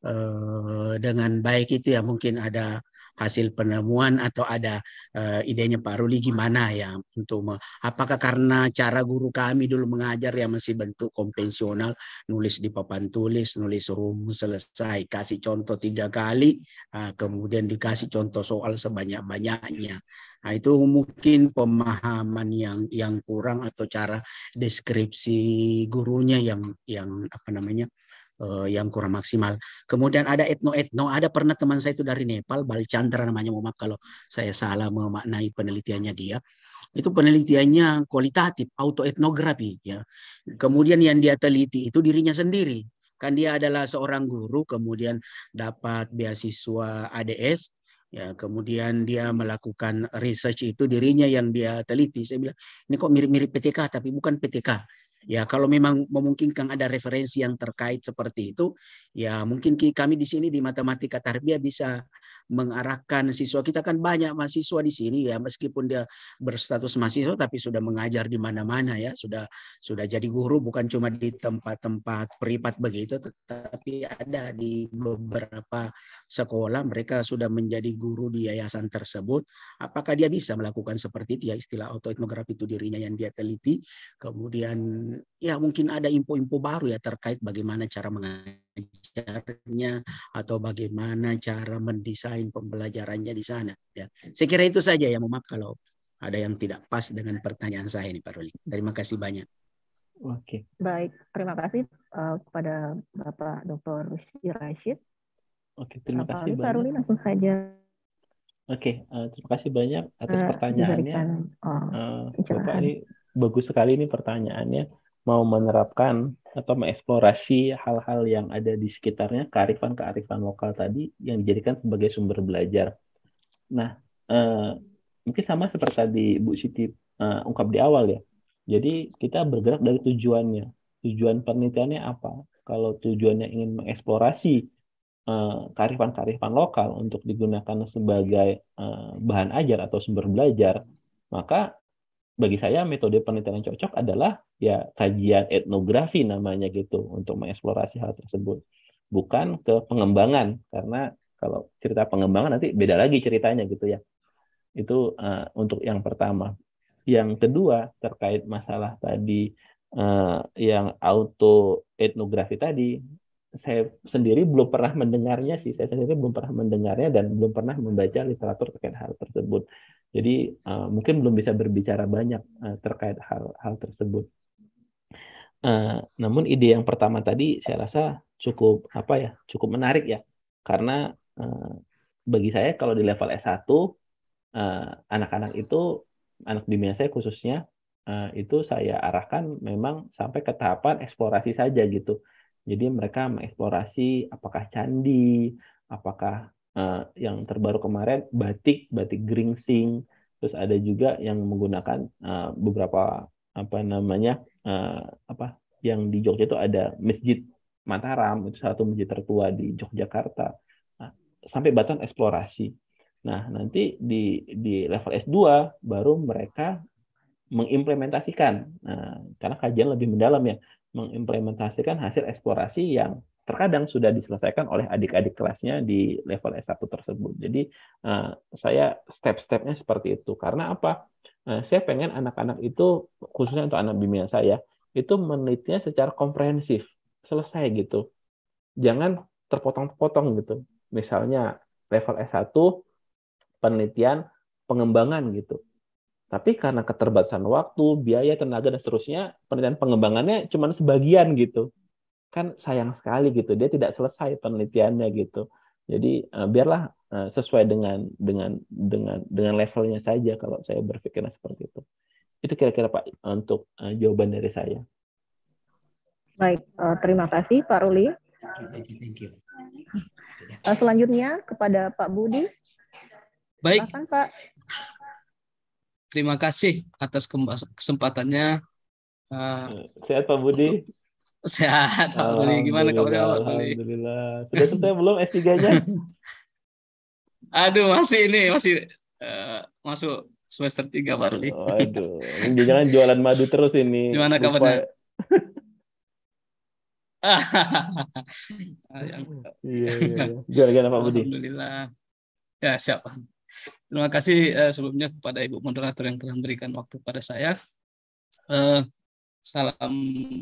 Uh, dengan baik itu ya mungkin ada hasil penemuan atau ada uh, idenya Pak Ruli gimana ya untuk me, apakah karena cara guru kami dulu mengajar ya masih bentuk konvensional, nulis di papan tulis, nulis rumus selesai, kasih contoh tiga kali, uh, kemudian dikasih contoh soal sebanyak-banyaknya. Nah itu mungkin pemahaman yang yang kurang atau cara deskripsi gurunya yang yang apa namanya Uh, yang kurang maksimal. Kemudian ada etno-etno, ada pernah teman saya itu dari Nepal, Balchandra namanya, mohon maaf kalau saya salah memaknai penelitiannya dia. Itu penelitiannya kualitatif, autoetnografi ya. Kemudian yang dia teliti itu dirinya sendiri. Kan dia adalah seorang guru, kemudian dapat beasiswa A D S, ya, kemudian dia melakukan research itu dirinya yang dia teliti. Saya bilang, ini kok mirip-mirip P T K, tapi bukan P T K. Ya kalau memang memungkinkan ada referensi yang terkait seperti itu, ya mungkin kami di sini di Matematika Tarbiyah bisa mengarahkan siswa kita. Kan banyak mahasiswa di sini ya, meskipun dia berstatus mahasiswa tapi sudah mengajar di mana-mana ya, sudah sudah jadi guru bukan cuma di tempat-tempat privat begitu, tetapi ada di beberapa sekolah mereka sudah menjadi guru di yayasan tersebut. Apakah dia bisa melakukan seperti itu ya, istilah autoetnografi itu dirinya yang dia teliti, kemudian ya mungkin ada info-info baru ya terkait bagaimana cara mengajarnya atau bagaimana cara mendesain pembelajarannya di sana. Ya, saya kira itu saja ya. Mohon maaf kalau ada yang tidak pas dengan pertanyaan saya nih Pak Ruli. Terima kasih banyak. Oke. Baik, terima kasih uh, kepada Bapak Doktor Rusdi Rashid. Oke, terima Pak kasih Ruli, Pak banyak. Ruli langsung saja. Oke, uh, terima kasih banyak atas Uh, pertanyaannya. diberikan, oh, Uh, Bapak, pencerahan. ini bagus sekali ini pertanyaannya. Mau menerapkan atau mengeksplorasi hal-hal yang ada di sekitarnya, kearifan-kearifan lokal tadi yang dijadikan sebagai sumber belajar. Nah, uh, mungkin sama seperti tadi Bu Siti uh, ungkap di awal ya. Jadi kita bergerak dari tujuannya. Tujuan penelitiannya apa? Kalau tujuannya ingin mengeksplorasi uh, kearifan-kearifan lokal untuk digunakan sebagai uh, bahan ajar atau sumber belajar, maka bagi saya metode penelitian yang cocok adalah ya kajian etnografi namanya gitu untuk mengeksplorasi hal tersebut. Bukan ke pengembangan, karena kalau cerita pengembangan nanti beda lagi ceritanya gitu ya. Itu uh, untuk yang pertama. Yang kedua terkait masalah tadi uh, yang auto etnografi tadi, saya sendiri belum pernah mendengarnya sih. Saya sendiri belum pernah mendengarnya dan belum pernah membaca literatur terkait hal tersebut. Jadi uh, mungkin belum bisa berbicara banyak uh, terkait hal-hal tersebut. Uh, namun ide yang pertama tadi saya rasa cukup apa ya, cukup menarik ya, karena uh, bagi saya kalau di level S satu uh, anak-anak itu, anak bimbingan saya khususnya uh, itu saya arahkan memang sampai ke tahapan eksplorasi saja gitu. Jadi mereka mengeksplorasi apakah candi, apakah uh, yang terbaru kemarin batik, batik geringsing, terus ada juga yang menggunakan uh, beberapa apa namanya uh, apa yang di Jogja itu ada Masjid Mataram, itu satu masjid tertua di Yogyakarta. Nah, sampai batasan eksplorasi. Nah, nanti di di level S dua baru mereka mengimplementasikan. Nah, karena kajian lebih mendalam ya, mengimplementasikan hasil eksplorasi yang terkadang sudah diselesaikan oleh adik-adik kelasnya di level S satu tersebut. Jadi uh, saya step-stepnya seperti itu. Karena apa? Uh, saya pengen anak-anak itu, khususnya untuk anak bimbingan saya, itu menelitinya secara komprehensif, selesai gitu. Jangan terpotong-potong gitu. Misalnya level S satu penelitian pengembangan gitu. Tapi karena keterbatasan waktu, biaya, tenaga, dan seterusnya, penelitian pengembangannya cuma sebagian gitu. Kan sayang sekali gitu, dia tidak selesai penelitiannya gitu. Jadi uh, biarlah uh, sesuai dengan dengan dengan dengan levelnya saja kalau saya berpikirnya seperti itu. Itu kira-kira Pak untuk uh, jawaban dari saya. Baik, uh, terima kasih Pak Ruli. Thank you, thank you. Uh, selanjutnya kepada Pak Budi. Baik. Silakan, Pak. Terima kasih atas kesempatannya. Uh, Sehat Pak Budi? Sehat Pak Ruli. Gimana kabarnya Pak Ruli? Alhamdulillah. Sudah selesai belum S tiga-nya? Aduh, masih ini, masih uh, masuk semester tiga Pak Ruli. Aduh, ini jangan jualan madu terus ini. Gimana Lupa. kabarnya? Iya, iya, iya. Gimana Pak Budi? Alhamdulillah. Ya, siap. Terima kasih uh, sebelumnya kepada Ibu Moderator yang telah memberikan waktu pada saya. Uh, salam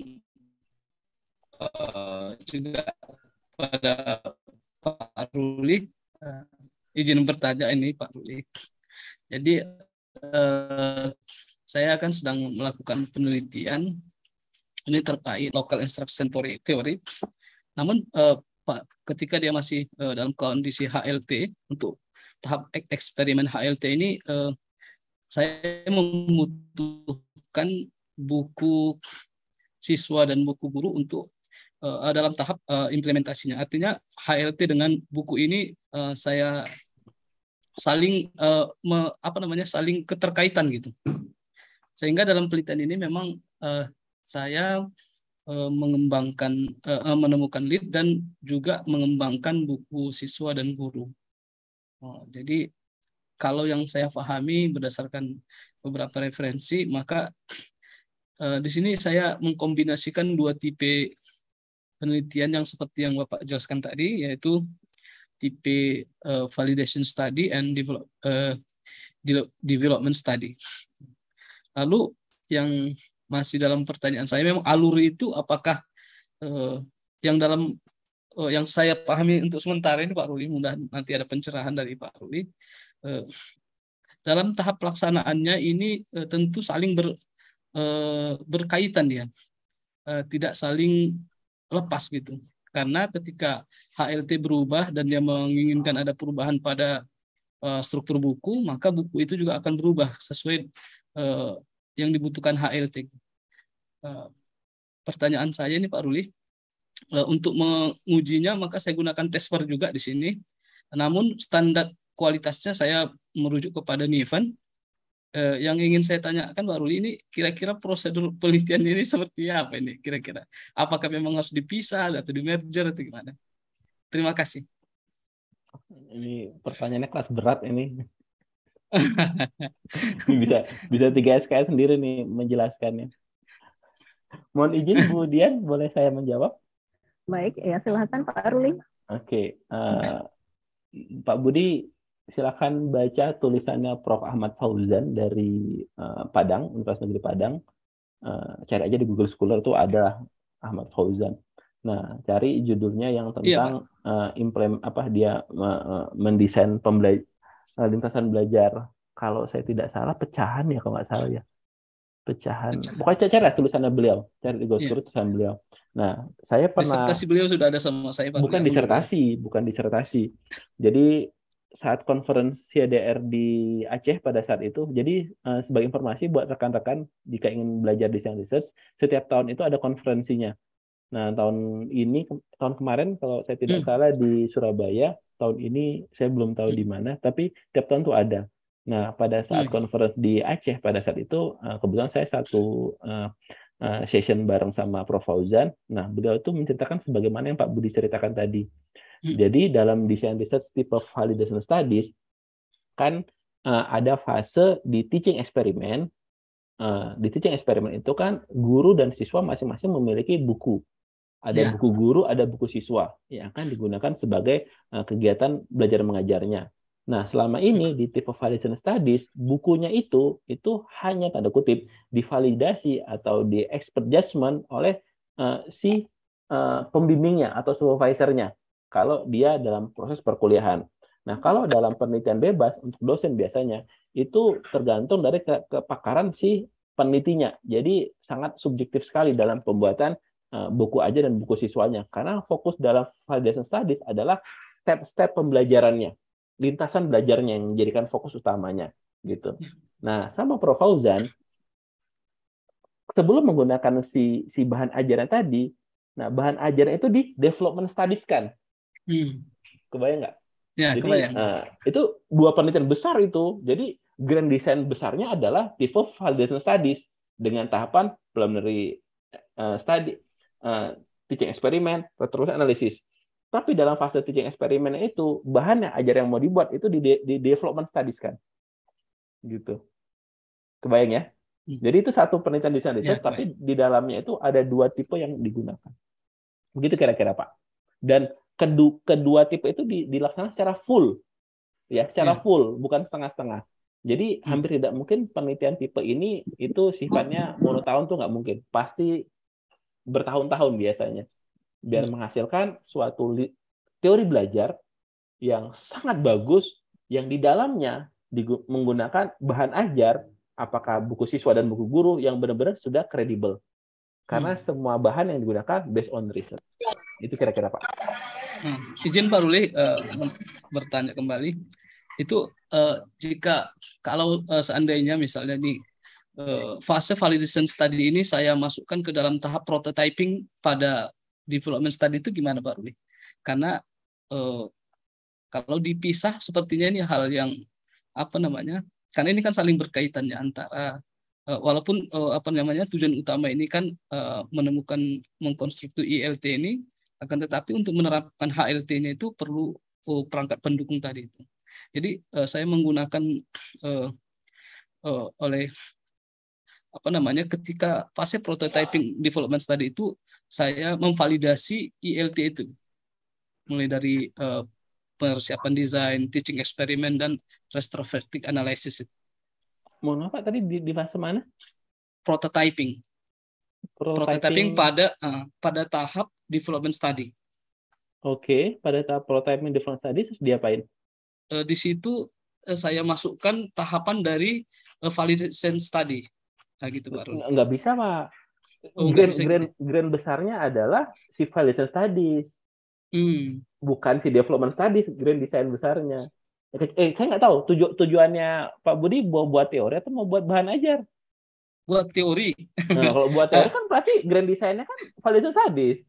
uh, juga pada Pak Ruli. Uh, izin bertanya ini Pak Ruli. Jadi uh, saya akan sedang melakukan penelitian ini terkait local instruction theory. Namun uh, Pak, ketika dia masih uh, dalam kondisi H L T, untuk tahap eksperimen H L T ini uh, saya membutuhkan buku siswa dan buku guru untuk uh, dalam tahap uh, implementasinya. Artinya H L T dengan buku ini uh, saya saling uh, me, apa namanya saling keterkaitan gitu. Sehingga dalam penelitian ini memang uh, saya uh, mengembangkan uh, menemukan lead dan juga mengembangkan buku siswa dan guru. Oh, jadi kalau yang saya pahami berdasarkan beberapa referensi, maka uh, di sini saya mengkombinasikan dua tipe penelitian yang seperti yang Bapak jelaskan tadi, yaitu tipe uh, validation study and develop, uh, development study. Lalu yang masih dalam pertanyaan saya, memang aluri itu apakah uh, yang dalam uh, yang saya pahami untuk sementara ini Pak Ruli, mudah nanti ada pencerahan dari Pak Ruli, uh, dalam tahap pelaksanaannya ini uh, tentu saling ber, uh, berkaitan ya, uh, tidak saling lepas gitu. Karena ketika H L T berubah dan dia menginginkan ada perubahan pada uh, struktur buku, maka buku itu juga akan berubah sesuai uh, yang dibutuhkan H L T. Uh, pertanyaan saya ini Pak Ruli, uh, untuk mengujinya maka saya gunakan Tesper juga di sini. Namun standar kualitasnya saya merujuk kepada Niven. Uh, yang ingin saya tanyakan Pak Ruli, ini kira-kira prosedur penelitian ini seperti apa ini kira-kira? Apakah memang harus dipisah atau di merger atau gimana? Terima kasih. Ini pertanyaannya kelas berat ini. Ini bisa bisa tiga S K S sendiri nih menjelaskannya. Mohon izin Bu Dian, boleh saya menjawab? Baik, ya silakan Pak Ruli. Oke, uh, Pak Budi, silakan baca tulisannya Profesor Ahmad Fauzan dari uh, Padang, Universitas Negeri Padang. Uh, cari aja di Google Scholar tuh ada Ahmad Fauzan. Nah, cari judulnya yang tentang iya, uh, implement apa dia uh, mendesain pembelajar uh, lintasan belajar. Kalau saya tidak salah pecahan ya, kalau nggak salah ya. Pecahan. Pokoknya cari lah tulisannya beliau, cari di Google Scholar yeah. tulisan beliau. Nah, saya pernah disertasi beliau sudah ada sama saya Pak. Bukan disertasi, bukan disertasi. Jadi saat konferensi D R di Aceh pada saat itu, jadi uh, sebagai informasi buat rekan-rekan jika ingin belajar desain research, setiap tahun itu ada konferensinya. Nah, tahun ini, tahun kemarin kalau saya tidak hmm. salah di Surabaya, tahun ini saya belum tahu hmm. di mana, tapi tiap tahun tuh ada. Nah, pada saat hmm. konferensi di Aceh pada saat itu, uh, kebetulan saya satu uh, uh, session bareng sama Profesor Fauzan. Nah, beliau itu menceritakan sebagaimana yang Pak Budi ceritakan tadi. Hmm. Jadi dalam desain research tipe validation studies kan uh, ada fase di teaching experiment. Uh, di teaching experiment itu kan guru dan siswa masing-masing memiliki buku. Ada yeah. buku guru, ada buku siswa yang akan digunakan sebagai uh, kegiatan belajar mengajarnya. Nah, selama ini di tipe validation studies, bukunya itu itu hanya tanda kutip divalidasi atau di expert judgment oleh uh, si uh, pembimbingnya atau supervisornya kalau dia dalam proses perkuliahan. Nah, kalau dalam penelitian bebas untuk dosen biasanya itu tergantung dari ke kepakaran si penelitinya. Jadi sangat subjektif sekali dalam pembuatan uh, buku aja dan buku siswanya. Karena fokus dalam validation studies adalah step-step pembelajarannya, lintasan belajarnya yang menjadikan fokus utamanya, gitu. Nah, sama Profesor Fauzan, sebelum menggunakan si si bahan ajaran tadi, nah bahan ajaran itu di development studies kan, hmm. kebayang nggak? Ya, jadi kebayang. Uh, itu dua penelitian besar itu. Jadi grand design besarnya adalah tipe validation studies dengan tahapan preliminary uh, study, uh, teaching experiment, terus analisis. Tapi dalam fase teaching eksperimen itu bahan yang ajar yang mau dibuat itu di, di development studies kan, gitu. Kebayang ya? Jadi itu satu penelitian desain research, ya, tapi di dalamnya itu ada dua tipe yang digunakan. Begitu kira-kira Pak. Dan kedua, kedua tipe itu dilaksanakan secara full, ya, secara ya. full, bukan setengah-setengah. Jadi hmm. hampir tidak mungkin penelitian tipe ini itu sifatnya monotahun tuh nggak mungkin, pasti bertahun-tahun biasanya. Biar menghasilkan suatu teori belajar yang sangat bagus, yang di dalamnya menggunakan bahan ajar, apakah buku siswa dan buku guru yang benar-benar sudah kredibel. Karena hmm. semua bahan yang digunakan based on research. Itu kira-kira Pak. Hmm. Izin Pak Ruli uh, bertanya kembali. Itu uh, jika kalau uh, seandainya misalnya di uh, fase validation study ini saya masukkan ke dalam tahap prototyping pada development study itu gimana Pak Ruli? Karena eh, kalau dipisah sepertinya ini hal yang apa namanya? Karena ini kan saling berkaitan ya antara eh, walaupun eh, apa namanya tujuan utama ini kan eh, menemukan mengkonstruksi I L T ini, akan tetapi untuk menerapkan H L T-nya itu perlu oh, perangkat pendukung tadi itu. Jadi eh, saya menggunakan eh, eh, oleh apa namanya ketika fase prototyping development study itu saya memvalidasi I L T itu mulai dari uh, persiapan desain, teaching eksperimen dan retrospective analysis. Mohon maaf Pak, tadi di, di fase mana? Prototyping. prototyping pada uh, pada tahap development study. Oke, pada tahap prototyping development study terus diapain? Uh, di situ uh, saya masukkan tahapan dari uh, validation study. Nah, gitu Pak Ruli. Nggak bisa, Pak. Oh, Grand, bisa grand, gitu. grand besarnya adalah si validation studies. Hmm. Bukan si development studies, grand design besarnya. Eh, saya nggak tahu tuju, tujuannya Pak Budi mau buat teori atau mau buat bahan ajar? Buat teori. Nah, kalau buat teori kan berarti grand design-nya kan validation studies.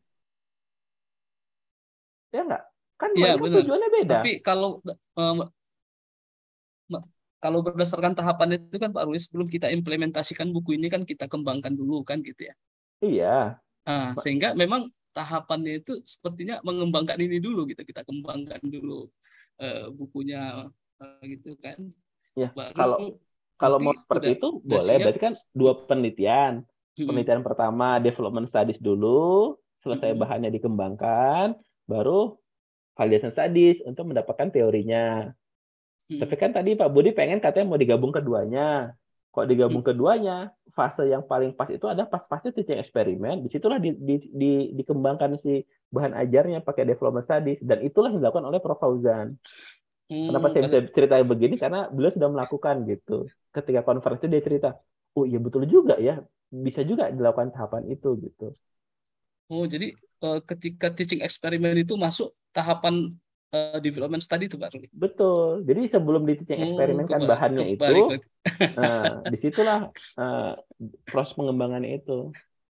Ya nggak? Kan ya, mereka tujuannya beda. Tapi kalau um, kalau berdasarkan tahapan itu kan Pak Ruli, sebelum kita implementasikan buku ini kan kita kembangkan dulu kan gitu ya. Iya. Nah, sehingga memang tahapannya itu sepertinya mengembangkan ini dulu gitu, kita kembangkan dulu uh, bukunya uh, gitu kan. Ya, baru kalau kalau mau seperti udah, itu udah boleh, siap. berarti kan dua penelitian. Hmm. Penelitian pertama development studies dulu, selesai Hmm. bahannya dikembangkan, baru validation studies untuk mendapatkan teorinya. Hmm. Tapi kan tadi Pak Budi pengen katanya mau digabung keduanya. Kok digabung hmm. keduanya, fase yang paling pas itu ada pas fase teaching eksperimen. Disitulah di, di, di, dikembangkan si bahan ajarnya pakai development studies, dan itulah yang dilakukan oleh Prof Fauzan. Hmm, Kenapa saya bisa cerita begini? Karena beliau sudah melakukan gitu. Ketika konferensi dia cerita, oh iya betul juga ya, bisa juga dilakukan tahapan itu gitu. Oh jadi ketika teaching eksperimen itu masuk tahapan Uh, development study itu Pak Ruli. Betul. Jadi sebelum di teaching eksperimen kan bahannya itu, nah, disitulah uh, proses pengembangannya itu.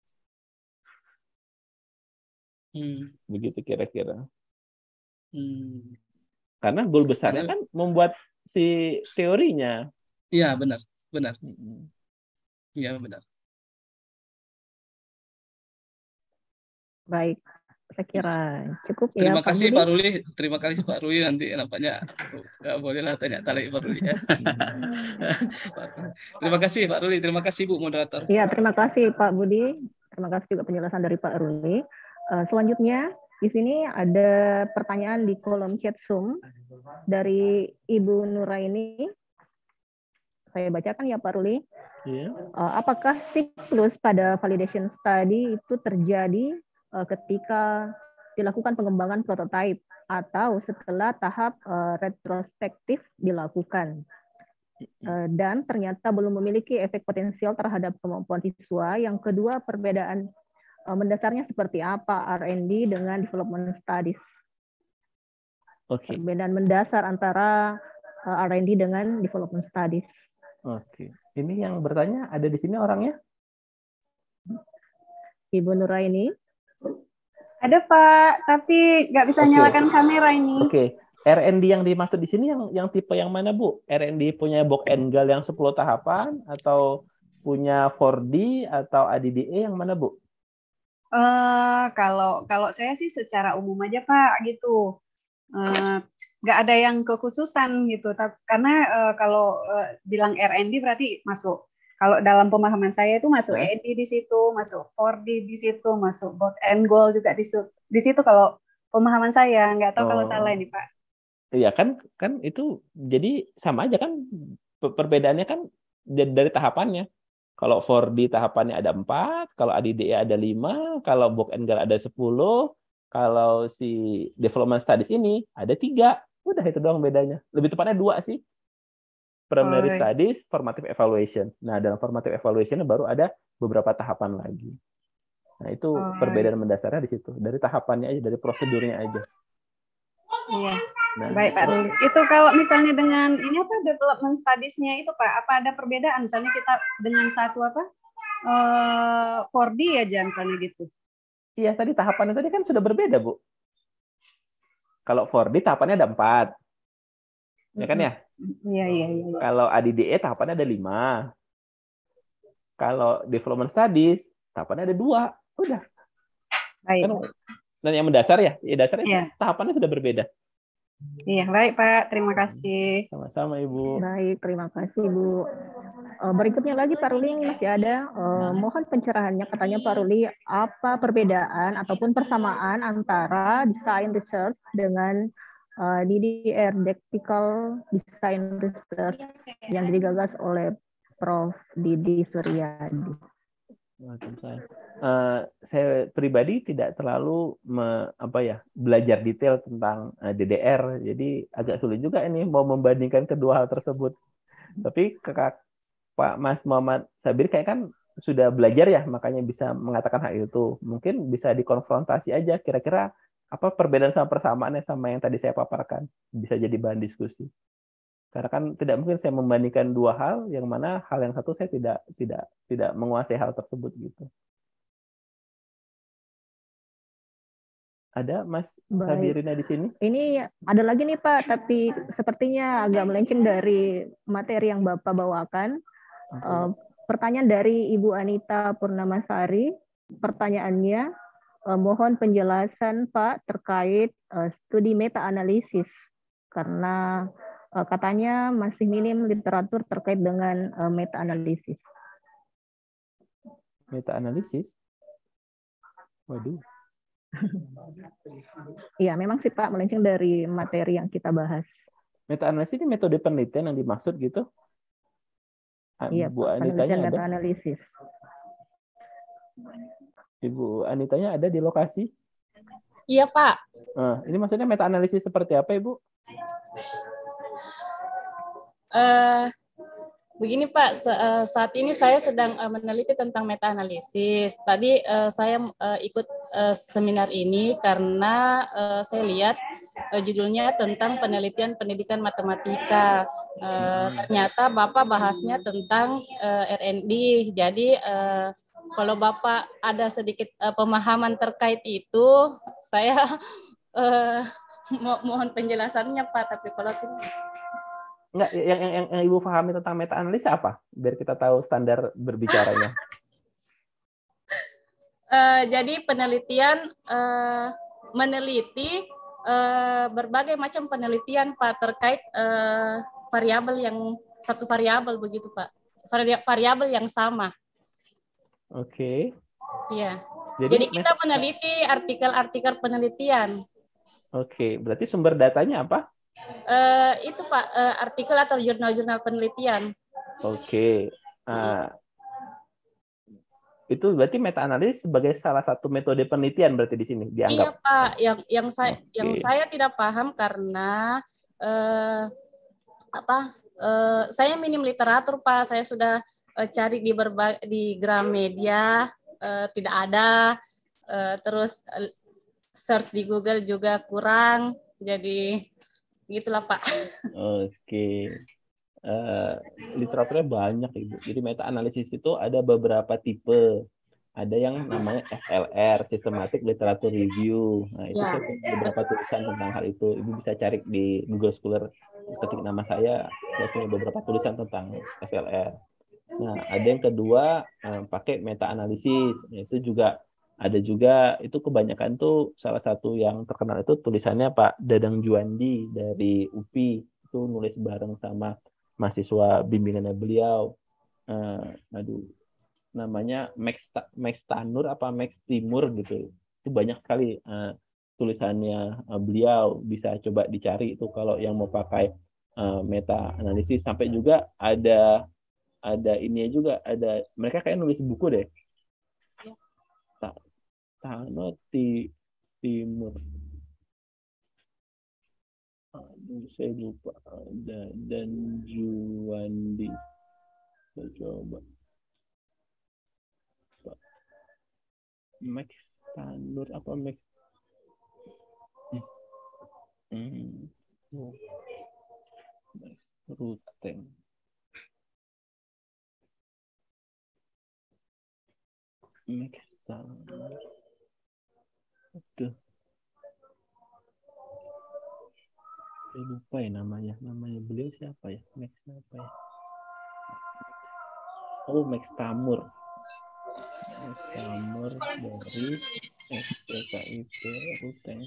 Hmm. Begitu kira-kira. Hmm. Karena goal besarnya Karena... kan membuat si teorinya. Iya benar, benar. Iya benar. Baik. Saya kira cukup Terima ya Pak kasih Budi. Pak Ruli, terima kasih Pak Ruli, nanti nampaknya nggak bolehlah tanya tanya Pak Ruli ya. Terima kasih Pak Ruli, terima kasih Bu moderator. Iya terima kasih Pak Budi, terima kasih juga penjelasan dari Pak Ruli. Uh, selanjutnya di sini ada pertanyaan di kolom chat Zoom dari Ibu Nuraini. Saya bacakan ya Pak Ruli. Yeah. Uh, apakah siklus pada validation study itu terjadi ketika dilakukan pengembangan prototipe atau setelah tahap uh, retrospektif dilakukan uh, dan ternyata belum memiliki efek potensial terhadap kemampuan siswa. Yang kedua, perbedaan uh, mendasarnya seperti apa R and D dengan development studies? Okay. Perbedaan mendasar antara uh, R and D dengan development studies. Oke, okay. Ini yang bertanya ada di sini orangnya? Ibu Nuraini. Ada Pak, tapi nggak bisa okay. nyalakan kamera ini. Oke, okay. R and D yang dimaksud di sini yang yang tipe yang mana Bu? R and D punya book and gal yang sepuluh tahapan atau punya four D atau A D D E yang mana Bu? Uh, kalau kalau saya sih secara umum aja Pak gitu, nggak uh, ada yang kekhususan gitu. Karena uh, kalau uh, bilang R and D berarti masuk. Kalau dalam pemahaman saya itu masuk E D di situ, masuk four D di situ, masuk both and goal juga di situ. Di situ kalau pemahaman saya, nggak tahu oh. kalau salah ini Pak. Iya kan, kan itu jadi sama aja kan, perbedaannya kan dari tahapannya. Kalau four D tahapannya ada empat, kalau A D D E ada lima, kalau book and goal ada sepuluh, kalau si development studies ini ada tiga. Udah itu doang bedanya. Lebih tepatnya dua sih. Preliminary oh, studies, formative evaluation. Nah, dalam formative evaluation baru ada beberapa tahapan lagi. Nah, itu oh, perbedaan mendasarnya di situ. Dari tahapannya aja, dari prosedurnya aja. Iya. Nah, baik Pak Ruli. Itu kalau misalnya dengan ini apa development studies-nya itu Pak, apa ada perbedaan? Misalnya kita dengan satu apa? Uh, four D aja misalnya gitu. Iya, tadi tahapannya tadi kan sudah berbeda, Bu. Kalau four D tahapannya ada empat. Ya kan ya? Iya, iya, iya. Kalau A D D E tahapannya ada lima. Kalau development studies tahapannya ada dua. Udah. Baik. Kan, dan yang mendasar ya, ya dasarnya iya. tahapannya sudah berbeda. Iya, baik Pak. Terima kasih. Sama-sama Ibu. Baik, terima kasih Bu. Berikutnya lagi Pak Ruli ini masih ada. Uh, mohon pencerahannya, katanya Pak Ruli, apa perbedaan ataupun persamaan antara design research dengan Uh, D D R, Didactical Design Research, yang digagas oleh Profesor Didi Suryadi. Waalaikumsalam. Uh, saya pribadi tidak terlalu me, apa ya belajar detail tentang uh, D D R, jadi agak sulit juga ini mau membandingkan kedua hal tersebut. Tapi kakak Pak Mas Muhammad Sabir kayak kan sudah belajar ya, makanya bisa mengatakan hal itu. Mungkin bisa dikonfrontasi aja kira-kira apa perbedaan sama persamaannya sama yang tadi saya paparkan, bisa jadi bahan diskusi. Karena kan tidak mungkin saya membandingkan dua hal yang mana hal yang satu saya tidak tidak tidak menguasai hal tersebut gitu. Ada Mas Sabirina di sini? Ini ada lagi nih Pak, tapi sepertinya agak melenceng dari materi yang Bapak bawakan. Okay. Uh, pertanyaan dari Ibu Anita Purnamasari. Pertanyaannya, uh, mohon penjelasan Pak terkait uh, studi meta-analisis. Karena uh, katanya masih minim literatur terkait dengan uh, meta-analisis. Meta-analisis? Waduh. Iya, memang sih Pak, melenceng dari materi yang kita bahas. Meta-analisis ini metode penelitian yang dimaksud gitu? Iya, Bu Pak, Anitanya ada? Meta-analisis. Ibu Anitanya ada di lokasi? Iya, Pak. Nah, ini maksudnya meta-analisis seperti apa, Ibu? Uh, begini Pak, saat ini saya sedang meneliti tentang meta-analisis. Tadi uh, saya uh, ikut uh, seminar ini karena uh, saya lihat uh, judulnya tentang penelitian pendidikan matematika. Uh, ternyata Bapak bahasnya tentang uh, R and D. Jadi uh, kalau Bapak ada sedikit uh, pemahaman terkait itu, saya uh, mo mohon penjelasannya Pak. Tapi kalau Enggak, yang, yang, yang, yang Ibu pahami tentang meta-analisa apa? Biar kita tahu standar berbicaranya. uh, jadi penelitian, uh, meneliti uh, berbagai macam penelitian Pak terkait uh, variabel yang, satu variabel begitu Pak. Vari variabel yang sama. Oke. Okay. Iya. Jadi, jadi kita meneliti artikel-artikel penelitian. Oke, okay. Berarti sumber datanya apa? Uh, itu Pak, uh, artikel atau jurnal-jurnal penelitian. Oke. Okay. Uh, itu berarti meta-analisis sebagai salah satu metode penelitian berarti di sini dianggap. Iya Pak, yang yang saya okay. yang saya tidak paham karena uh, apa? Uh, saya minim literatur Pak. Saya sudah uh, cari di berbagai di Gramedia, uh, tidak ada. Uh, terus uh, search di Google juga kurang. Jadi gitulah Pak. Oke, uh, literaturnya banyak Ibu. Jadi meta analisis itu ada beberapa tipe. Ada yang namanya S L R, Systematic Literature Review. Nah itu ya. Beberapa tulisan tentang hal itu. Ibu bisa cari di Google Scholar, ketik nama saya, saya punya beberapa tulisan tentang S L R. Nah ada yang kedua uh, pakai meta analisis. Nah, itu juga ada juga, itu kebanyakan tuh salah satu yang terkenal itu tulisannya Pak Dadang Juandi dari U P I, itu nulis bareng sama mahasiswa bimbingannya beliau. Uh, aduh, namanya Max Max Tanur apa Max Timur gitu. Itu banyak sekali uh, tulisannya uh, beliau, bisa coba dicari itu kalau yang mau pakai uh, meta analisis. Sampai juga ada ada ininya juga, ada mereka kayak nulis buku deh. Tano ti Timur. Aduh, saya lupa. Ada dan Juandi. Saya coba. Max Tanur apa Max? Hmm. Oh. Max Ruteng. Max Tanur. Aduh. Saya lupa ya namanya. Namanya beliau siapa ya? Max apa ya? Oh, Max Tamur. Max Tamur dari S P K I P Ruteng.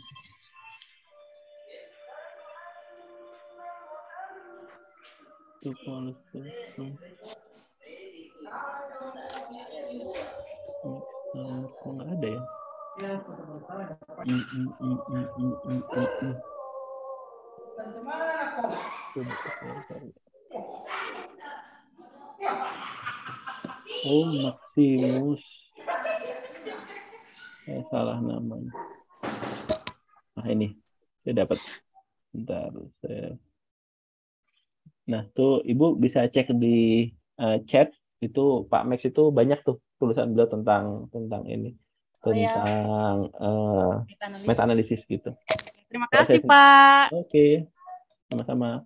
Itu polus itu. Max Tamur kok nggak ada ya? Mm, mm, mm, mm, mm, mm, mm. Oh, Maximus. Saya salah namanya. Nah ini, saya dapat. Bentar, saya. Nah tuh Ibu bisa cek di uh, chat itu Pak Max itu banyak tuh tulisan beliau tentang tentang ini, Oh ya, tentang uh, meta-analisis. meta-analisis gitu. Terima Kalau kasih, saya, Pak. Oke, sama-sama.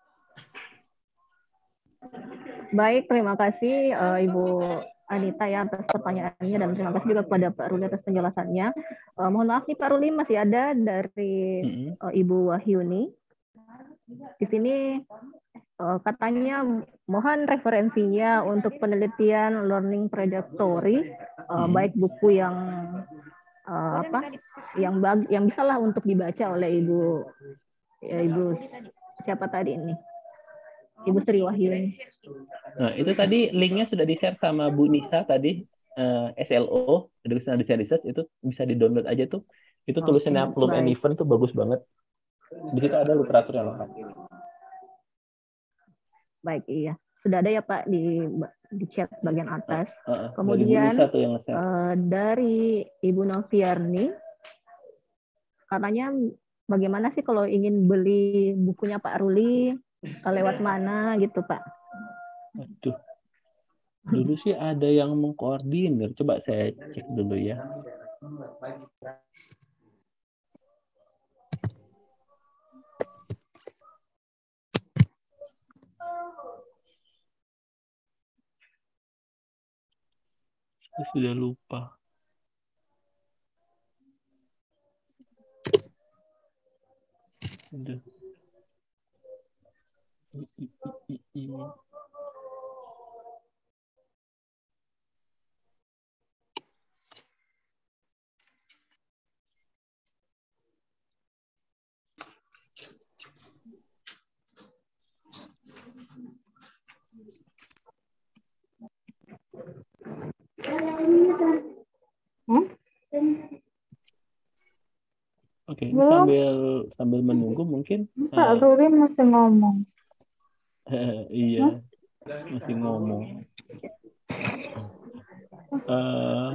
Baik, terima kasih uh, Ibu Anita ya atas pertanyaannya dan terima kasih juga kepada Pak Ruli atas penjelasannya. Uh, mohon maaf nih Pak Ruli masih ada dari uh, Ibu Wahyuni. Di sini uh, katanya mohon referensinya untuk penelitian learning trajectory, uh, baik buku yang uh, apa, yang bag, yang bisalah untuk dibaca oleh Ibu ya, Ibu siapa tadi ini? Ibu Sri Wahyuni. Nah, itu tadi linknya sudah di-share sama Bu Nisa tadi, uh, S L O, Educational Design Research, itu bisa di-download aja tuh. Itu tulisannya Oke, Plum and baik. Event tuh bagus banget. Di situ ada literatur yang lengkap. Baik, iya. Sudah ada ya Pak di di chat bagian atas. Uh, uh, Kemudian dari Bu Nisa tuh yang nge-share. uh, dari Ibu Noviarni, katanya bagaimana sih kalau ingin beli bukunya Pak Ruli, lewat mana gitu Pak? Aduh, dulu sih ada yang mengkoordinir. Coba saya cek dulu ya. Saya sudah lupa. Aduh. Hmm? Oke, ini Belum. sambil sambil menunggu mungkin. Pak uh, Ruli masih ngomong. Iya, masih ngomong. Uh,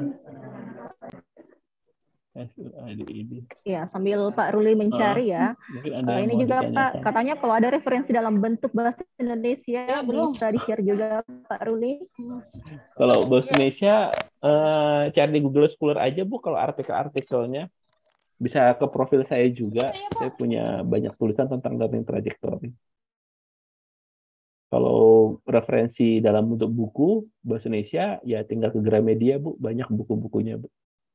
Ya, sambil Pak Ruli mencari ya. Mungkin ada Uh, yang ini mau juga Pak, ditanyakan. katanya kalau ada referensi dalam bentuk bahasa Indonesia Ya, belum. bisa di-share juga Pak Ruli. Kalau bahasa Indonesia, uh, cari di Google Scholar aja Bu. Kalau artikel-artikelnya bisa ke profil saya juga. Saya punya banyak tulisan tentang learning trajectory. Kalau referensi dalam bentuk buku bahasa Indonesia, ya tinggal ke Gramedia Bu. Banyak buku-bukunya Bu.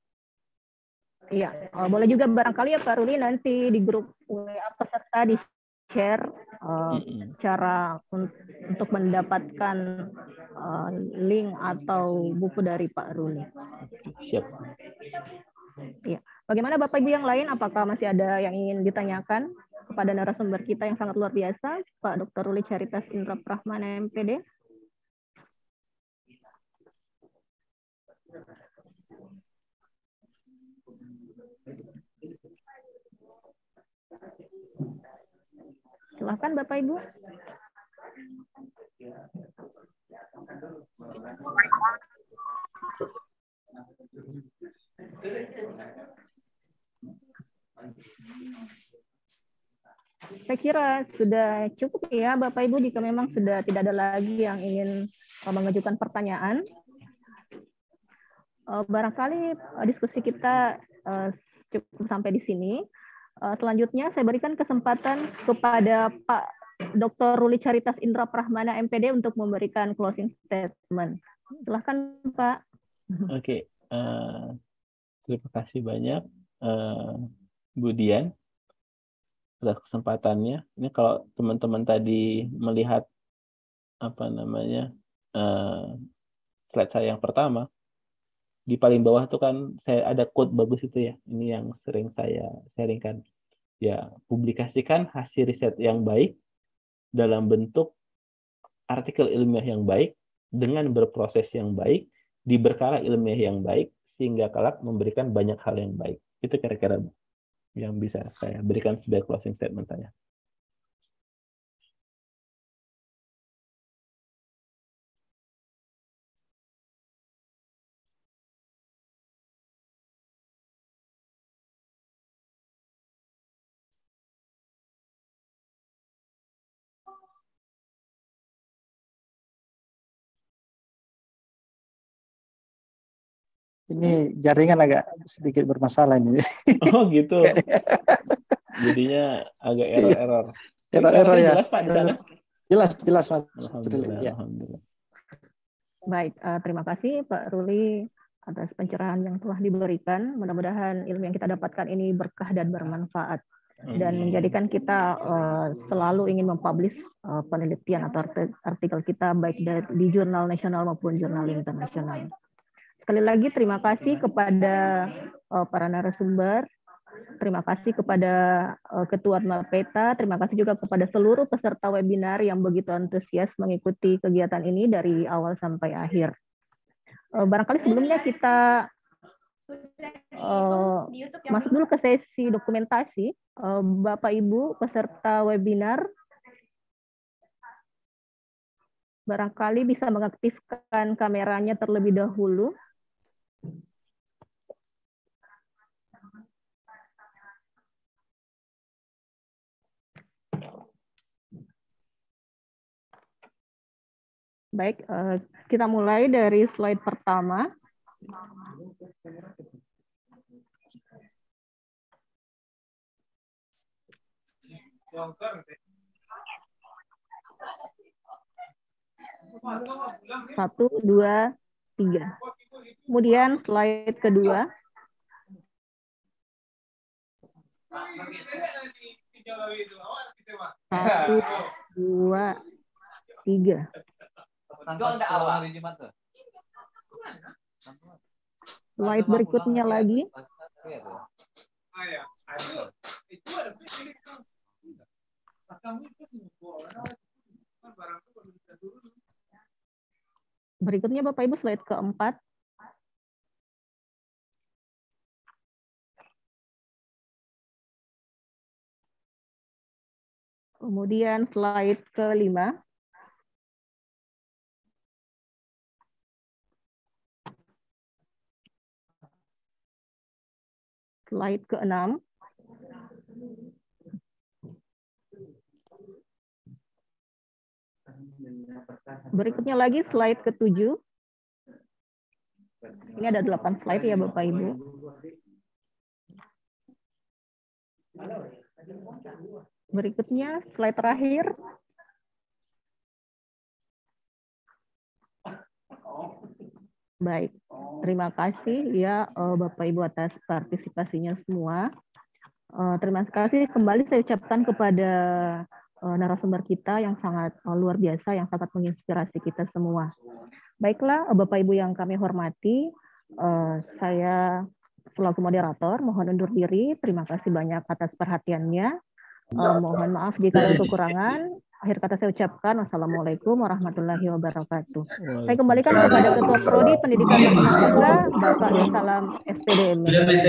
Iya, uh, boleh juga barangkali ya Pak Ruli nanti di grup W A peserta di-share uh, cara un untuk mendapatkan uh, link atau buku dari Pak Ruli. Siap. Iya. Bagaimana Bapak Ibu yang lain? Apakah masih ada yang ingin ditanyakan kepada narasumber kita yang sangat luar biasa, Pak Doktor Ruli Charitas Indra Prahmana M P D? Silakan Bapak Ibu. Saya kira sudah cukup ya Bapak Ibu jika memang sudah tidak ada lagi yang ingin mengajukan pertanyaan. Barangkali diskusi kita cukup sampai di sini. Selanjutnya saya berikan kesempatan kepada Pak Doktor Ruli Charitas Indra Prahmana M P D untuk memberikan closing statement. Silahkan Pak. Oke, okay. uh, terima kasih banyak uh, Bu Dian atas kesempatannya. Ini kalau teman-teman tadi melihat apa namanya uh, slide saya yang pertama, di paling bawah tuh kan saya ada quote bagus itu ya. Ini yang sering saya sharingkan. Ya, publikasikan hasil riset yang baik dalam bentuk artikel ilmiah yang baik dengan berproses yang baik di berkala ilmiah yang baik sehingga kelak memberikan banyak hal yang baik. Itu kira-kira yang bisa saya berikan sebagai closing statement saya. Ini jaringan agak sedikit bermasalah ini. Oh gitu. Jadinya agak error-error. Error-error ya. Jelas Pak di sana? Jelas, jelas Mas. Alhamdulillah, Ya. alhamdulillah. Baik, uh, terima kasih Pak Ruli atas pencerahan yang telah diberikan. Mudah-mudahan ilmu yang kita dapatkan ini berkah dan bermanfaat dan menjadikan kita uh, selalu ingin mempublish uh, penelitian atau artikel kita baik di jurnal nasional maupun jurnal internasional. Sekali lagi terima kasih kepada uh, para narasumber, terima kasih kepada uh, Ketua Atmapeta, terima kasih juga kepada seluruh peserta webinar yang begitu antusias mengikuti kegiatan ini dari awal sampai akhir. Uh, barangkali sebelumnya kita uh, masuk dulu ke sesi dokumentasi. Uh, Bapak Ibu peserta webinar, barangkali bisa mengaktifkan kameranya terlebih dahulu. Baik, kita mulai dari slide pertama. Satu, dua, tiga. Kemudian slide kedua. Satu, dua, tiga. Slide berikutnya lagi. Berikutnya Bapak Ibu slide keempat. Kemudian slide kelima. Slide keenam. Berikutnya lagi slide ketujuh. Ini ada delapan slide ya Bapak Ibu. Berikutnya slide terakhir. Baik, terima kasih ya Bapak Ibu atas partisipasinya semua. Terima kasih kembali saya ucapkan kepada narasumber kita yang sangat luar biasa, yang sangat menginspirasi kita semua. Baiklah Bapak Ibu yang kami hormati, saya selaku moderator mohon undur diri. Terima kasih banyak atas perhatiannya. Mohon maaf jika ada kekurangan. Akhir kata saya ucapkan wassalamualaikum warahmatullahi wabarakatuh. Saya kembalikan kepada Ketua Prodi Pendidikan Matematika, Bapak Salam S P D M.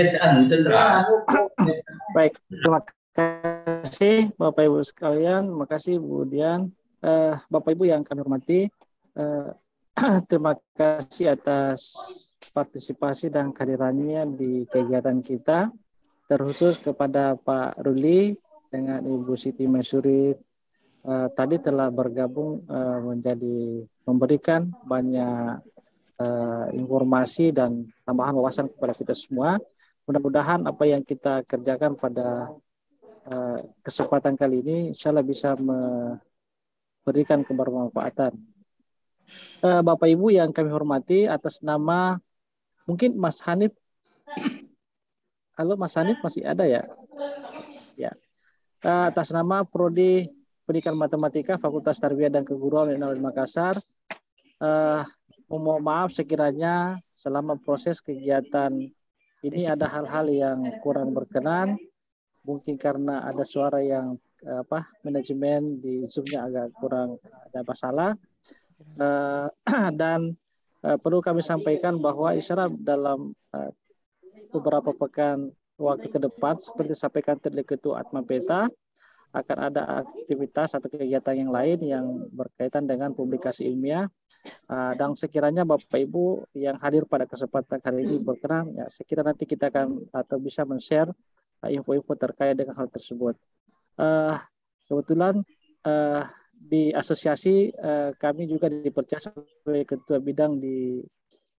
Baik, terima kasih Bapak Ibu sekalian, terima kasih Bu Dian. Uh, Bapak Ibu yang kami hormati, uh, terima kasih atas partisipasi dan kehadirannya di kegiatan kita, terkhusus kepada Pak Ruli dengan Ibu Siti Masyuri. Uh, tadi telah bergabung uh, menjadi memberikan banyak uh, informasi dan tambahan wawasan kepada kita semua. Mudah-mudahan apa yang kita kerjakan pada uh, kesempatan kali ini insya Allah bisa memberikan kebermanfaatan. Uh, Bapak Ibu yang kami hormati, atas nama mungkin Mas Hanif. Halo Mas Hanif, masih ada ya? Ya. Uh, atas nama Prodi Pendidikan Matematika Fakultas Tarbiyah dan Keguruan U N Makassar, uh, mohon maaf sekiranya selama proses kegiatan ini ada hal-hal yang kurang berkenan, mungkin karena ada suara yang uh, apa manajemen di Zoom-nya agak kurang ada masalah, uh, dan uh, perlu kami sampaikan bahwa insya Allah dalam uh, beberapa pekan waktu ke depan seperti disampaikan tadi Ketua Atmapeta, akan ada aktivitas atau kegiatan yang lain yang berkaitan dengan publikasi ilmiah. Uh, dan sekiranya Bapak Ibu yang hadir pada kesempatan kali ini berkenan, ya sekiranya nanti kita akan atau bisa men-share uh, info-info terkait dengan hal tersebut. Uh, kebetulan uh, di asosiasi uh, kami juga dipercaya sebagai ketua bidang di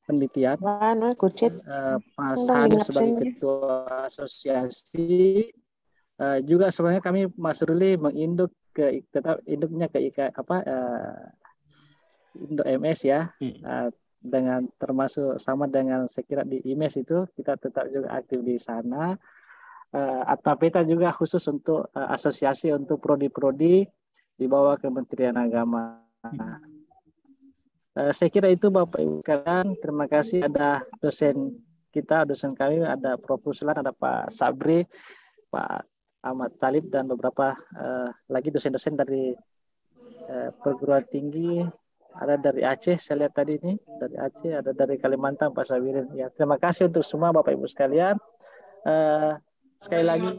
penelitian. Mana kucit? Uh, Mas Undang Hanif link sebagai absennya. ketua asosiasi. Uh, juga sebenarnya kami Mas Ruli menginduk ke tetap induknya ke I K apa uh, Indo M S ya. Uh, dengan termasuk sama dengan saya kira di I M E S itu kita tetap juga aktif di sana. Uh, Atmapeta juga khusus untuk uh, asosiasi untuk prodi-prodi di bawah Kementerian Agama. Uh, saya kira itu Bapak Ibu sekalian. Terima kasih ada dosen kita, dosen kami ada Prof Ruslan, ada Pak Sabri, Pak Ahmad Talib dan beberapa uh, lagi dosen-dosen dari uh, perguruan tinggi. Ada dari Aceh, saya lihat tadi ini dari Aceh, ada dari Kalimantan, Pak Sabirin. Ya, terima kasih untuk semua Bapak Ibu sekalian. Uh, sekali lagi,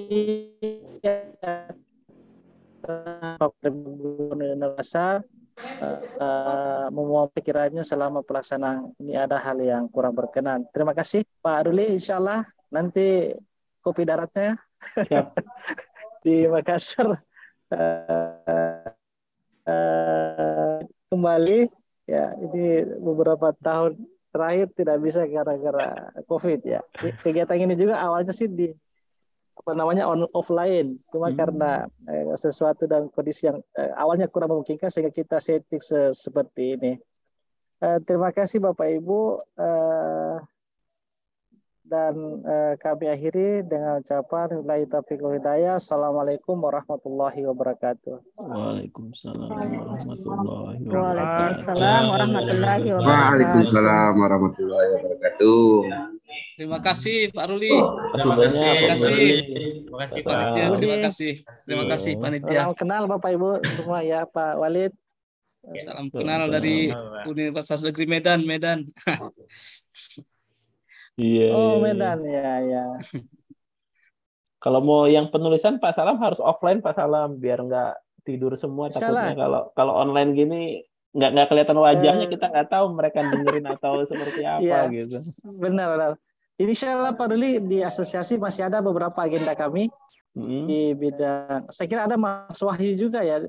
Pak Gubernur Indonesia uh, uh, memohon pikirannya selama pelaksanaan ini ada hal yang kurang berkenan. Terima kasih Pak Ruli. Insya Allah nanti kopi daratnya di Makassar. Uh, uh, kembali ya, ini beberapa tahun terakhir tidak bisa gara-gara COVID ya. Kegiatan ini juga awalnya sih di apa namanya on offline, cuma hmm. karena eh, sesuatu dan kondisi yang eh, awalnya kurang memungkinkan sehingga kita setting se seperti ini. Eh, terima kasih Bapak Ibu. Eh, Dan eh, kami akhiri dengan ucapan wabillahi taufiq wal hidayah. Assalamualaikum warahmatullahi wabarakatuh. Waalaikumsalam warahmatullahi wabarakatuh. Waalaikumsalam warahmatullahi wabarakatuh. Waalaikumsalam warahmatullahi wabarakatuh. Terima kasih Pak Ruli. Terima kasih. Terima kasih. Terima kasih Pak. Panitia, terima kasih. Terima kasih panitia. Salam kenal Bapak Ibu semua ya Pak Walid. Salam kenal dari Universitas Negeri Medan, Medan. Iya. Oh Medan ya ya. Kalau mau yang penulisan Pak Salam harus offline Pak Salam biar nggak tidur semua. Takutnya kalau kalau online gini nggak nggak kelihatan wajahnya, kita nggak tahu mereka dengerin atau seperti apa ya, gitu. Benar benar. Insya Allah Pak Ruli di asosiasi masih ada beberapa agenda kami hmm. di bidang. Saya kira ada Mas Wahyu juga ya